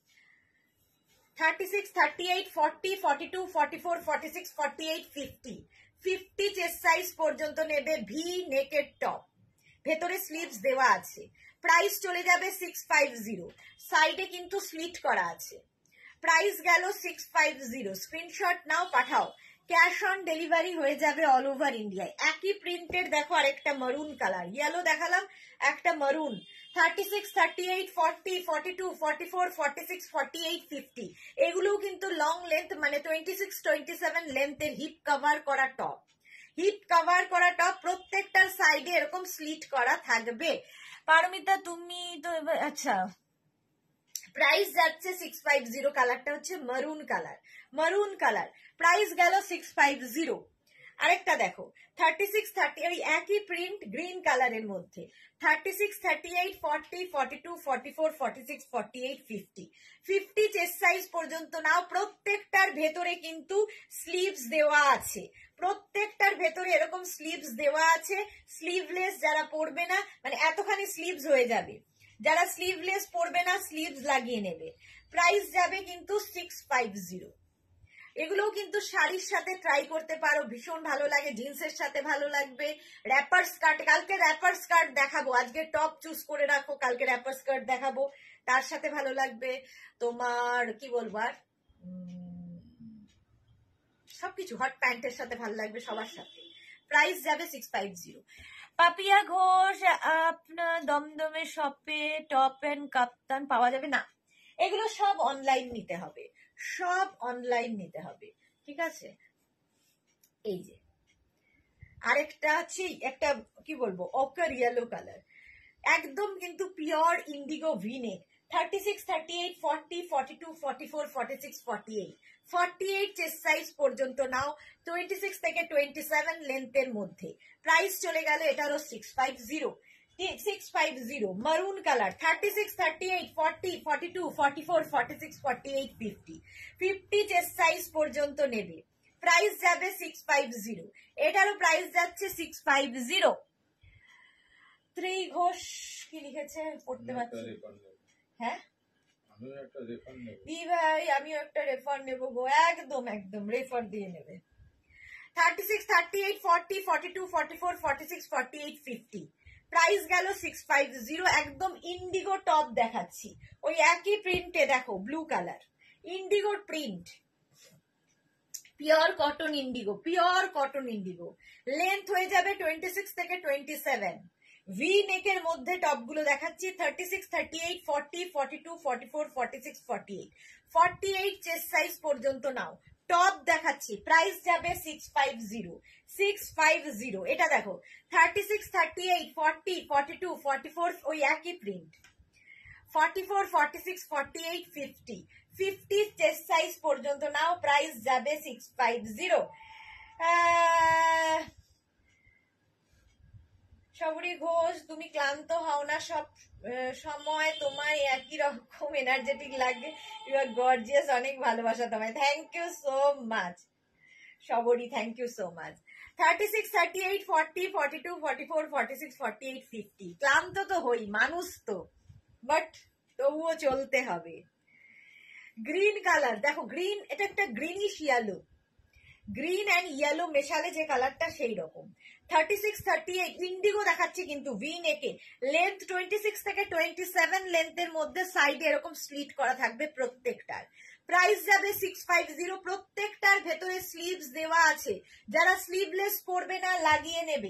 36, 38, 40, 42, 44, 46, 48, 50, 50 chest size পর্যন্ত নেবে। ভি নেকের টপ, ভেতরে স্লিভস দেওয়া আছে। প্রাইস চলে যাবে 650। সাইডে কিন্তু স্লিট করা আছে। প্রাইস গেল 650। স্ক্রিনশট নাও, পাঠাও। ক্যাশ অন ডেলিভারি হয়ে যাবে অল ওভার ইন্ডিয়ায়। একই প্রিন্টের দেখো আরেকটা মারুন কালার, ইয়েলো দেখালাম, একটা মারুন। 36, 38, 40, 42, 44, 46, 48, 50, এগুলোও কিন্তু লং লেন্থ, মানে 26, 27 লেন্থের হিপ কভার করা টপ। হিপ কভার করা টপ, প্রত্যেকটার সাইডে এরকম স্লিট করা থাকবে। পারমিতা তুমি তো আচ্ছা। প্রাইস যাচ্ছে 650। কালারটা হচ্ছে মারুন কালার, মারুন কালার। প্রাইস গেল 650। আরেকটা দেখো 36, 30, ওই একই প্রিন্ট গ্রিন কালারের মধ্যে। 36, 38, 40, 42, 44, 46, 48, 50, 50 চেস্ট সাইজ পর্যন্ত নাও। প্রত্যেকটার ভেতরে কিন্তু স্লিভস দেওয়া আছে। প্রত্যেকটার ভেতরে এরকম স্লিভস দেওয়া আছে। স্লিভলেস যারা পরবে না, মানে এতখানি স্লিভস হয়ে যাবে। যারা স্লিভলেস পরবে না স্লিভস লাগিয়ে নেবে। প্রাইস যাবে কিন্তু 650। এগুলোও কিন্তু শাড়ির সাথে ট্রাই করতে পারো, ভীষণ ভালো লাগে। জিন্সের সাথে ভালো লাগবে। র্যাপার স্কার্ট, কালকে র্যাপার স্কার্ট দেখাবো। আজকে টপ চুজ করে রাখো, কালকে র্যাপার স্কার্ট দেখাবো, তার সাথে ভালো লাগবে। তোমার কি বলবো আর, সবকিছু হট প্যান্টের সাথে ভালো লাগবে সবার সাথে। প্রাইস যাবে 650। পাপিয়া ঘোষ, আপনার দমদমে শপে টপ এন্ড কাপ্তান পাওয়া যাবে না? এগুলো সব অনলাইন নিতে হবে, সব অনলাইন নিতে হবে। ঠিক আছে, এই যে আরেকটা আছে একটা কি বলবো অকার ইয়েলো কালার, একদম কিন্তু pure indigo V neck. 36, 38, 40, 42, 44, 46, 48, 48 chest size পর্যন্ত নাও, 26 থেকে 27 লেন্থের মধ্যে। প্রাইস চলে গেল এটারও 650, 650 মারুন কালার। 36, 38, 40, 42, 44, 46, 48, 50, 50 চেস্ট সাইজ পর্যন্ত নেবে। প্রাইস যাবে 650, এটারও প্রাইস যাচ্ছে 650। ত্রি ঘোষ কি লিখেছে পড়তে পারছি? হ্যাঁ ভাই আমিও একটা রেফার নেবো গো, একদম একদম রেফার দিয়ে নেবে। 36, 38, 40, 42, 44, 46, 48, 50, প্রাইস গেল 650। একদম ইন্ডিগো টপ দেখাচ্ছি, ওই একই প্রিন্টে দেখো ব্লু কালার, ইন্ডিগোর print, pure cotton indigo, pure cotton indigo. Length হয়ে যাবে 26 থেকে 27। ভি নেকের মধ্যে টপ গুলো দেখাচ্ছি, 36, 38, 40, 42, 44, 46, 48, 48 চেস্ট সাইজ পর্যন্ত নাও। টপ দেখাচ্ছি, প্রাইস যাবে 650, 650। এটা দেখো 36, 38, 40, 42, 44 ওই একই প্রিন্ট, 44, 46, 48, 50, 50 চেস্ট সাইজ পর্যন্ত নাও। প্রাইস যাবে 650। সবরি ঘোষ, তুমি ক্লান্ত হও না সব সময়, তোমায় একই রকম এনার্জেটিক লাগে, ইউ আর গর্জিয়াস, অনেক ভালোবাসা তোমায়। Thank you so much Sabri, thank you so much. 36, 38, 40, 42, 44, 46, 48, 50, ক্লান্ত তো হই, মানুষ তো, বাট তবুও চলতে হবে। গ্রিন কালার দেখো, গ্রিন, এটা একটা greenish yellow, green and yellow মেশালে যে কালারটা সেই রকম। 36, 38 ইন্ডিগো দেখাচ্ছি কিন্তু ভি নেকে, লেন্থ 26 থেকে 27 লেন্থের মধ্যে, সাইডে এরকম স্লিট করা থাকবে প্রত্যেকটার। প্রাইস যাবে 650, প্রত্যেকটার ভেতরে স্লিভস দেওয়া আছে, যারা স্লিভলেস পরবে না লাগিয়ে নেবে,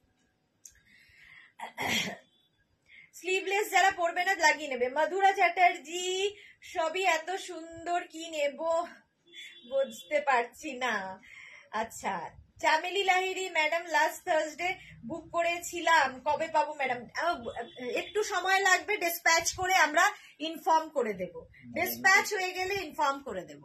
স্লিভলেস যারা পরবে না লাগিয়ে নেবে। মধুরা চ্যাটার্জি, সবই এত সুন্দর, কি নেব বুঝতে পারছি না। আচ্ছা, Chameli Lahiri madam, last Thursday book করেছিলাম, কবে পাবো ম্যাডাম? একটু সময় লাগবে, ডিসপ্যাচ করে আমরা ইনফর্ম করে দেব, ডিসপ্যাচ হয়ে গেলে ইনফর্ম করে দেব।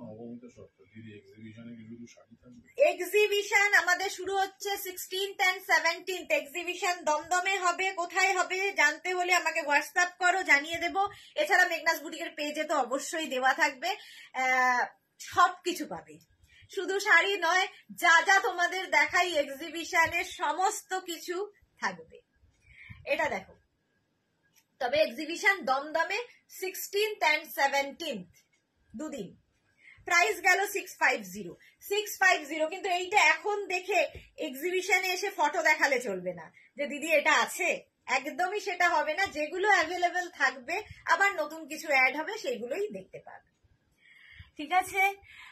এক্সিবিশন আমাদের শুরু হচ্ছে 16th and 17th, এক্সিবিশন দমদমে হবে। কোথায় হবে জানতে হলে আমাকে হোয়াটসঅ্যাপ করো, জানিয়ে দেব। এছাড়া মেঘনাস বুটিকের পেজে তো অবশ্যই দেওয়া থাকবে, সবকিছু পাবে, শুধু শাড়ি নয়, যা যা তোমাদের দেখাই এক্সিবিশনের সমস্ত কিছু থাকবে। এটা দেখো, তবে এক্সিবিশন দমদমে 16th and 17th, দুদিন। প্রাইস গেল 650, 650। কিন্তু এইটা এখন দেখে এক্সিবিশনে এসে ফটো দেখালে চলবে না যে দিদি এটা আছে, একদমই সেটা হবে না। যেগুলো অ্যাভেলেবেল থাকবে, আবার নতুন কিছু অ্যাড হবে, সেগুলোই দেখতে পাবে, ঠিক আছে?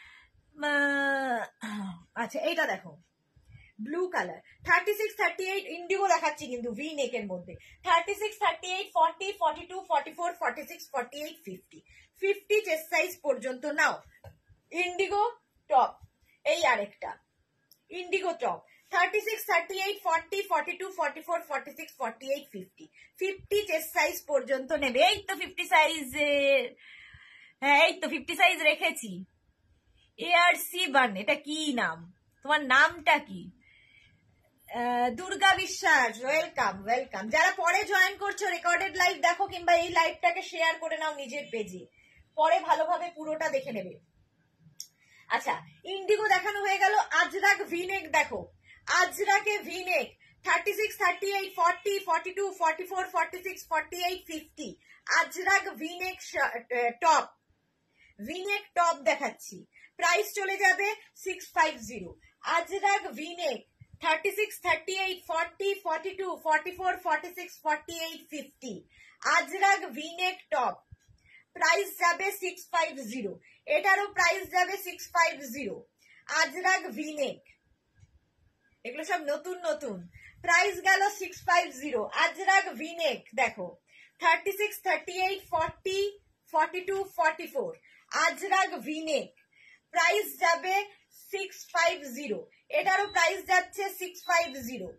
আচ্ছা, এইটা দেখো ব্লু কালার, 36, 38 ইন্ডিগো দেখাচ্ছি কিন্তু ভি নেকের মধ্যে, 36, 38, 40, 42, 44, 46, 48, 50, 50 চেস্ট সাইজ পর্যন্ত নাও। ইন্ডিগো টপ, এই আরেকটা ইন্ডিগো টপ, 36, 38, 40, 42, 44, 46, 48, 50, 50 চেস্ট সাইজ পর্যন্ত নেবে। এই তো 50 সাইজের, হ্যাঁ এই তো 50 সাইজ রেখেছি। এআরসি বান, এটা কি নাম, তোমার নামটা কি? দুর্গা বিশ্বাস, ওয়েলকাম ওয়েলকাম। যারা পরে জয়েন করছো, রেকর্ডেড লাইভ দেখো, কিংবা এই লাইভটাকে শেয়ার করে নাও নিজের পেজে, পরে ভালোভাবে পুরোটা দেখে নেবে। আচ্ছা, ইন্ডিগো দেখানো হয়ে গেল। আজরাক ভিনেক দেখো, আজরাকে V neck 36, 38, 40, 42, 44, 46, 48, 50, ajrakh V neck top, V neck top দেখাচ্ছি। প্রাইস চলে যাবে 650। Ajrakh V neck 36, 38, 40, 42, 44, 46, 48, 50, ajrakh V neck top, price যাবে 650। এটারও প্রাইস যাবে 650। আজরাক ভিনেক, এগুলো সব নতুন নতুন, প্রাইস গেল 650। আজরাক ভিনেক দেখো, 36, 38, 40, 42, 44, আজরাক ভিনেক, প্রাইস যাবে 650। এটারও প্রাইস যাচ্ছে 650।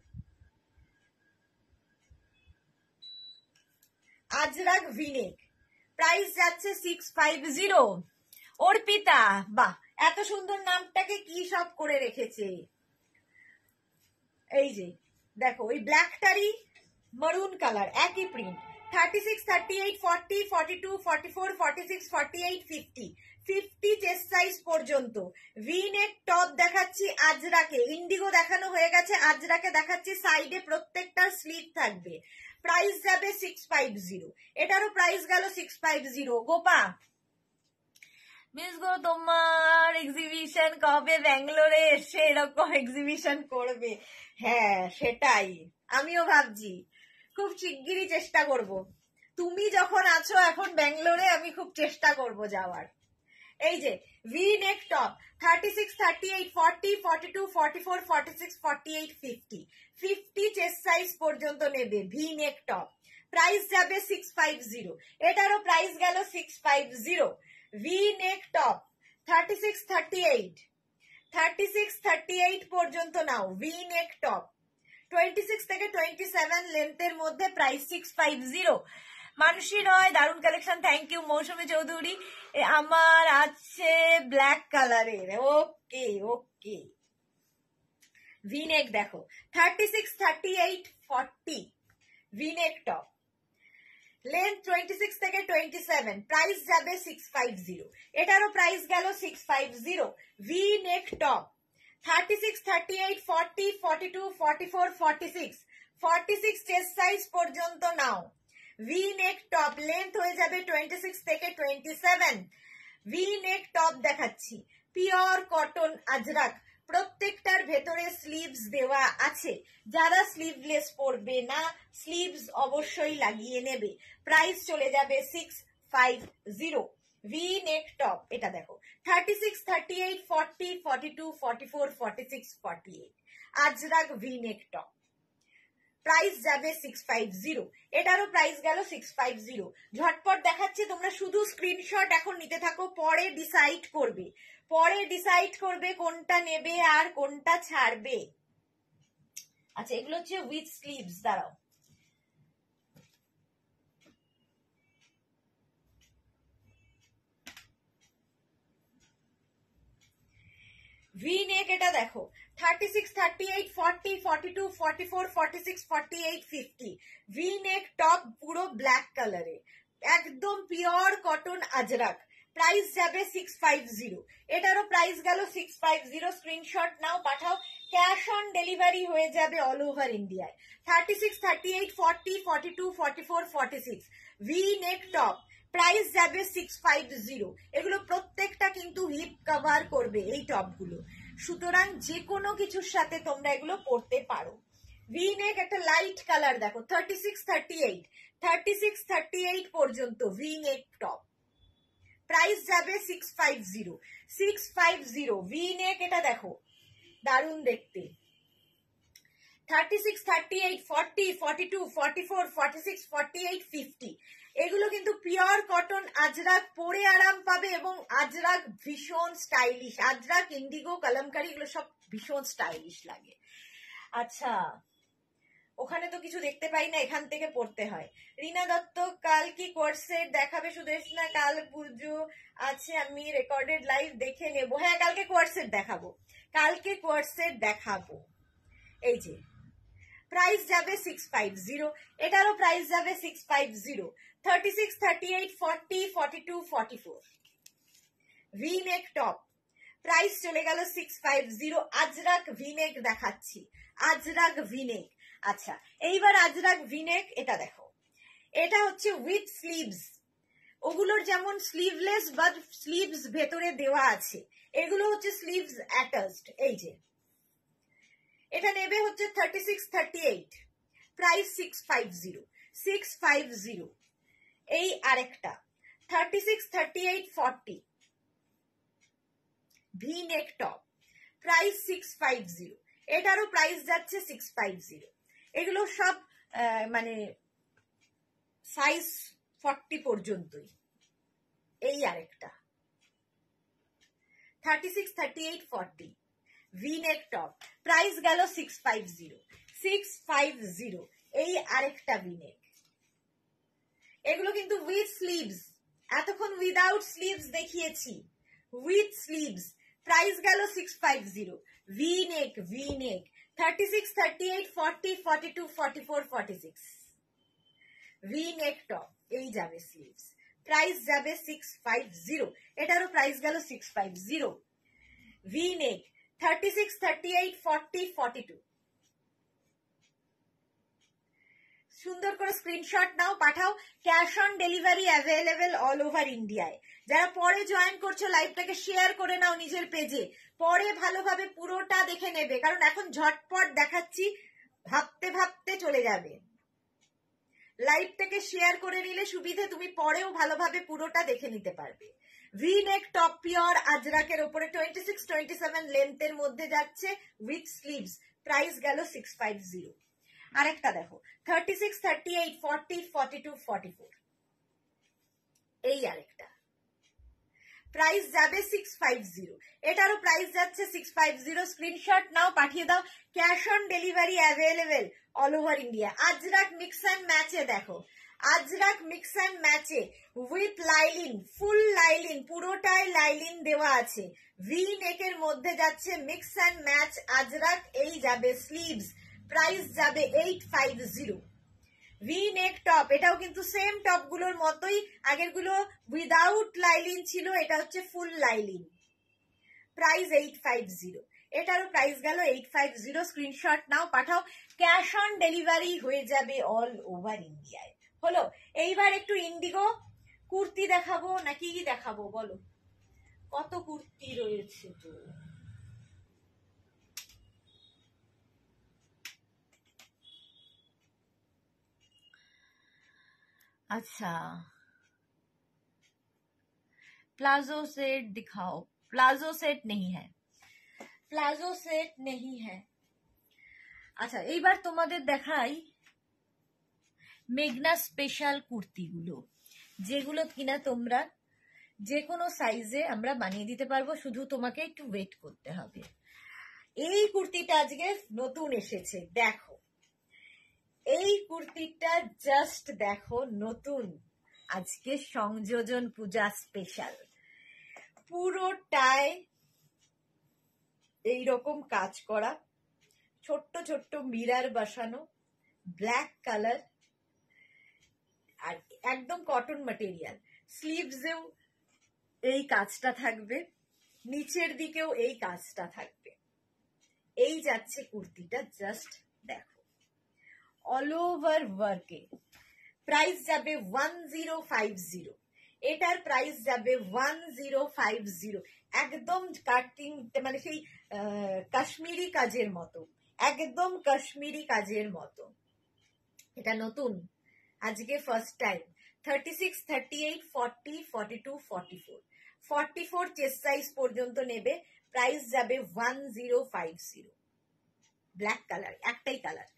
আজরাক ভিনেক প্রাইস যাচ্ছে 650। অর্পিতা, বাহ, এত সুন্দর নামটাকে কি সব করে রেখেছে। এই যে দেখো, ওই ব্ল্যাকটারই মারুন কালার, একই প্রিন্ট। 36, 38, 40, 42, 44, 46, 48, 50, 50 চেস্ট সাইজ পর্যন্ত। ভি নেক টপ দেখাচ্ছি আজরাকে, ইন্ডিগো দেখানো হয়ে গেছে, আজরাকে দেখাচ্ছি। সাইডে প্রত্যেকটার স্লিভ থাকবে। প্রাইস যাবে 650। এটারও প্রাইস গেল 650। গোপা মিস গো, তোমার এক্সিবিশন কবে ব্যাঙ্গালোরে এসে এরকম এক্সিবিশন করবে? হ্যাঁ সেটাই আমিও ভাবছি, খুব শিগগিরই চেষ্টা করব। তুমি যখন আছো এখন ব্যাঙ্গালোরে, আমি খুব চেষ্টা করব যাওয়ার। এই যে V neck top 36, 38, 40, 42, 44, 46, 48, 50, 50 chest size পর্যন্ত নেবে ভি নেক টপ। প্রাইস যাবে 650। এটারও প্রাইস গেল 650। ভি নেক টপ 36, 38, 36, 38 পর্যন্ত নাও। ভি নেক টপ 26 থেকে 27 লেন্থের মধ্যে, প্রাইস 650। মানুষী নয়, দারুণ collection, thank you. Mousumi Chowdhury, আমার আছে ব্ল্যাক কালারের। ওকে ওকে, ভিনেক দেখো 36, 38, 40 ভিনেক টপ, লেন্থ 26 থেকে 27, প্রাইস যাবে 650। এটারও প্রাইস গেল 650। V neck top 36, 38, 40, 42, 44, 46, 46 chest size পর্যন্ত নাও। ভি নেক টপ, লেন্থ হয়ে যাবে 26 থেকে 27। ভি নেক টপ দেখাচ্ছি, পিওর কটন আজরাক, প্রত্যেকটার ভেতরে স্লিভস দেওয়া আছে। যারা স্লিভলেস পরবে না, স্লিভস অবশ্যই লাগিয়ে নেবে। প্রাইস চলে যাবে 650। ভি নেক টপ, এটা দেখো 36, 38, 40, 42, 44, 46, 48 ajrakh V neck top, price যাবে 650। এটারও প্রাইস গেল 650। ঝটপট দেখাচ্ছি, তোমরা শুধু স্ক্রিনশট এখন নিতে থাকো, পরে ডিসাইড করবে, পরে ডিসাইড করবে কোনটা নেবে আর কোনটা ছাড়বে। আচ্ছা, এগুলো হচ্ছে উইথ স্লিভস। দাঁড়াও, ভি নেক, এটা দেখো 36, 38, 40, 42, 44, 46, 48, 50 ভি নেক টপ, পুরো ব্ল্যাক কালারে, একদম পিওর কটন আজরাক। প্রাইস যাবে 650। এটারও প্রাইস গেল 650। স্ক্রিনশট নাও, পাঠাও, ক্যাশ অন ডেলিভারি হয়ে যাবে অল ওভার ইন্ডিয়ায়। 36, 38, 40, 42, 44, 46 ভি নেক টপ, প্রাইস যাবে 650। এগুলো প্রত্যেকটা কিন্তু হিপ কভার করবে এই টপগুলো, সুতরাং যে কোনো কিছুর সাথে তোমরা এগুলো পরতে পারো। ভি নেক একটা লাইট কালার দেখো 36, 38, 36, 38 পর্যন্ত ভি নেক টপ, প্রাইস যাবে 650। 650 ভি নেক, এটা দেখো দারুণ দেখতে। 36, 38, 40, 42, 44, 46, 48, 50 এগুলো কিন্তু পিওর কটন আজরাক, পরে আরাম পাবে এবং আজরাক ভীষণ স্টাইলিশ। আজরাক, ইন্ডিগো, কলমকারি এগুলো সব ভীষণ স্টাইলিশ লাগে। আচ্ছা, ওখানে তো কিছু দেখতে পাই না, এখান থেকে পড়তে হয়। রিনা দত্ত, কাল কি কোর্সেট দেখাবে সুদেশনা? কাল পুজো আছে, আমি রেকর্ডেড লাইভ দেখে নেবো। হ্যাঁ, কালকে কোর্সেট দেখাবো, কালকে কোর্সেট দেখাবো। এই যে প্রাইস যাবে 650। এটারও প্রাইস যাবে 650। 36, 38, 40, 42, 44 ভি নেক টপ, প্রাইস চলে গেল 650। আজরাক ভিনেক দেখাচ্ছি, আজরাক ভিনেক। আচ্ছা, এইবার আজরাক ভিনেক, এটা দেখো, এটা হচ্ছে উইথ স্লিভস। ওগুলোর যেমন স্লিভলেস বা স্লিভস ভেতরে দেওয়া আছে, এগুলো হচ্ছে স্লিভস অ্যাটাচড। এই যে এটা নেবে হচ্ছে 36, 38, প্রাইস 650। 650। এই আরেকটা 36, 38, 40 ভি নেক টপ, প্রাইস 650। এটারও প্রাইস যাচ্ছে 650। এগুলো সব মানে সাইজ 40 পর্যন্তই। এই আরেকটা 36, 38, 40 ভি নেক টপ, প্রাইস গেল 650, 650। এই আরেকটা ভি নেক, এগুলো কিন্তু উইথ স্লিভস, এতক্ষণ উইদাউট স্লিভস দেখিয়েছি, উইথ স্লিভস, প্রাইস গেল 650। V neck, V neck 36, 38, 40, 42, 44, 46, V neck top, এই যাবে স্লিভস, প্রাইস যাবে 650, এটারও প্রাইস গেল 650। ভি নেক 36, 38, 40, 42, সুন্দর করে স্ক্রিনশট নাও, পাঠাও। Cash on delivery available all over ইন্ডিয়ায়। যারা পরে জয়েন করছো লাইভটাকে শেয়ার করে নাও নিজের পেজে, পরে ভালোভাবে পুরোটা দেখে নেবে, কারণ এখন ঝটপট দেখাচ্ছি, ভাবতে ভাবতে চলে যাবে। লাইভটাকে শেয়ার করে নিলে সুবিধে, তুমি পরেও ভালোভাবে পুরোটা দেখে নিতে পারবে। ভি নেক টপ পিওর আজরাকের উপরে 26, 27 লেন্থের মধ্যে যাচ্ছে উইথ স্লিভস, প্রাইস গেল 650। আরেকটা দেখো 36, 38, 40, 42, 44, এই আরেকটা, প্রাইস যাবে 650, এটারও প্রাইস যাচ্ছে 650। স্ক্রিনশট নাও, পাঠিয়ে দাও। Cash on delivery available all over India. Ajrakh mix and ম্যাচে দেখো, আজরাক মিক্স অ্যান্ড ম্যাচে উইথ লাইলিন, ফুল লাইলিন, পুরোটাই লাইলিন দেওয়া আছে, ভি নেকের মধ্যে যাচ্ছে মিক্স অ্যান্ড ম্যাচ আজরাক, এই যাবে স্লিভস, প্রাইস যাবে 850। ভি নেক টপ, এটাও কিন্তু সেম টপ গুলোর মতোই, আগের গুলো উইদাউট লাইলিন ছিল, এটা হচ্ছে ফুল লাইলিন, প্রাইস 850, এটারও প্রাইস গেল 850। স্ক্রিনশট নাও, পাঠাও। ক্যাশ অন ডেলিভারি হয়ে যাবে অল ওভার ইন্ডিয়ায়। হলো, এইবার একটু ইন্ডিগো কুর্তি দেখাবো নাকি দেখাবো বলো, কত কুর্তি রয়েছে তো। अच्छा, प्लाजो सेट दिखाओ। प्लाजो सेट नहीं है, प्लाजो सेट नहीं है। আচ্ছা, এইবার তোমাদের দেখাই মেঘনা স্পেশাল কুর্তিগুলো, যেগুলো কিনা তোমরা যে কোনো সাইজে আমরা বানিয়ে দিতে পারবো, শুধু তোমাকে একটু ওয়েট করতে হবে। এই কুর্তিটা আজকে নতুন এসেছে, দেখো এই কুর্তিটা জাস্ট দেখো, নতুন আজকে সংযোজন পূজা স্পেশাল, পুরোটায় এইরকম কাজ করা, ছোট্ট ছোট্ট মিরার বসানো, ব্ল্যাক কালার, আর একদম কটন ম্যাটেরিয়াল। স্লিভসেও এই কাজটা থাকবে, নিচের দিকেও এই কাজটা থাকবে, এই যাচ্ছে কুর্তিটা, জাস্ট দেখো অল ওভার ওয়ার্কে। প্রাইস যাবে 1050, এটার প্রাইস যাবে 1050, একদম কাটিং, মানে সেই কাশ্মীরি কাজের মতো, একদম কাশ্মীরি কাজের মতো। এটা নতুন, আজকে ফার্স্ট টাইম। 36, 38, 40, 42, 44, 44 চেস্ট সাইজ পর্যন্ত নেবে, প্রাইস যাবে 1050। ব্ল্যাক কালার, একটাই কালার,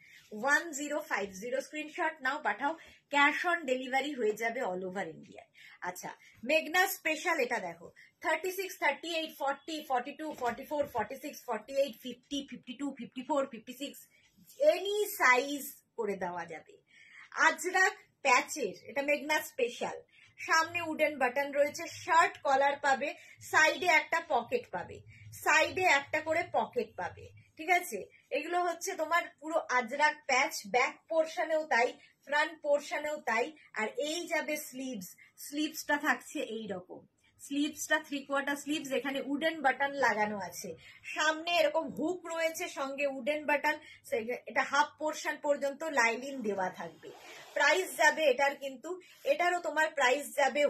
1050। স্ক্রিনশট নাও, পাঠাও। ক্যাশ অন ডেলিভারি হয়ে যাবে অল ওভার ইন্ডিয়ায়। আচ্ছা, মেঘনা স্পেশাল এটা দেখো 36, 38, 40, 42, 44, 46, 48, 50, 52, 54, 56, এনি সাইজ করে দেওয়া যাবে। আজরাক প্যাচের, এটা মেঘনা স্পেশাল, সামনে উডেন বাটন রয়েছে, শার্ট কলার পাবে, সাইডে একটা পকেট পাবে, সাইডে একটা করে পকেট পাবে, ঠিক আছে। এগুলো হচ্ছে তোমার পুরো আজরাক প্যাচ, ব্যাক পোর্শনেও তাই, ফ্রন্ট পোর্শনেও তাই। আর এই যাবে স্লিভস, স্লিভসটা থাকছে এই রকম, স্লিভসটা 3/4 স্লিভস, এখানে উডেন বাটন লাগানো আছে, সামনে এরকম হুক রয়েছে, সঙ্গে উডেন বাটন, এটা হাফ পোর্শন পর্যন্ত লাইলিন দেওয়া থাকবে। প্রাইস যাবে এটার, কিন্তু এটারও তোমার প্রাইস যাবে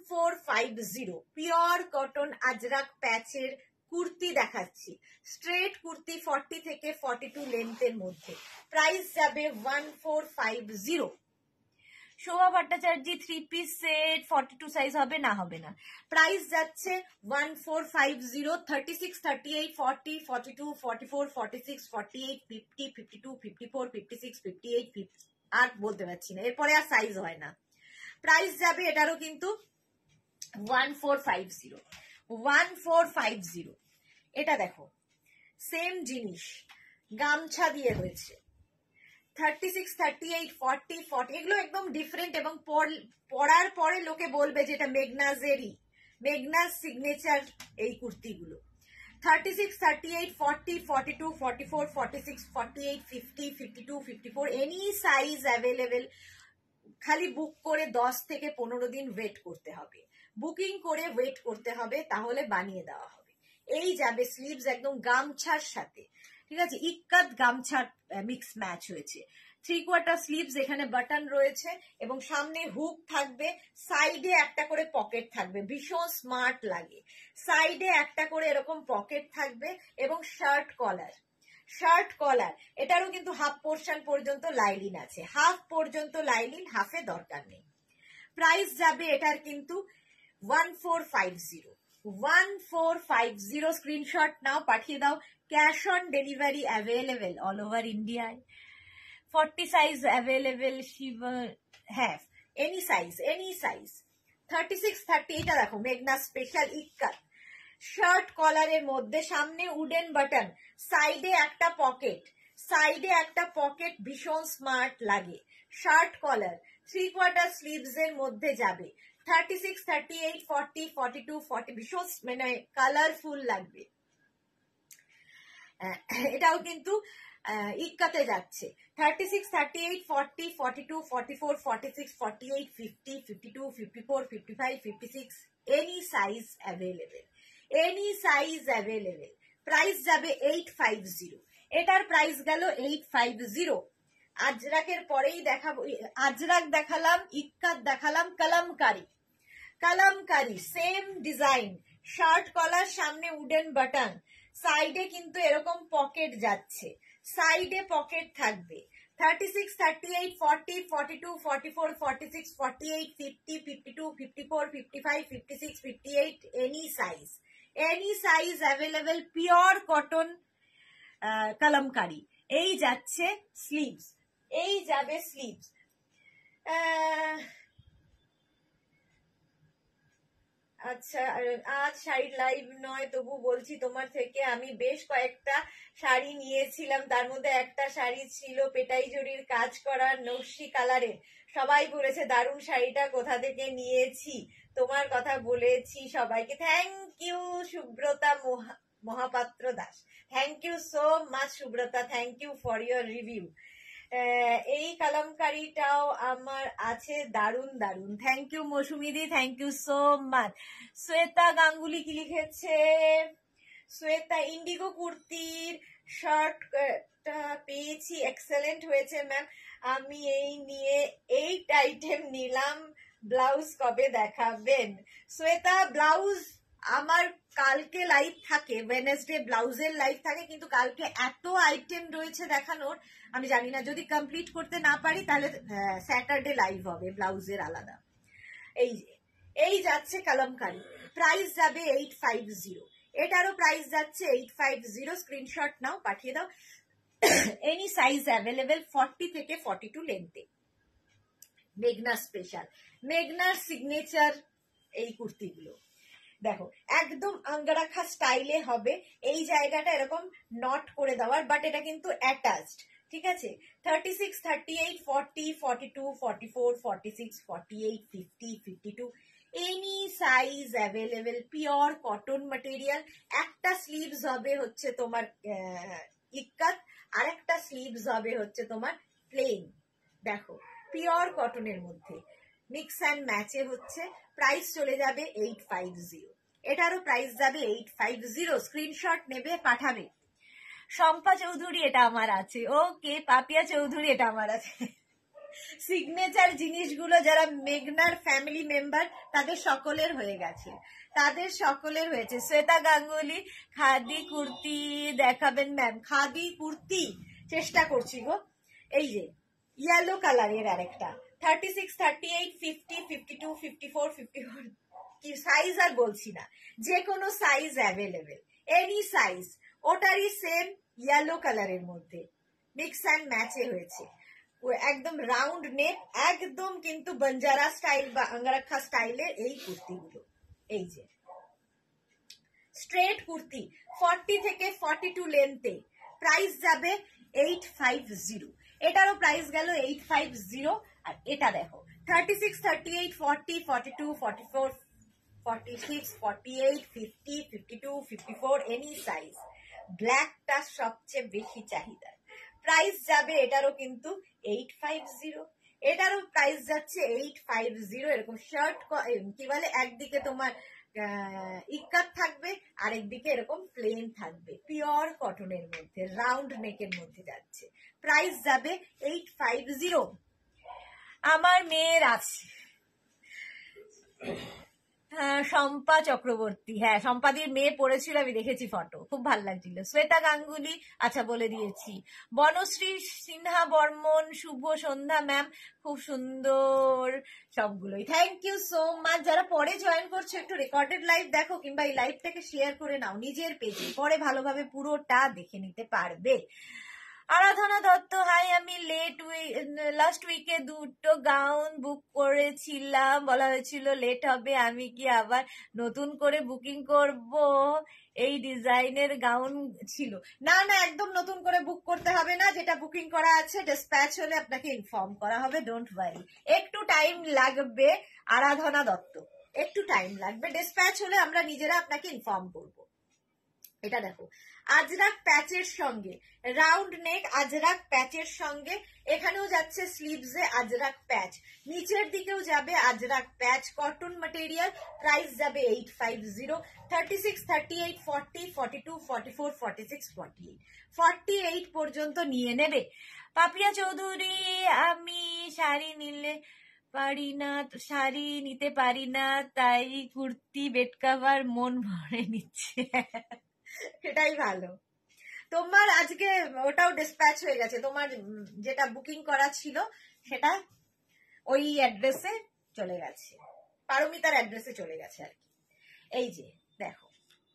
1450। পিওর কটন আজরাক প্যাচের কুর্তি দেখাচ্ছি, স্ট্রেট কুর্তি 40 থেকে 42 লেন্থের মধ্যে, প্রাইস যাবে 1450। Shobha Bhattacharya 3 piece set 42 size হবে না, হবে না, প্রাইস যাচ্ছে 1450। 36, 38, 40, 42, 44, 46, 48, 50, 52, 54, 56, 58, 50, আর বলতে পারছি না, এরপরে আর সাইজ হয় না। প্রাইস যাবে এটারও কিন্তু 1450, 1450। এটা দেখো সেম জিনিস গামছা দিয়ে হয়েছে। 36, 38, 40, 40 এগুলো একদম ডিফারেন্ট, এবং পরার পরে লোকে বলবে যে এটা মেঘনাজেরই, মেঘনাজ সিগনেচার এই কুর্তিগুলো। 36, 38, 40, 42, 44, 46, 48, 50, 52, 54 এনি সাইজ অ্যাভেলেবেল। খালি বুক করে 10 থেকে 15 দিন ওয়েট করতে হবে, বুকিং করে ওয়েট করতে হবে, তাহলে বানিয়ে দেওয়া হবে। এই যাবে স্লিভস একদম গামছার সাথে, ঠিক আছে, ইক্কাত গামছার মিক্স ম্যাচ হয়েছে। 3/4 স্লিভস, এখানে বাটন রয়েছে এবং সামনে হুক থাকবে, সাইডে একটা করে পকেট থাকবে, ভীষণ স্মার্ট লাগে। সাইডে একটা করে এরকম পকেট থাকবে এবং শার্ট কলার, শার্ট কলার। এটারও কিন্তু হাফ পোর্শন পর্যন্ত লাইলিন আছে, হাফ পর্যন্ত লাইলিন, হাফে দরকার নেই। প্রাইস যাবে এটার কিন্তু 1450, 1450। স্ক্রিনশট নাও, পাঠিয়ে দাও। Cash on delivery available all over ইন্ডিয়ায়। 40 সাইজ অ্যাভেলেবেল, হ্যাঁ, এনি সাইজ, এনি সাইজ। 36, 30, এটা দেখো মেঘনা স্পেশাল ইক্কাত, শার্ট কলারের মধ্যে, সামনে উডেন বাটন, সাইডে একটা পকেট, সাইডে একটা পকেট, ভীষণ স্মার্ট লাগে। শার্ট কলার, 3/4 স্লিভস এর মধ্যে যাবে। 36, 38, 40, 42, 40 ভীষণ মানে কালারফুল লাগবে। এটাও কিন্তু ইক্কাতে যাচ্ছে। 36, 38, 40, 42, 44, 46, 48, 50, 52, 54, 55, 56 any size available, any size available. Price যাবে 850। এটার প্রাইস গেল 850। আজরাকের পরেই দেখাবো, আজরাক দেখালাম, ইক্কাত দেখালাম, Kalamkari, Kalamkari same design, shirt collar, সামনে উডেন বাটন, সাইডে কিন্তু এরকম পকেট যাচ্ছে, সাইডে পকেট থাকবে। 36, 38, 40, 42, 44, 46, 48, 50, 52, 54, 55, 56, 58 any size, any size available. Pure cotton Kalamkari. এই যাচ্ছে স্লিভস, এই যাবে স্লিভস। আচ্ছা, আজ শাড়ির লাইভ নয়, তবু বলছি তোমার থেকে আমি বেশ কয়েকটা শাড়ি নিয়েছিলাম, তার মধ্যে একটা শাড়ি ছিল পেটাই জরির কাজ করা নকশি কালারের, সবাই বলেছে দারুণ শাড়িটা কোথা থেকে নিয়েছি, তোমার কথা বলেছি সবাইকে। Thank you Subrata Mahapatra Das, thank you so much Subrata, thank you for your review. এই কলমকারিটাও আমার আছে, দারুন দারুন, থ্যাংক ইউ মৌসুমিদি, thank you so much. Shweta Ganguly কি লিখেছে? শ্বেতা, ইন্ডিগো কুর্তির শার্টটা পেয়েছি, এক্সেলেন্ট হয়েছে ম্যাম, আমি এই নিয়ে 8 আইটেম নিলাম, ব্লাউজ কবে দেখাবেন? শ্বেতা, ব্লাউজ আমার কালকে লাইভ থাকে, ওয়েডনেসডে ব্লাউজের লাইভ থাকে, কিন্তু কালকে এত আইটেম রয়েছে দেখানোর, আমি জানি না, যদি কমপ্লিট করতে না পারি তাহলে স্যাটারডে লাইভ হবে ব্লাউজের আলাদা। এই যাচ্ছে কলমকারি, প্রাইস যাবে 850। এটারও প্রাইস যাচ্ছে 850। স্ক্রিনশট নাও, পাঠিয়ে দাও। এনি সাইজ অ্যাভেলেবেল, 40 থেকে 42 লেন্থে। মেঘনা স্পেশাল, মেঘনার সিগনেচার এই কুর্তিগুলো দেখো, একদম আঙ্গারাখা স্টাইলে হবে। এই জায়গাটা এরকম নট করে দেওয়ার, বাট এটা কিন্তু অ্যাটাচড, ঠিক আছে। 36, 38, 40, 42, 44, 46, 48, 50, 52 any size available. Pure cotton material. একটা স্লিভস হবে হচ্ছে তোমার ইক্কাত, আর একটা স্লিভস হবে হচ্ছে তোমার প্লেন। দেখো, পিওর কটনের মধ্যে মিক্স অ্যান্ড ম্যাচে হচ্ছে। প্রাইস চলে যাবে 850। এটারও প্রাইস যাবে 850। স্ক্রিনশট নেবে, পাঠাবে। শম্পা চৌধুরী, এটা আমার আছে। ওকে, পাপিয়া চৌধুরী, এটা আমার আছে। সিগনেচার জিনিসগুলো যারা মেঘনার ফ্যামিলি মেম্বার তাদের সকলের হয়ে গেছে, তাদের সকলের হয়েছে। শ্বেতা গাঙ্গুলি, খাদি কুর্তি দেখাবেন ম্যাম? খাদি কুর্তি চেষ্টা করছি গো। এই যে ইয়েলো কালারের আরেকটা, 36, 38, 50, 52, 54, 54 কি সাইজ আর বলছি না, যে কোনো সাইজ অ্যাভেলেবেল, এনি সাইজ। ওটারই সেম ইয়েলো কালারের মধ্যে মিক্স অ্যান্ড ম্যাচে হয়েছে। একদম রাউন্ড নেক, একদম কিন্তু বঞ্জারা স্টাইল বা আঙ্গারাখা স্টাইলের এই কুর্তিগুলো। এই যে স্ট্রেট কুর্তি 40 থেকে 42 লেন্থে, প্রাইস যাবে 850। এটারও প্রাইস গেল 850। আর এটা দেখো 36, 38, 40, 42, 44, 46, 48, 50, 52, 54, এনি সাইজ। ব্ল্যাকটা সবচেয়ে বেশি চাহিদা, প্রাইস যাবে এটারও কিন্তু 850। এটারও প্রাইস যাচ্ছে 850। এরকম শার্ট কি বলে, একদিকে তোমার ইক্কাত থাকবে, আরেকদিকে এরকম প্লেন থাকবে, পিওর কটনের মধ্যে, রাউন্ড নেকের মধ্যে যাচ্ছে, প্রাইস যাবে 850। আমার মেয়ের আছে শম্পা চক্রবর্তী, হ্যাঁ শম্পাদির মেয়ে পড়েছিল, আমি দেখেছি ফটো, খুব ভালো লাগছিল। শ্বেতা গাঙ্গুলি, আচ্ছা বলে দিয়েছি। বনশ্রী সিনহা বর্মন, শুভ সন্ধ্যা ম্যাম, খুব সুন্দর সবগুলোই, থ্যাংক ইউ সো মাচ। যারা পরে জয়েন করছো একটু রেকর্ডেড লাইভ দেখো, কিংবা এই লাইভটাকে শেয়ার করে নাও নিজের পেজে, পরে ভালোভাবে পুরোটা দেখে নিতে পারবে। আরাধনা দত্ত, হাই, আমি লাস্ট উইকে 2টো গাউন বুক করেছিলাম, বলা হয়েছিল লেট হবে, আমি কি আবার নতুন করে বুকিং করব? এই ডিজাইনের গাউন ছিল। না না, একদম নতুন করে বুক করতে হবে না, যেটা বুকিং করা আছে ডিসপ্যাচ হলে আপনাকে ইনফর্ম করা হবে, ডোন্ট ওয়ারি। একটু টাইম লাগবে আরাধনা দত্ত, একটু টাইম লাগবে, ডিসপ্যাচ হলে আমরা নিজেরা আপনাকে ইনফর্ম করব। এটা দেখো আজরাক প্যাচের সঙ্গে, রাউন্ড নেক আজরাক প্যাচের সঙ্গে, এখানেও যাচ্ছে স্লিভসে আজরাক প্যাচ, নিচের দিকেও যাবে Ajrakh patch, cotton material, price যাবে 850। 36, 38, 40, 42, 44, 46, 48, 48 পর্যন্ত নিয়ে নেবে। পাপিয়া চৌধুরী, আমি শাড়ি নিতে পারি না, তাই কুর্তি বেড কাভার মন ভরে নিচ্ছে। সেটাই ভালো, তোমার আজকে ওটাও ডিসপ্যাচ হয়ে গেছে, তোমার যেটা বুকিং করা ছিল সেটা ওই অ্যাড্রেসে চলে গেছে, পারমিতার অ্যাড্রেসে চলে গেছে আর কি। এই যে দেখো,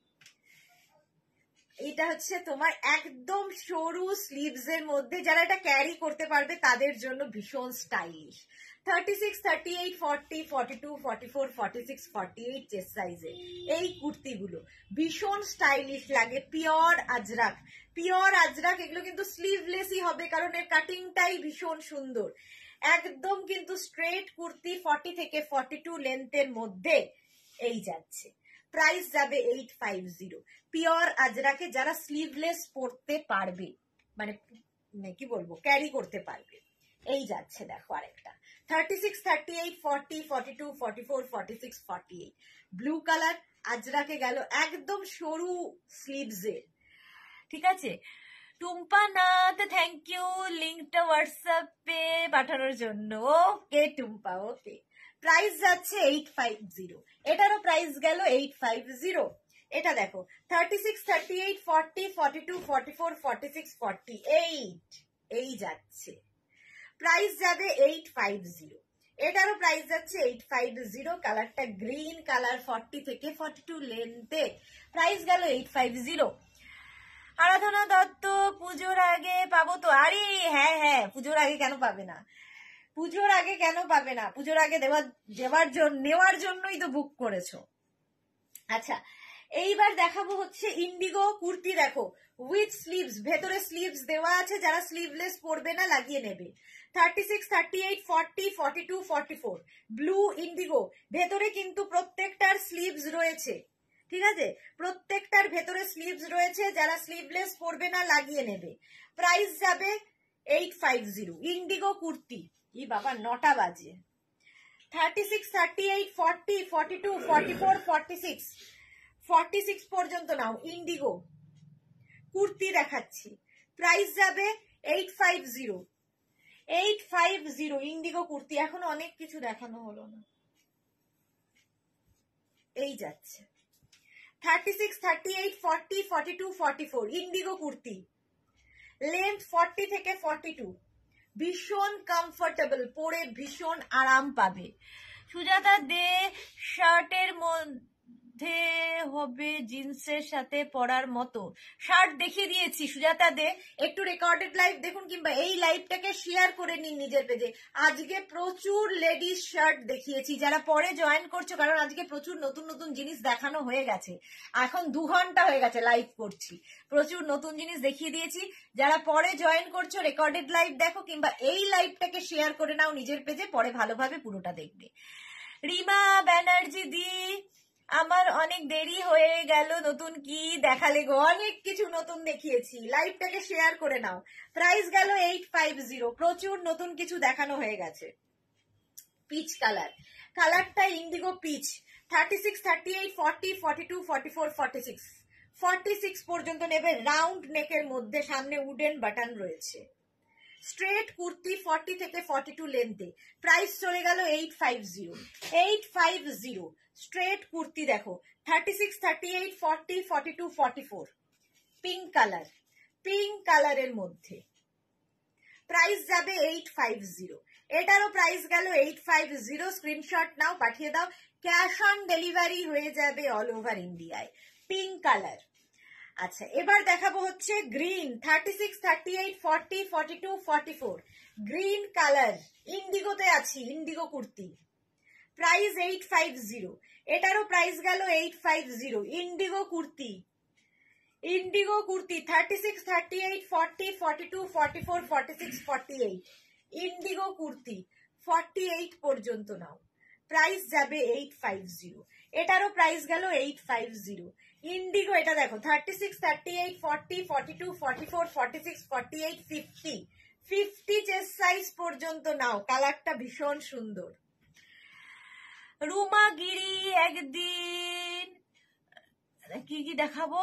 এটা হচ্ছে তোমার একদম সরু স্লিভস এর মধ্যে, যারা এটা ক্যারি করতে পারবে তাদের জন্য ভীষণ স্টাইলিশ। 36, 38, 40, 42, 44, 46, 48 চেস্ট সাইজে এই কুর্তিগুলো ভীষণ স্টাইলিশ লাগে, পিওর আজরাক, পিওর আজরাক। এগুলো কিন্তু স্লিভলেসই হবে, কারণ এর কাটিংটাই ভীষণ সুন্দর, একদম কিন্তু স্ট্রেট কুর্তি 40 থেকে 42 লেন্থের মধ্যে এই যাচ্ছে, প্রাইস যাবে 850। পিওর আজরাকে যারা স্লিভলেস পরতে পারবে, মানে কি বলবো, ক্যারি করতে পারবে, এই যাচ্ছে দেখো আরেকটা 36, 38, 40, 42, 44, 46, 48, ব্লু কালার আজরাকে গেল, একদম সরু স্লিভসে, ঠিক আছে। টুম্পা নাথ, থ্যাংক ইউ লিঙ্কটা হোয়াটসঅ্যাপে পাঠানোর জন্য। ওকে টুম্পা, ওকে। প্রাইস যাচ্ছে 850, এটারও প্রাইস গেল 850। এটা দেখো 36, 38, 40, 42, 44, 46, 48 এই যাচ্ছে, প্রাইস যাবে 850। এটারও প্রাইস যাচ্ছে 850, কালারটা গ্রিন কালার, 40 থেকে 42 লেন্থে, প্রাইস গেল 850। আরাধনা দত্ত, পুজোর আগে পাবো তো? আরে হ্যাঁ হ্যাঁ, পুজোর আগে কেন পাবে না, পুজোর আগে কেন পাবে না, পুজোর আগে নেওয়ার জন্যই তো বুক করেছো। আচ্ছা, এইবার দেখাবো হচ্ছে ইন্ডিগো কুর্তি, দেখো উইথ স্লিভস, ভেতরে স্লিভস দেওয়া আছে, যারা স্লিভলেস পরবে না লাগিয়ে নেবে। 36, 38, 40, 42, 44 ব্লু ইন্ডিগো, ভেতরে কিন্তু প্রত্যেকটার স্লিভস রয়েছে, ঠিক আছে, প্রত্যেকটার ভেতরে স্লিভস রয়েছে, যারা স্লিভলেস পরবে না লাগিয়ে নেবে, প্রাইস যাবে 850। ইন্ডিগো কুর্তি, ই বাবা 9টা বাজে। 36, 38, 40, 42, 44, 46, 46 পর্যন্ত নাও, ইন্ডিগো কুর্তি দেখাচ্ছি, প্রাইস যাবে 850। 850 ইন্ডিগো কুর্তি, এখন অনেক কিছু দেখানো হলো না, এই যাচ্ছে 36, 38, 40, 42, 44 ইন্ডিগো কুর্তি, লেন্থ 40 থেকে 42, ভীষণ কমফোর্টেবল, পরে ভীষণ আরাম পাবে। সুজাতা দে, শার্টের মধ্যে হবে জিন্সের সাথে পরার মতো শার্ট দেখিয়ে দিয়েছি সুজাতা দে, একটু রেকর্ডেড লাইভ দেখুন কিংবা এই লাইভটাকে শেয়ার করে নিন নিজের পেজে। আজকে প্রচুর লেডিস শার্ট দেখিয়েছি, যারা পরে জয়েন করছো, কারণ আজকে প্রচুর নতুন নতুন জিনিস দেখানো হয়ে গেছে, এখন 2 ঘন্টা হয়ে গেছে লাইভ করছি, প্রচুর নতুন জিনিস দেখিয়ে দিয়েছি। যারা পরে জয়েন করছো রেকর্ডেড লাইভ দেখো কিংবা এই লাইভটাকে শেয়ার করে নাও নিজের পেজে, পরে ভালোভাবে পুরোটা দেখবে। রিমা ব্যানার্জি দি, আমার অনেক দেরি হয়ে গেল, নতুন কি দেখালে গো? অনেক কিছু নতুন দেখিয়েছি, লাইভটাকে শেয়ার করে নাও। প্রাইস গেল 850, প্রচুর নতুন কিছু দেখানো হয়ে গেছে। পিচ কালার, কালারটা ইন্ডিগো পিচ, 36, 38, 40, 42, 44, 46, 46 পর্যন্ত নেবে। রাউন্ড নেকের মধ্যে সামনে উডেন বাটন রয়েছে। স্ট্রেট কুর্তি 40 থেকে 42 লেন্থে। প্রাইস চলে গেল 850, 850। স্ট্রেট কুর্তি দেখো 36, 38, 40, 42, 44, পিঙ্ক কালার, পিঙ্ক কালারের মধ্যে। প্রাইস যাবে 850, এটারও প্রাইস গেল 850। স্ক্রিনশট নাও, পাঠিয়ে দাও, ক্যাশ অন ডেলিভারি হয়ে যাবে অল ওভার ইন্ডিয়ায়। Pink colour. আচ্ছা, এবার দেখাবো হচ্ছে গ্রিন, 36, 38, 40, 42, 44, গ্রিন কালার, ইন্ডিগোতে আছি, ইন্ডিগো কুর্তি। প্রাইস 850, এটারও প্রাইস গেল 850। Indigo kurti, indigo kurti 36, 38, 40, 42, 44, 46, 48, indigo kurti 48 পর্যন্ত নাও। প্রাইস যাবে 850, এটারও প্রাইস গেল 850। ইন্ডিগো এটা দেখো 36, 38, 40, 42, 44, 46, 48, 50, 50 চেস্ট সাইজ পর্যন্ত নাও। কালারটা ভীষণ সুন্দর। রুমাগিরি একদিন কি কি দেখাবো?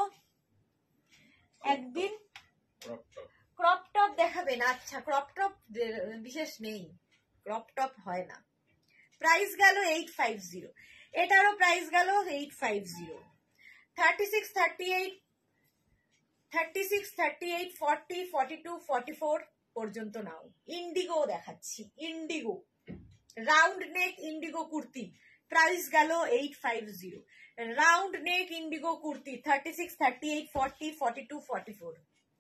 একদিন ক্রপ টপ দেখাবেন? আচ্ছা, ক্রপ টপ বিশেষ নেই, ক্রপ টপ হয় না। প্রাইস গেল 850, এটারও প্রাইস গেল 850। 36, 38, 40, 42, 44 পর্যন্ত নাও। ইন্ডিগো দেখাচ্ছি, indigo round neck indigo kurti, price গেল 850। Round neck indigo kurti 36, 38, 40, 42, 44,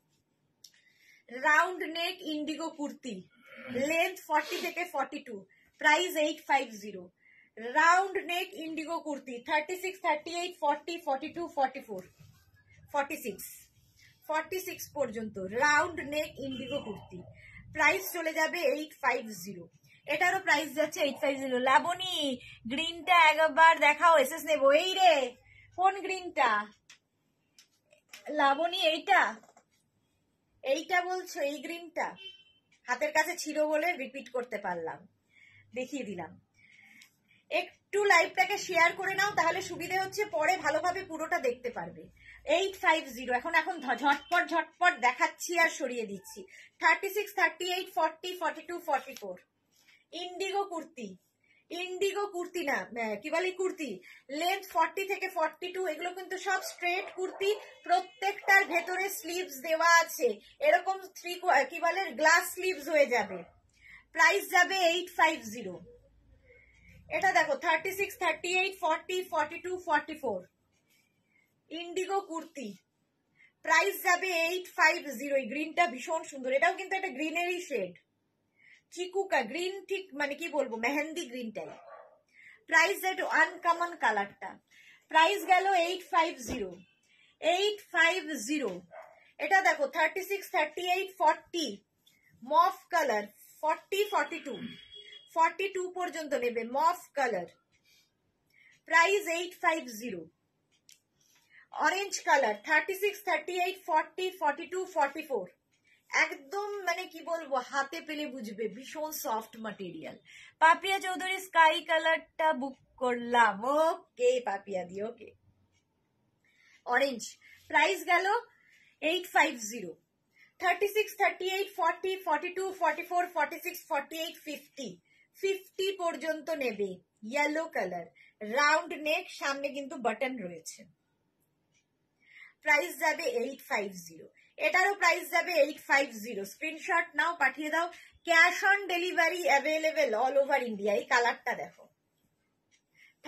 round neck indigo kurti, length 40 থেকে 42, price 850। Round neck indigo kurti 36, 38, 40, 42, 44, 46, 46 পর্যন্ত round neck indigo kurti. Price চলে যাবে 850, এটারও প্রাইস যাচ্ছে 850। লাবণী গ্রিনটা একবার দেখাও, এসএস নেবো। এই রে, কোন গ্রিনটা লাবণী? এইটা, এইটা বলছো? এই গ্রিনটা হাতের কাছে ছিল বলে রিপিট করতে পারলাম, দেখিয়ে দিলাম। একটু লাইভটাকে শেয়ার করে নাও, তাহলে সুবিধে হচ্ছে, পরে ভালোভাবে পুরোটা দেখতে পারবে। 850, এখন ঝটপট ঝটপট দেখাচ্ছি আর সরিয়ে দিচ্ছি। 36, 38, 40, 42, 44, ইন্ডিগো কুর্তি, ইন্ডিগো কুর্তি না কি বলি কুর্তি, লেন্থ 40 থেকে 42, এগুলো কিন্তু সব স্ট্রেট কুর্তি, প্রত্যেকটার ভেতরে স্লিভস দেওয়া আছে, এরকম কি বলে গ্লাস স্লিভস হয়ে যাবে। প্রাইস যাবে 850। এটা দেখো 36, 38, 40, 42, 44, ইন্ডিগো কুর্তি, প্রাইস যাবে 850। এই গ্রিনটা ভীষণ সুন্দর, এটাও কিন্তু একটা গ্রিনেরই শেড, চিকুকা গ্রিন, ঠিক মানে কি বলবো, মেহেন্দি গ্রিন টাইপ। প্রাইস একটু আনকমন কালারটা। প্রাইস গেল 850, 850। এটা দেখো 36, 38, 40, মফ কালার, 40, 42, 42 পর্যন্ত নেবে, mauve colour. Price 850। Orange colour 36, 38, 40, 42, 44, একদম মানে কি বলবো, হাতে পেলে বুঝবে, ভীষণ soft material. Papiya Chowdhury sky কালারটা বুক করলাম, okay Papiya di, okay. Orange, price গেল 850। 36, 38, 40, 42, 44, 46, 48, 50, 50 পর্যন্ত নেবে। ইয়েলো কালার, রাউন্ড নেক, সামনে কিন্তু বাটন রয়েছে। প্রাইস যাবে 850, এটারও প্রাইস যাবে 850। স্ক্রিনশট নাও, পাঠিয়ে দাও, cash on delivery available all over India. এই কালারটা দেখো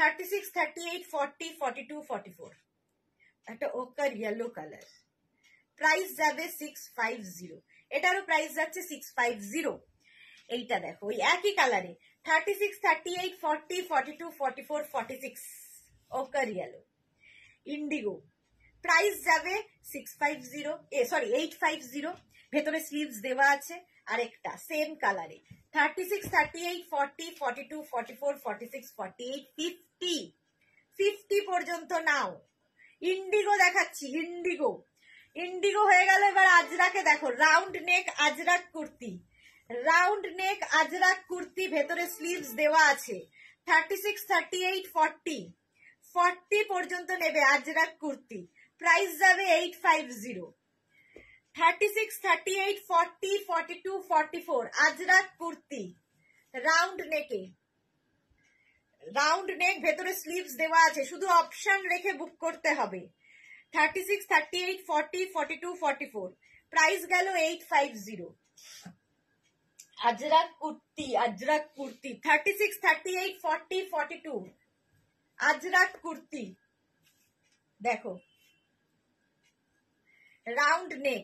36, 38, 40, 42, 44, একটা ওকার ইয়েলো কালার, প্রাইস যাবে 650, এটারও প্রাইস যাচ্ছে 650। এইটা দেখো ওই একই কালারে 36, 38, 40, 42, 44, 46 ওকার ইয়েলো ইন্ডিগো, প্রাইস যাবে 650, সরি 850, ভেতরে স্লিভস দেওয়া আছে। আরেকটা সেম কালারে 36, 38, 40, 42, 44, 46, 48, 50, 50 পর্যন্ত নাও। ইন্ডিগো দেখাচ্ছি, ইন্ডিগো, ইন্ডিগো হয়ে গেল। এবার আজরাকে দেখো, round neck Ajrakh kurti, round neck Ajrakh kurti, ভেতরে স্লিভস দেওয়া আছে। 36, 38, 40, 40 পর্যন্ত নেবে আজরাক কুর্তি, প্রাইস যাবে 850। 36, 38, 40, 42, 44 আজরাক কুর্তি, রাউন্ড নেকে, রাউন্ড নেক, ভেতরে স্লিভস দেওয়া আছে, শুধু অপশন রেখে বুক করতে হবে। 36, 38, 40, 42, 44 প্রাইস গেল 850। আজরাক কুর্তি, আজরাক কুর্তি 36, 38, 40, 42 আজরাক কুর্তি দেখো, রাউন্ড নেক,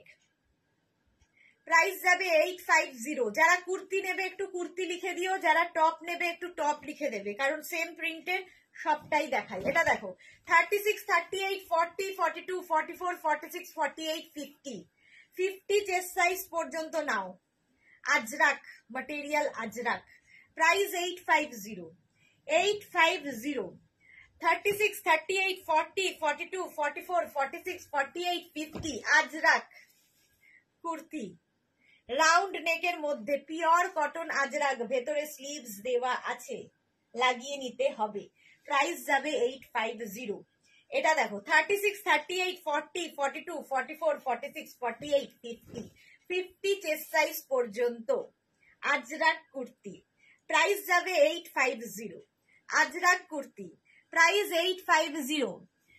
প্রাইস যাবে 850। যারা কুর্তি নেবে একটু কুর্তি লিখে দিও, যারা টপ নেবে একটু টপ লিখে দেবে, কারণ সেম প্রিন্টের সবটাই দেখাই। এটা দেখো 36, 38, 40, 42, 44, 46, 48, 50, 50 চেস্ট সাইজ পর্যন্ত নাও। Ajrakh material, Ajrakh, price 850, 850। 36, 38, 40, 42, 44, 46, 48, 50 Ajrakh kurti, round নেকের মধ্যে পিওর কটন আজরাক, ভেতরে স্লিভস দেওয়া আছে, লাগিয়ে নিতে হবে, প্রাইস যাবে 850। এটা দেখো 36, 38, 40, 42, 44, 46, 48, 50, 50 চেস্ট সাইজ পর্যন্ত আজরাক কুর্তি, প্রাইস যাবে 850। আজরাক কুর্তি, প্রাইস 850।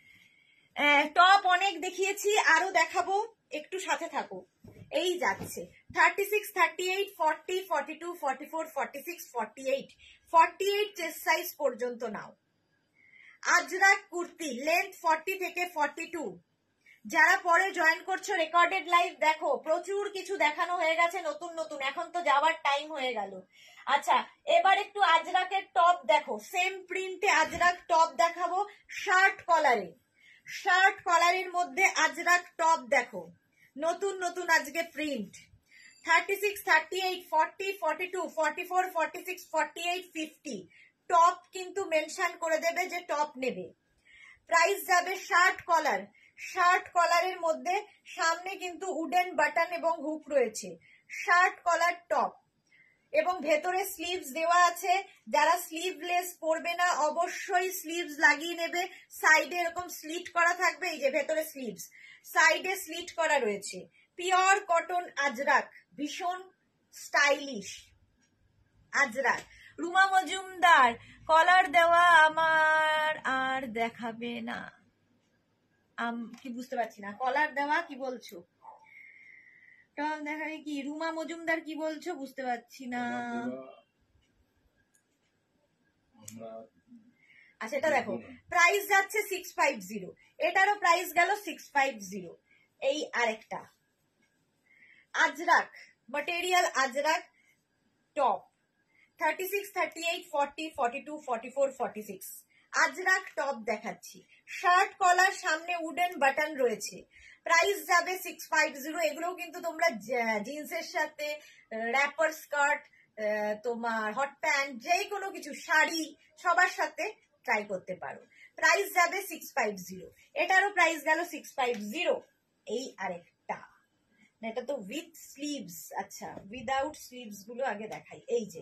টপ অনেক দেখিয়েছি, আরো দেখাবো, একটু সাথে থাকো। এই যাচ্ছে 36, 38, 40, 42, 44, 46, 48, 48 চেস্ট সাইজ পর্যন্ত নাও। আজরাক কুর্তি, লেন্থ 40 থেকে 42। যারা পরে জয়েন করছো রেকর্ডেড লাইভ দেখো, প্রচুর কিছু দেখানো হয়ে গেছে নতুন নতুন, এখন তো যাওয়ার টাইম হয়ে গেল। আচ্ছা, এবার একটু আজরাকের টপ দেখো, সেম প্রিন্টে আজরাক টপ দেখাবো, শার্ট কলারে, শার্ট কলারের মধ্যে আজরাক টপ দেখো, নতুন নতুন আজকে প্রিন্ট। 36, 38, 40, 42, 44, 46, 48, 50 টপ কিন্তু মেনশন করে দেবে যে টপ নেবে। প্রাইস যাবে শার্ট কলার, শার্ট কলারের মধ্যে সামনে কিন্তু উডেন বাটন এবং হুক রয়েছে, শার্ট কলার টপ, এবং ভেতরে স্লিভস দেওয়া আছে। যারা স্লিভলেস পরবে না অবশ্যই স্লিভস লাগিয়ে নেবে, সাইডে এরকম স্লিট করা থাকবে, এই যে ভেতরে স্লিভস, সাইডে স্লিট করা রয়েছে, পিওর কটন আজরাক, ভীষণ স্টাইলিশ আজরাক। রুমা মজুমদার, কলার দেওয়া আমার আর দেখাবে না, কি বুঝতে পারছি না, কলার দেওয়া কি বলছো, টপ দেখাবে কি, রুমা মজুমদার কি বলছো বুঝতে পারছি না। আচ্ছা, এটা দেখো প্রাইস যাচ্ছে 650, এটারও প্রাইস গেল 650। এই আরেকটা Ajrakh material, Ajrakh top 36, 38, 40, 42, 44, 46 Ajrakh top দেখাচ্ছি, শার্ট কলার, সামনে উডেন বাটন রয়েছে, প্রাইস যাবে 650। এগুলোও কিন্তু তোমরা জিন্সের সাথে, র্যাপার স্কার্ট, তোমার হট প্যান্ট, যে কোনো কিছু, শাড়ি, সবার সাথে ট্রাই করতে পারো। প্রাইস যাবে 650, এটারও প্রাইস গেল 650। এই আরেকটা, এটা তো উইথ স্লিভস, আচ্ছা উইদাউট স্লিভস গুলো আগে দেখাই। এই যে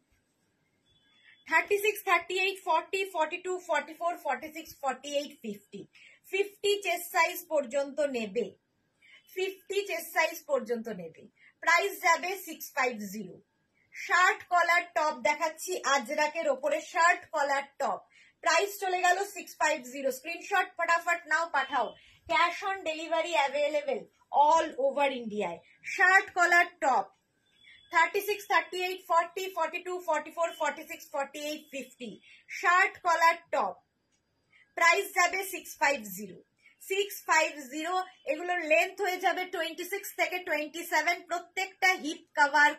36, 38, 40, 42, 44, 46, 48, 50, 50 চেস্ট সাইজ পর্যন্ত নেবে, 50 চেস্ট সাইজ পর্যন্ত নেবে, প্রাইস যাবে 650। শার্ট কলার টপ দেখাচ্ছি আজরাকের ওপরে, শার্ট কলার টপ, প্রাইস চলে গেল 650। স্ক্রিনশট ফটাফট নাও, পাঠাও, cash on delivery available all over ইন্ডিয়ায়। Shirt collar top, 36, 38, 40, 42, 44, 46, 48, 50 shirt collar top price যাবে 650 650 এগুলোর লেন্থ হয়ে যাবে 26 থেকে 27 প্রত্যেকটা হিপ কভার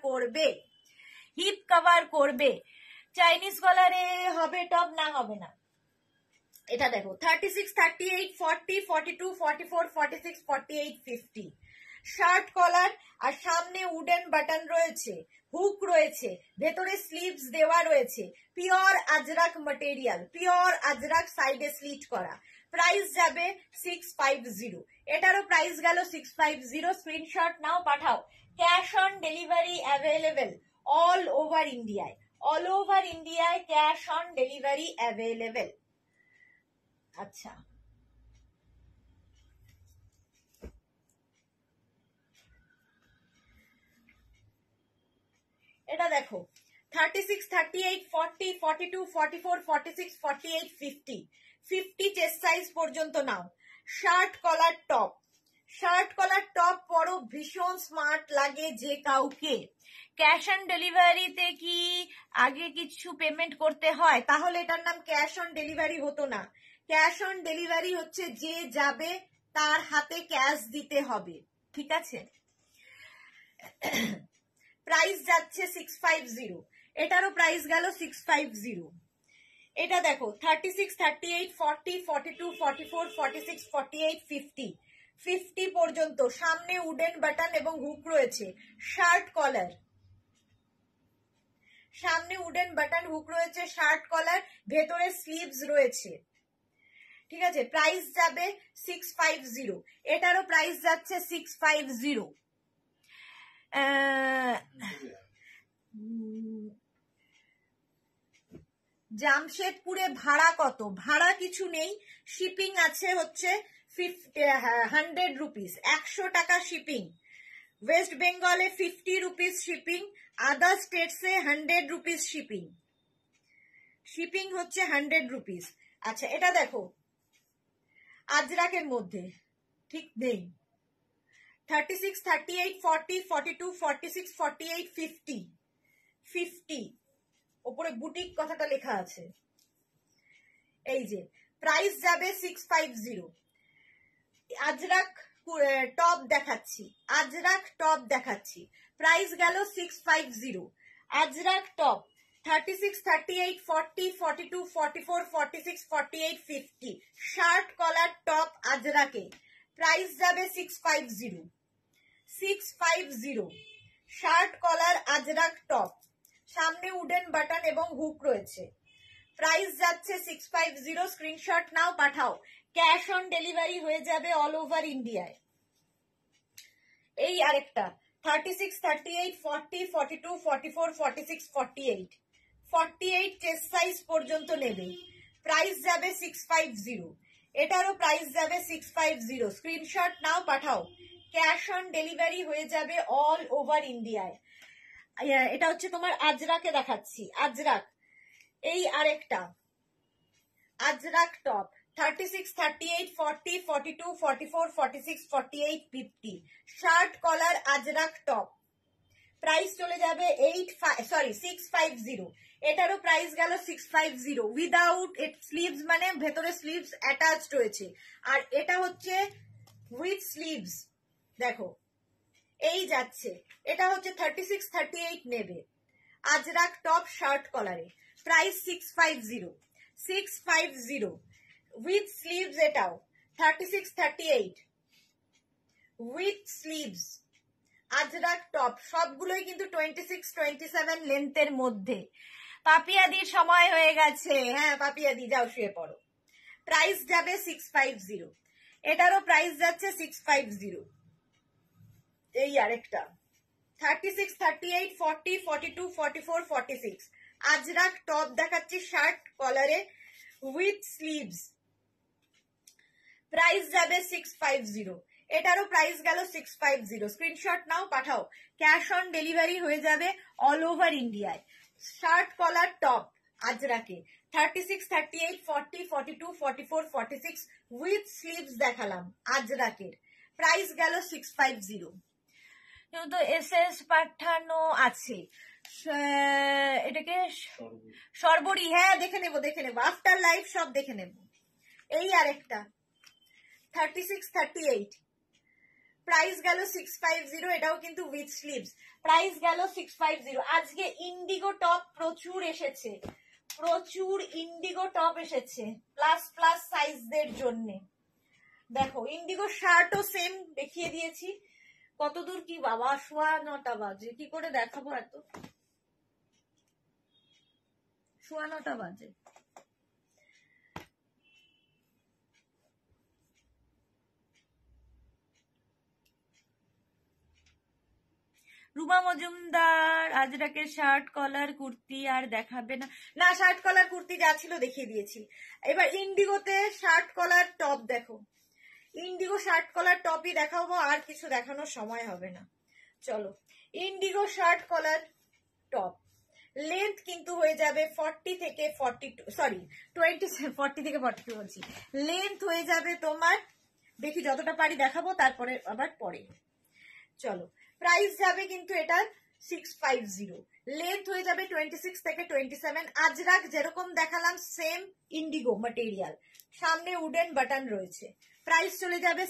করবে চাইনিজ কলারে হবে টপ না হবে না এটা দেখো 36, 38, 40, 42, 44, 46, 48, 50 শার্ট কলার আর সামনে উডেন বাটন রয়েছে হুক রয়েছে ভেতরে স্লিভস দেওয়া রয়েছে pure Ajrak material pure Ajrakh সাইডে স্লিট করা প্রাইস যাবে 650 এটারও প্রাইস গেল 650 স্ক্রিনশট নাও পাঠাও cash on delivery available all over ইন্ডিয়ায় ক্যাশ অন ডেলিভারি অ্যাভেলেবেল আচ্ছা এটা দেখো 36, 38, 40, 42, 44, 46, 48, 50 50 চেস্ট সাইজ পর্যন্ত নাও শার্ট কলার টপ পরো ভীষণ স্মার্ট লাগে যে কাউকে ক্যাশ অন ডেলিভারিতে কি আগে কিছু পেমেন্ট করতে হয় তাহলে এটার নাম ক্যাশ অন ডেলিভারি হতো না ক্যাশ অন ডেলিভারি হচ্ছে যে যাবে তার হাতে ক্যাশ দিতে হবে ঠিক আছে প্রাইস যাচ্ছে 650 এটারও প্রাইস গেল 650 এটা দেখো 36, 38, 40, 42, 44, 46, 48, 50 50 পর্যন্ত সামনে উডেন বাটন এবং হুক রয়েছে শার্ট কলার ভেতরে স্লিভস রয়েছে ঠিক আছে প্রাইস যাবে 650 এটারও প্রাইস যাচ্ছে 650 জামশেদপুরে ভাড়া কত ভাড়া কিছু নেই শিপিং আছে হচ্ছে 100 রুপিস 100 টাকা শিপিং ওয়েস্ট বেঙ্গলে 50 রুপিস শিপিং আদার স্টেটসে 100 রুপিস শিপিং হচ্ছে 100 রুপিস আচ্ছা এটা দেখো আজরাকের মধ্যে ঠিক নেই 36, 38, 40, 42, 46, 48, 50 ওপরে বুটিক কথাটা লেখা আছে এই যে প্রাইস যাবে 650 আজরাক টপ দেখাচ্ছি প্রাইস গেল 650 Ajrakh top 36, 38, 40, 42, 44, 46, 48, 50 shirt collar top আজরাকে প্রাইস যাবে 650 শার্ট কলার আজরাক টপ সামনে উডেন বাটন এবং হুক রয়েছে প্রাইস যাচ্ছে 650 স্ক্রিনশট নাও পাঠাও ক্যাশ অন ডেলিভারি হয়ে যাবে অল ওভার ইন্ডিয়ায় এই আরেকটা 36, 38, 40, 42, 44, 46, 48 চেস্ট সাইজ পর্যন্ত নেবে প্রাইস যাবে 650 এটারও প্রাইস যাবে 650 স্ক্রিনশট নাও পাঠাও ক্যাশ অন ডেলিভারি হয়ে যাবে অল ওভার ইন্ডিয়ায় এটা হচ্ছে তোমার আজরাকে দেখাচ্ছি আজরাক এই আরেকটা Ajrakh top 36, 38, 40, 42, 44, 46, 48, 50 shirt collar Ajrakh top price চলে যাবে 650 এটারও প্রাইস গেল 650 উইদাউট স্লিভস মানে ভেতরে স্লিভস অ্যাটাচড রয়েছে আর এটা হচ্ছে উইথ স্লিভস দেখো এই যাচ্ছে এটা হচ্ছে 36, 38 নেবে আজরাক টপ শার্ট কলারে প্রাইস 650 উইথ স্লিভস এটাও 36, 38 উইথ স্লিভস আজরাক টপ সবগুলোই কিন্তু 26, 27 লেন্থের মধ্যে পাপিয়াদির সময় হয়ে গেছে হ্যাঁ পাপিয়াদি যাও শুয়ে পড়ো প্রাইস যাবে 650 এটারও প্রাইস যাচ্ছে 650 এই আরেকটা 36, 38, 40, 42, 44, 46 আজরাক টপ দেখাচ্ছি শার্ট কলারে উইথ স্লিভস প্রাইস যাবে 650 এটারও প্রাইস গেল 650 স্ক্রিনশট নাও পাঠাও ক্যাশ অন ডেলিভারি হয়ে যাবে অল ওভার ইন্ডিয়ায় শার্ট কলার টপ আজরাকে 36, 38, 40, 42, 44, 46 উইথ স্লিভস দেখালাম আজরাকের প্রাইস গেল 650 কিন্তু এসএস পাঠানো আছে। এটাকে সর্বরি, হ্যাঁ দেখে নেবো আফটার লাইভ সব দেখে নেব। এই আরেকটা 3638 প্রাইস গেল 650, এটাও কিন্তু উইথ স্লিভস, প্রাইস গেল 650। আজকে ইন্ডিগো টপ প্রচুর এসেছে, প্রচুর ইন্ডিগো টপ এসেছে প্লাস প্লাস সাইজদের জন্য। দেখো ইন্ডিগো শার্টও সেম দেখিয়ে দিয়েছি। কতদূর কি বাবা, 9:15 বাজে, কি করে দেখাবো, এত 9:15 বাজে। রুমা মজুমদার, আজরাকের শার্ট কলার কুর্তি আর দেখাবে না? না, শার্ট কলার কুর্তি যা ছিল দেখিয়ে দিয়েছি। এবার ইন্ডিগোতে শার্ট কলার টপ দেখো, ইন্ডিগো শার্ট কলার টপই দেখাবো, আর কিছু দেখানোর সময় হবে না। চলো, indigo shirt collar top length কিন্তু হয়ে যাবে 40 থেকে 42, সরি 40 থেকে 42 বলছি, লেন্থ হয়ে যাবে তোমার, দেখি যতটা পারি দেখাবো, তারপরে আবার পরে। চলো, প্রাইস যাবে কিন্তু এটার 650, লেন্থ হয়ে যাবে 26 থেকে 27। আজরাক যেরকম দেখালাম সেম ইন্ডিগো ম্যাটেরিয়াল, সামনে উডেন বাটন রয়েছে, প্রাইস চলে যাবে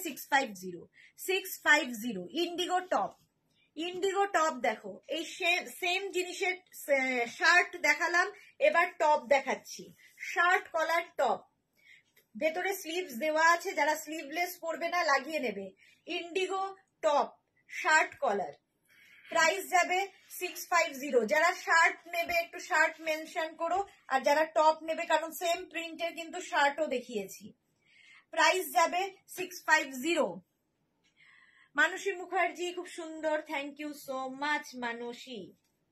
650 ইন্ডিগো টপ। ইন্ডিগো টপ দেখো, এই সেম জিনিসের শার্ট দেখালাম, এবার টপ দেখাচ্ছি, শার্ট কলার টপ, ভেতরে স্লিভস দেওয়া আছে, যারা স্লিভলেস পরবে না লাগিয়ে নেবে। Indigo top shirt collar, price যাবে 650। যারা শার্ট নেবে একটু শার্ট মেনশন করো, আর যারা টপ নেবে, কারণ সেম প্রিন্টের কিন্তু শার্টও দেখিয়েছি, প্রাইস যাবে 650। মানসী মুখার্জি খুব সুন্দর, thank you so much Mansi.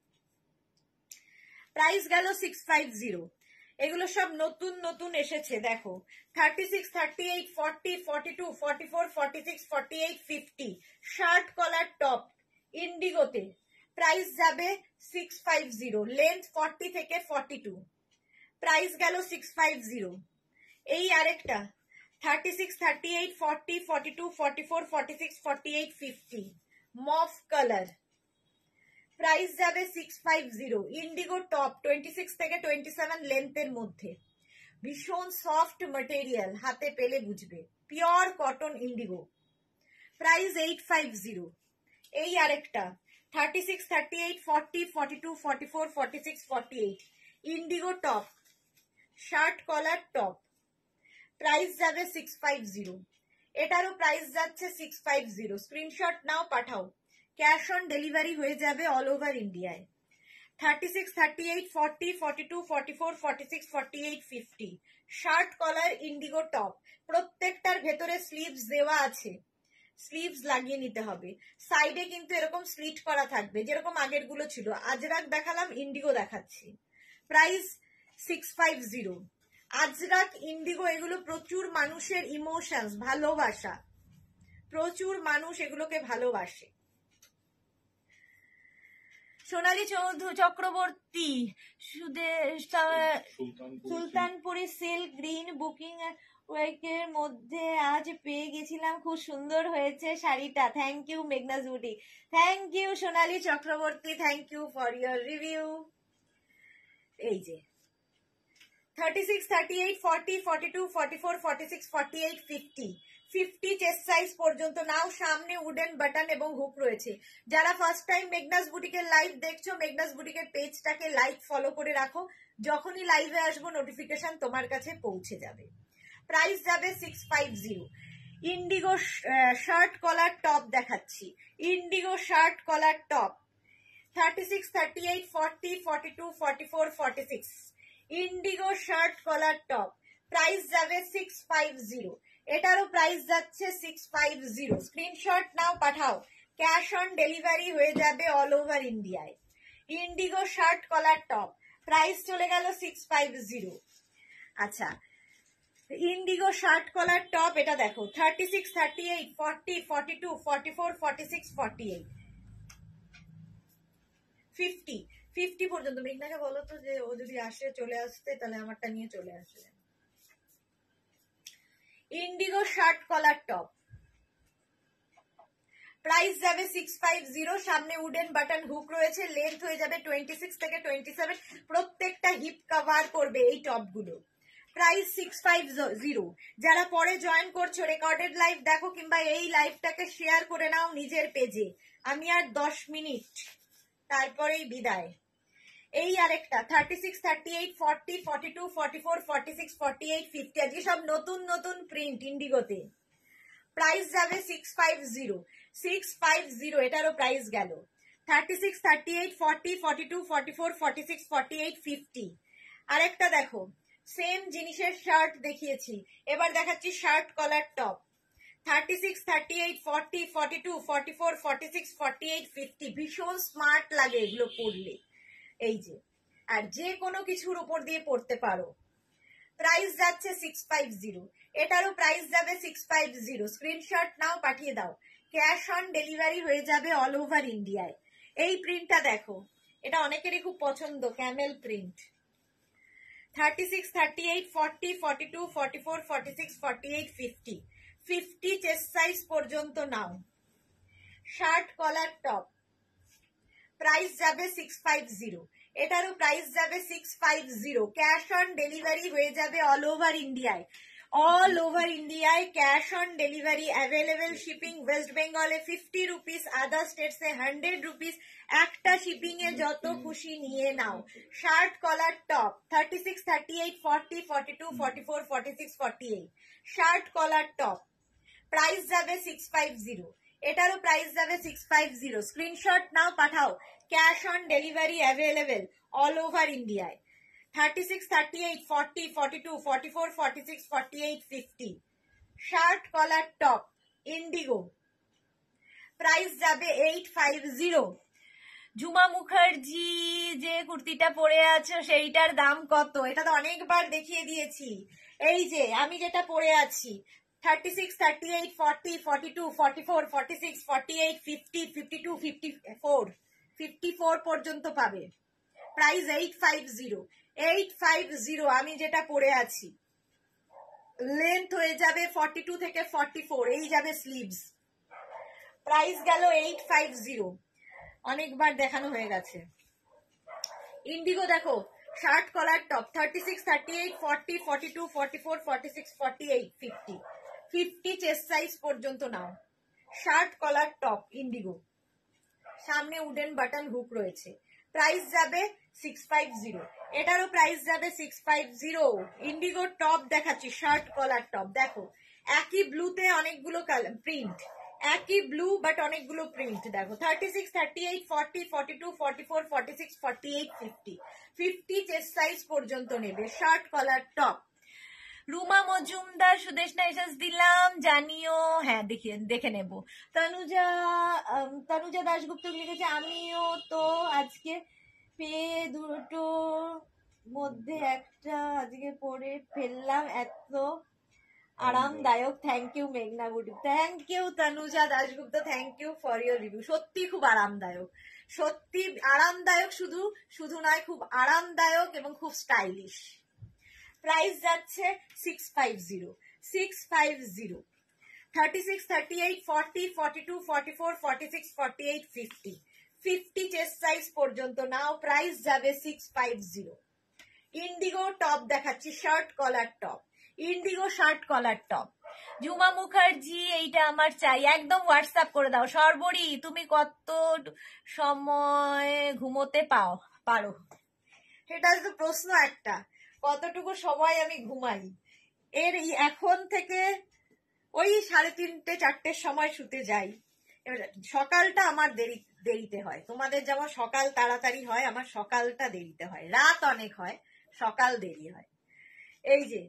Price গেল 650। এগুলো সব নতুন নতুন এসেছে, দেখো 36, 38, 40, 42, 44, 46, 48, 50 শার্ট কলার টপ ইন্ডিগোতে, প্রাইস যাবে 650, লেন্থ 40 থেকে 42, প্রাইস গেল 650। এই আরেকটা 36, 38, 40, 42, 44, 46, 48, 50 মফ কালার, প্রাইস যাবে 650, ইন্ডিগো টপ 26 থেকে 27 লেন্থের মধ্যে, ভীষণ সফট ম্যাটেরিয়াল, হাতে পেলে বুঝবে, পিওর কটন ইন্ডিগো, প্রাইস 850। এই আরেকটা 36, 38, 40, 42, 44, 46, 48 indigo top shirt collar top, price যাবে 650। এটারও প্রাইস যাচ্ছে 650, স্ক্রিনশট নাও পাঠাও, ক্যাশ অন ডেলিভারি হয়ে যাবে অল ওভার ইন্ডিয়ায়। 36, 38, 40, 42, 44, 46, 48, 50 শার্ট কলার ইন্ডিগো টপ, প্রত্যেকটার ভেতরে স্লিভস দেওয়া আছে, স্লিভস লাগিয়ে নিতে হবে, সাইডে কিন্তু এরকম স্লিট করা থাকবে, যেরকম আগের গুলো ছিল, আজরাক দেখালাম, ইন্ডিগো দেখাচ্ছি, প্রাইস 650। আজরাক ইন্ডিগো এগুলো প্রচুর মানুষের ইমোশনস, ভালোবাসা, প্রচুর মানুষ এগুলোকে ভালোবাসে। Sonali Chakraborty, Sultanpuri silk green booking ওয়েকের মধ্যে আজ পেয়ে গেছিলাম, খুব সুন্দর হয়েছে শাড়িটা, thank you Meghnaz boutique, thank you Sonali Chakraborty, thank you for your review. এই যে 36, 38, 40, 42, 44, 46, 48, 50 চেস্ট সাইজ পর্যন্ত নাও, সামনে উডেন বাটন এবং হুক রয়েছে। যারা ফার্স্ট টাইম মেঘনাজ বুটিকের লাইভ দেখছো, মেঘনাজ বুটিকের পেজটাকে লাইক ফলো করে রাখো, যখনই লাইভে আসবো নোটিফিকেশন তোমার কাছে পৌঁছে যাবে। প্রাইস যাবে 650। ইন্ডিগো শার্ট কলার টপ দেখাচ্ছি, indigo shirt collar top 36, 38, 40, 42, 44, 46 indigo shirt collar top, price যাবে 650। এটারও প্রাইস যাচ্ছে 650, স্ক্রিনশট নাও পাঠাও, ক্যাশ অন ডেলিভারি হয়ে যাবে অল ওভার ইন্ডিয়ায়। Indigo shirt collar top, price চলে গেল 650। আচ্ছা, ইন্ডিগো শার্ট কলার টপ এটা দেখো 36, 38, 40, 42, 44, 46, 48 50 পর্যন্ত। মেঘনাকে বলো তো যে ও যদি আসে চলে আসতে, তাহলে আমারটা নিয়ে চলে আসবে। Indigo shirt collar top, price যাবে 650, সামনে উডেন বাটন হুক রয়েছে, লেন্থ হয়ে যাবে 26 থেকে 27, প্রত্যেকটা হিপ কভার করবে এই টপগুলো। প্রাইস 650। যারা পরে জয়েন করছো, রেকর্ডেড লাইভ দেখো কিংবা এই লাইভটাকে শেয়ার করে নাও নিজের পেজে। আমি আর 10 মিনিট তারপরেই বিদায়। এই আরেকটা 36, 38, 40, 42, 44, 46, 48, 50, আজকে সব নতুন নতুন প্রিন্ট ইন্ডিগোতে। প্রাইস যাবে 650, 650, এটারও প্রাইস গেল। 36, 38, 40, 42, 44, 46, 48, 50। আরেকটা দেখো, সেম জিনিসের শার্ট দেখিয়েছি, এবার দেখাচ্ছি শার্ট কলার টপ। 36, 38, 40, 42, 44, 46, 48, 50, ভীষণ স্মার্ট লাগে এগুলো পরলে। এই যে, আর যে কোনো কিছুর উপর দিয়ে পড়তে পারো। প্রাইস যাচ্ছে 650, এটারও প্রাইস যাবে 650। স্ক্রিনশট নাও, পাঠিয়ে দাও। ক্যাশ অন ডেলিভারি হয়ে যাবে অল ওভার ইন্ডিয়ায়। এই প্রিন্টটা দেখো, এটা অনেকেরই খুব পছন্দ, ক্যামেল প্রিন্ট। 36, 38, 40, 42, 44, 46, 48, 50, 50 চেস্ট সাইজ পর্যন্ত নাও। শার্ট কলার টপ, প্রাইস যাবে 650, এটারও প্রাইস যাবে 650। ক্যাশ অন ডেলিভারি হয়ে যাবে অল ওভার ইন্ডিয়ায়। অল ওভার ইন্ডিয়ায় cash on delivery available. Shipping West বেঙ্গলে 50 রুপিস, আদার স্টেটসে 100 রুপিস। একটা শিপিং এ যত খুশি নিয়ে নাও। Shirt collar top 36, 38, 40, 42, 44, 46, 48, shirt collar top, price যাবে 650, এটারও প্রাইস যাবে 650। স্ক্রিনশট নাও, পাঠাও। Cash on delivery available all over ইন্ডিয়ায়। 36, 38, 40, 42, 44, 46, 48, 50, shirt collar top indigo, price যাবে 850। ঝুমা মুখার্জি যে কুর্তিটা পরে আছো সেইটার দাম কত? এটা তো অনেকবার দেখিয়ে দিয়েছি। এই যে আমি যেটা পরে আছি 36, 38, 40, 42, 44, 46, 48, 50, 52, 54, 54 পর্যন্ত পাবে। প্রাইস 850, 850 আমি যেটা পরে আছি। লেন্থ হয়ে যাবে 42 থেকে 44, এই যাবে স্লিভস। প্রাইস গেল 850, অনেকবার দেখানো হয়ে গেছে। ইন্ডিগো দেখো, shirt collar top 36, 38, 40, 42, 44, 46, 48, 50, 50 chest size পর্যন্ত নাও। শার্ট কলার টপ ইন্ডিগো, সামনে উডেন বাটন হুক রয়েছে। প্রাইস যাবে 650, এটারও প্রাইস যাবে 650। ইন্ডিগো টপ দেখাচ্ছি, শার্ট কলার টপ দেখো, একই ব্লুতে অনেকগুলো প্রিন্ট, একই ব্লু বাট অনেকগুলো প্রিন্ট দেখো। 36, 38, 40, 42, 44, 46, 48, 50, 50 চেস্ট সাইজ পর্যন্ত নেবে। Shirt collar top. Ruma Majumdar Sudeshna SS দিলাম, জানিও। হ্যাঁ, দেখে নেব। তনুজা দাশগুপ্ত লিখেছে, আমিও তো আজকে পেয়ে দুটোর মধ্যে একটা আজকে পরে ফেললাম, এত আরামদায়ক। থ্যাংক ইউ মেঘনা Guddi, thank you Tanuja Dasgupta, thank you for your review. সত্যি খুব আরামদায়ক, সত্যি আরামদায়ক, শুধু নয়, খুব আরামদায়ক এবং খুব স্টাইলিশ। প্রাইস যাচ্ছে 650, 650। 36, 38, 40, 42, 44, 46, 48, 50, 50 চেস্ট সাইজ পর্যন্ত নাও। প্রাইস যাবে 650। ইন্ডিগো টপ দেখাচ্ছি, shirt collar top, indigo shirt collar top. Jhuma Mukherjee, এইটা আমার চাই, একদম হোয়াটসঅ্যাপ করে দাও। সর্বরী, তুমি কত সময় ঘুমোতে পারো? এটা তো প্রশ্ন একটা, কতটুকু সময় আমি ঘুমাই। এখন থেকে ওই 3:30, 4টের সময় শুতে যাই। সকালটা আমার দেরিতে হয়, তোমাদের যেমন সকাল তাড়াতাড়ি হয়, আমার সকালটা দেরিতে হয়। রাত অনেক হয়, সকাল দেরি হয়। এই যে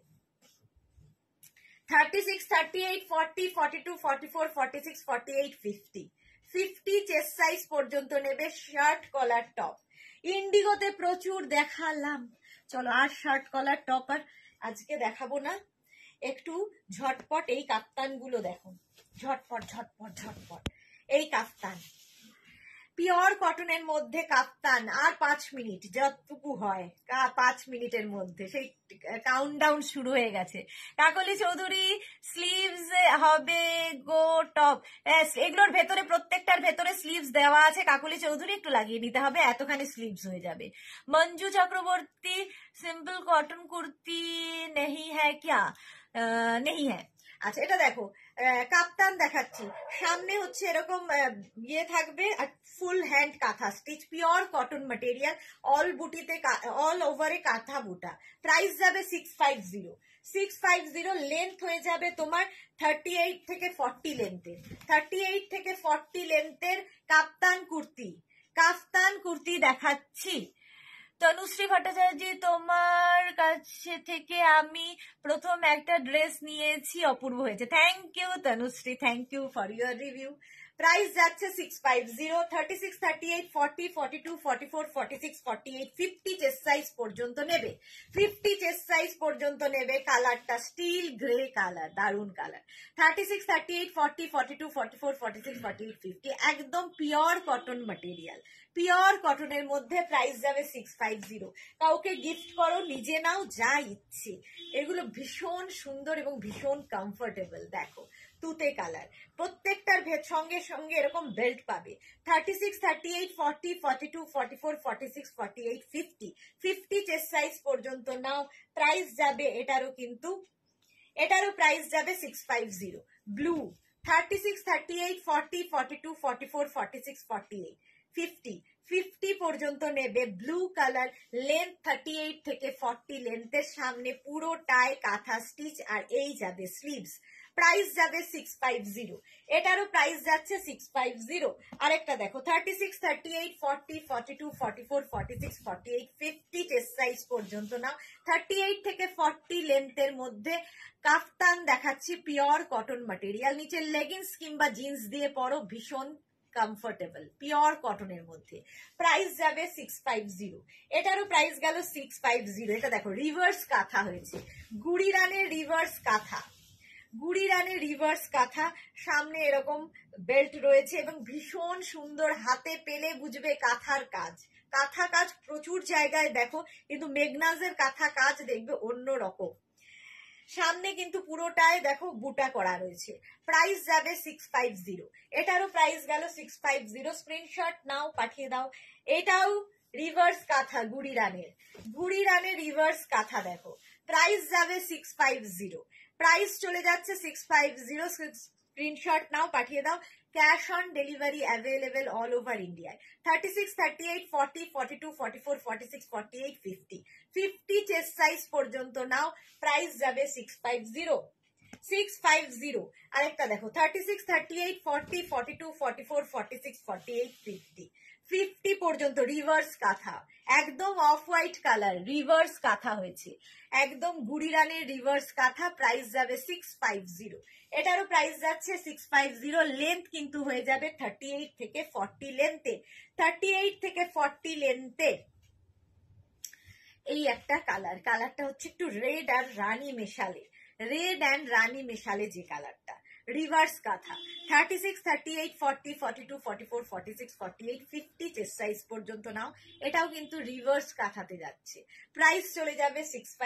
36, 38, 40, 42, 44, 46, 48, 50, 50 চেস্ট সাইজ পর্যন্ত নেবে। শার্ট কলার টপ ইন্ডিগোতে প্রচুর দেখালাম, চলো আর শার্ট কলার টপ আর আজকে দেখাবো না। একটু ঝটপট এই কাফতানগুলো দেখো, ঝটপট ঝটপট ঝটপট এই কাফতান। পিওর কটনের মধ্যে কাপ্তান, আর 5 মিনিট যতটুকু হয় 5 মিনিটের মধ্যে সেই কাউন্টডাউন শুরু হয়ে গেছে। কাকলি চৌধুরী স্লিভস হবে গো টপ, এগুলোর ভেতরে প্রত্যেকটার ভেতরে স্লিভস দেওয়া আছে। কাকলি চৌধুরী একটু লাগিয়ে নিতে হবে, এতখানি স্লিভস হয়ে যাবে। মঞ্জু চক্রবর্তী সিম্পল কটন কুর্তি নেহি হ্যায় ক্যা? নেহি হ্যায়। আচ্ছা এটা দেখো, কাপ্তান দেখাচ্ছি, সামনে হচ্ছে এরকম ইয়ে থাকবে আর full hand kantha stitch, pure cotton material, all বুটিতে অল ওভারে কাঁথা বুটা। প্রাইস যাবে 650। 650 লেন্থ হয়ে যাবে তোমার 38 থেকে 40 লেন্থের। 38 থেকে 40 লেন্থের কাফতান কুর্তি দেখাচ্ছি। তনুশ্রী ভট্টাচার্য, তোমার কাছে থেকে আমি প্রথম একটা ড্রেস নিয়েছি, অপূর্ব হয়েছে। Thank you Tanushree, thank you for your review. Price যাচ্ছে 650। 36, 38, 40, 42, 44, 46, 48, 50 চেস্ট সাইজ পর্যন্ত নেবে। 50 চেস্ট সাইজ পর্যন্ত নেবে। কালারটা স্টিল গ্রে কালার, দারুন কালার। 36, 38, 40, 42, 44, 46, 48, 50 একদম পিওর কটন ম্যাটেরিয়াল, পিওর কটনের মধ্যে। প্রাইস যাবে 650। কাউকে গিফট করো, নিজে নাও, যা ইচ্ছে। এগুলো ভীষণ সুন্দর এবং ভীষণ কমফোর্টেবল। দেখো তুতে কালার, প্রত্যেকটার সঙ্গে সঙ্গে এরকম বেল্ট পাবে। 36, 38, 40, 42, 44, 46, 48, 50 50 চেস্ট সাইজ পর্যন্ত নাও। প্রাইস যাবে এটারও প্রাইস যাবে 650। ব্লু 36, 38, 40, 42, 44, 46, 48, 50 পর্যন্ত নেবে। ব্লু কালার, লেন্থ 38 থেকে 40 লেন্থের, সামনে পুরোটায় কাঁথা স্টিচ আর এই যাবে স্লিভস। প্রাইস যাবে 650। এটারও প্রাইস যাচ্ছে 650। আরেকটা দেখো 36, 38, 40, 42, 44, 46, 48, 50 চেস্ট সাইজ পর্যন্ত নাও। 38 থেকে 40 লেন্থের মধ্যে কাফতান দেখাচ্ছি, পিওর কটন ম্যাটেরিয়াল, নিচে লেগিংস কিংবা জিন্স দিয়ে পরো, ভীষণ কমফোর্টেবল, পিওর কটনের মধ্যে। প্রাইস যাবে 650। এটারও প্রাইস গেল 650। এটা দেখো রিভার্স কাঁথা হয়েছে, গুড়িরানের রিভার্স কাঁথা, সামনে এরকম বেল্ট রয়েছে এবং ভীষণ সুন্দর, হাতে পেলে বুঝবে কাঁথা কাজ প্রচুর জায়গায় দেখো, কিন্তু মেঘনাজের কাঁথা কাজ দেখবে অন্য রকম। সামনে কিন্তু পুরোটায় দেখো বুটা করা রয়েছে। প্রাইস যাবে 650। এটারও প্রাইস গেল 650। স্ক্রিনশট নাও, পাঠিয়ে দাও। এটাও রিভার্স কাঁথা, গুড়িরানের রিভার্স কাঁথা দেখো। প্রাইস যাবে 650। প্রাইস চলে যাচ্ছে 650। স্ক্রিনশট নাও, পাঠিয়ে দাও। Cash on delivery available all over ইন্ডিয়ায়। 36, 38, 40, 42, 44, 46, 48, 50 চেস্ট সাইজ পর্যন্ত নাও। প্রাইস যাবে 650। আরেকটা দেখো 36, 38, 40, 42, 44, 46, 48, 50 পর্যন্ত রিভার্স কাঁথা, একদম অফ হোয়াইট কালার রিভার্স কাঁথা হয়েছে, একদম গুড়িরানের রিভার্স কাঁথা। প্রাইস যাবে 650। এটারও প্রাইস যাচ্ছে 650। লেন্থ কিন্তু হয়ে যাবে 38 থেকে 40 লেন্থে। 38 থেকে 40 লেন্থে এই একটা কালারটা হচ্ছে একটু রেড আর রানী মেশালে, যে কালারটা, রিভার্স কাঁথা। 36, 38, 40, 42, 44, 46, 48, 50 চেস্ট সাইজ পর্যন্ত নাও। এটাও কিন্তু রিভার্স কাঁথাতে যাচ্ছে। প্রাইস চলে যাবে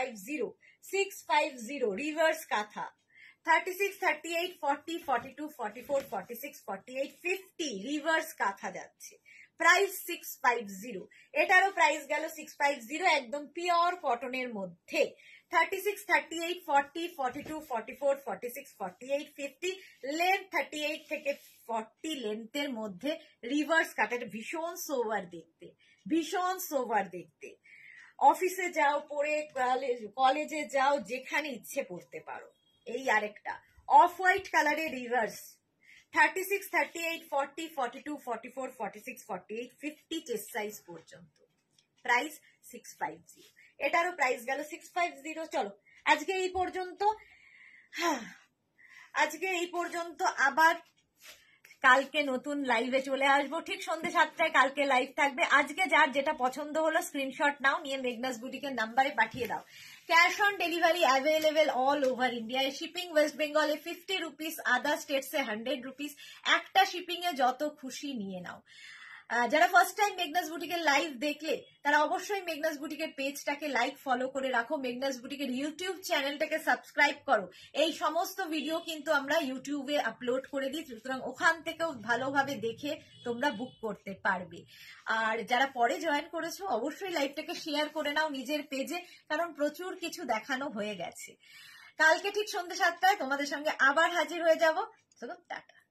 650 রিভার্স কাঁথা। 36, 38, 40, 42, 44, 46, 48, 50 রিভার্স কাঁথা যাচ্ছে। প্রাইস 650। এটারও প্রাইস গেল 650, একদম পিওর কটনের মধ্যে। 36, 38, 40, 42, 44, 46, 48, 50 লেন্থ 38 থেকে 40 লেন্থের মধ্যে রিভার্স কাট। ভীষণ সোভার দেখতে, অফিসে যাও পরে, কলেজে যাও, যেখানে ইচ্ছে পড়তে পারো। এই আরেকটা অফ হোয়াইট কালারের রিভার্স। 36, 38, 40, 42, 44, 46, 48, 50 চেস্ট সাইজ পর্যন্ত। প্রাইস 650। এটারও প্রাইস গেল 650। চলো আজকে এই পর্যন্ত, আবার কালকে নতুন লাইভে চলে আসবো ঠিক সন্ধ্যে 7টায়। কালকে লাইভ থাকবে। আজকে যার যেটা পছন্দ হলো স্ক্রিনশট নাও, নিয়ে মেঘনাস বুটিকের নাম্বারে পাঠিয়ে দাও। Cash on delivery available all over ইন্ডিয়ায়। শিপিং ওয়েস্ট বেঙ্গলে 50 রুপিস, আদার স্টেটসে 100 রুপিস। একটা শিপিং এ যত খুশি নিয়ে নাও। যারা ফার্স্ট টাইম মেঘনাস বুটিকের লাইভ দেখলে তারা অবশ্যই মেঘনাস বুটিকের পেজটাকে লাইক ফলো করে রাখো, মেঘনাস বুটিকের ইউটিউব চ্যানেলটাকে সাবস্ক্রাইব করো। এই সমস্ত ভিডিও কিন্তু আমরা ইউটিউবে আপলোড করে দিই, সুতরাং ওখান থেকেও ভালোভাবে দেখে তোমরা বুক করতে পারবে। আর যারা পরে জয়েন করেছো অবশ্যই লাইভটাকে শেয়ার করে নাও নিজের পেজে, কারণ প্রচুর কিছু দেখানো হয়ে গেছে। কালকে ঠিক সন্ধ্যে 7টায় তোমাদের সঙ্গে আবার হাজির হয়ে যাব। চলো টাটা।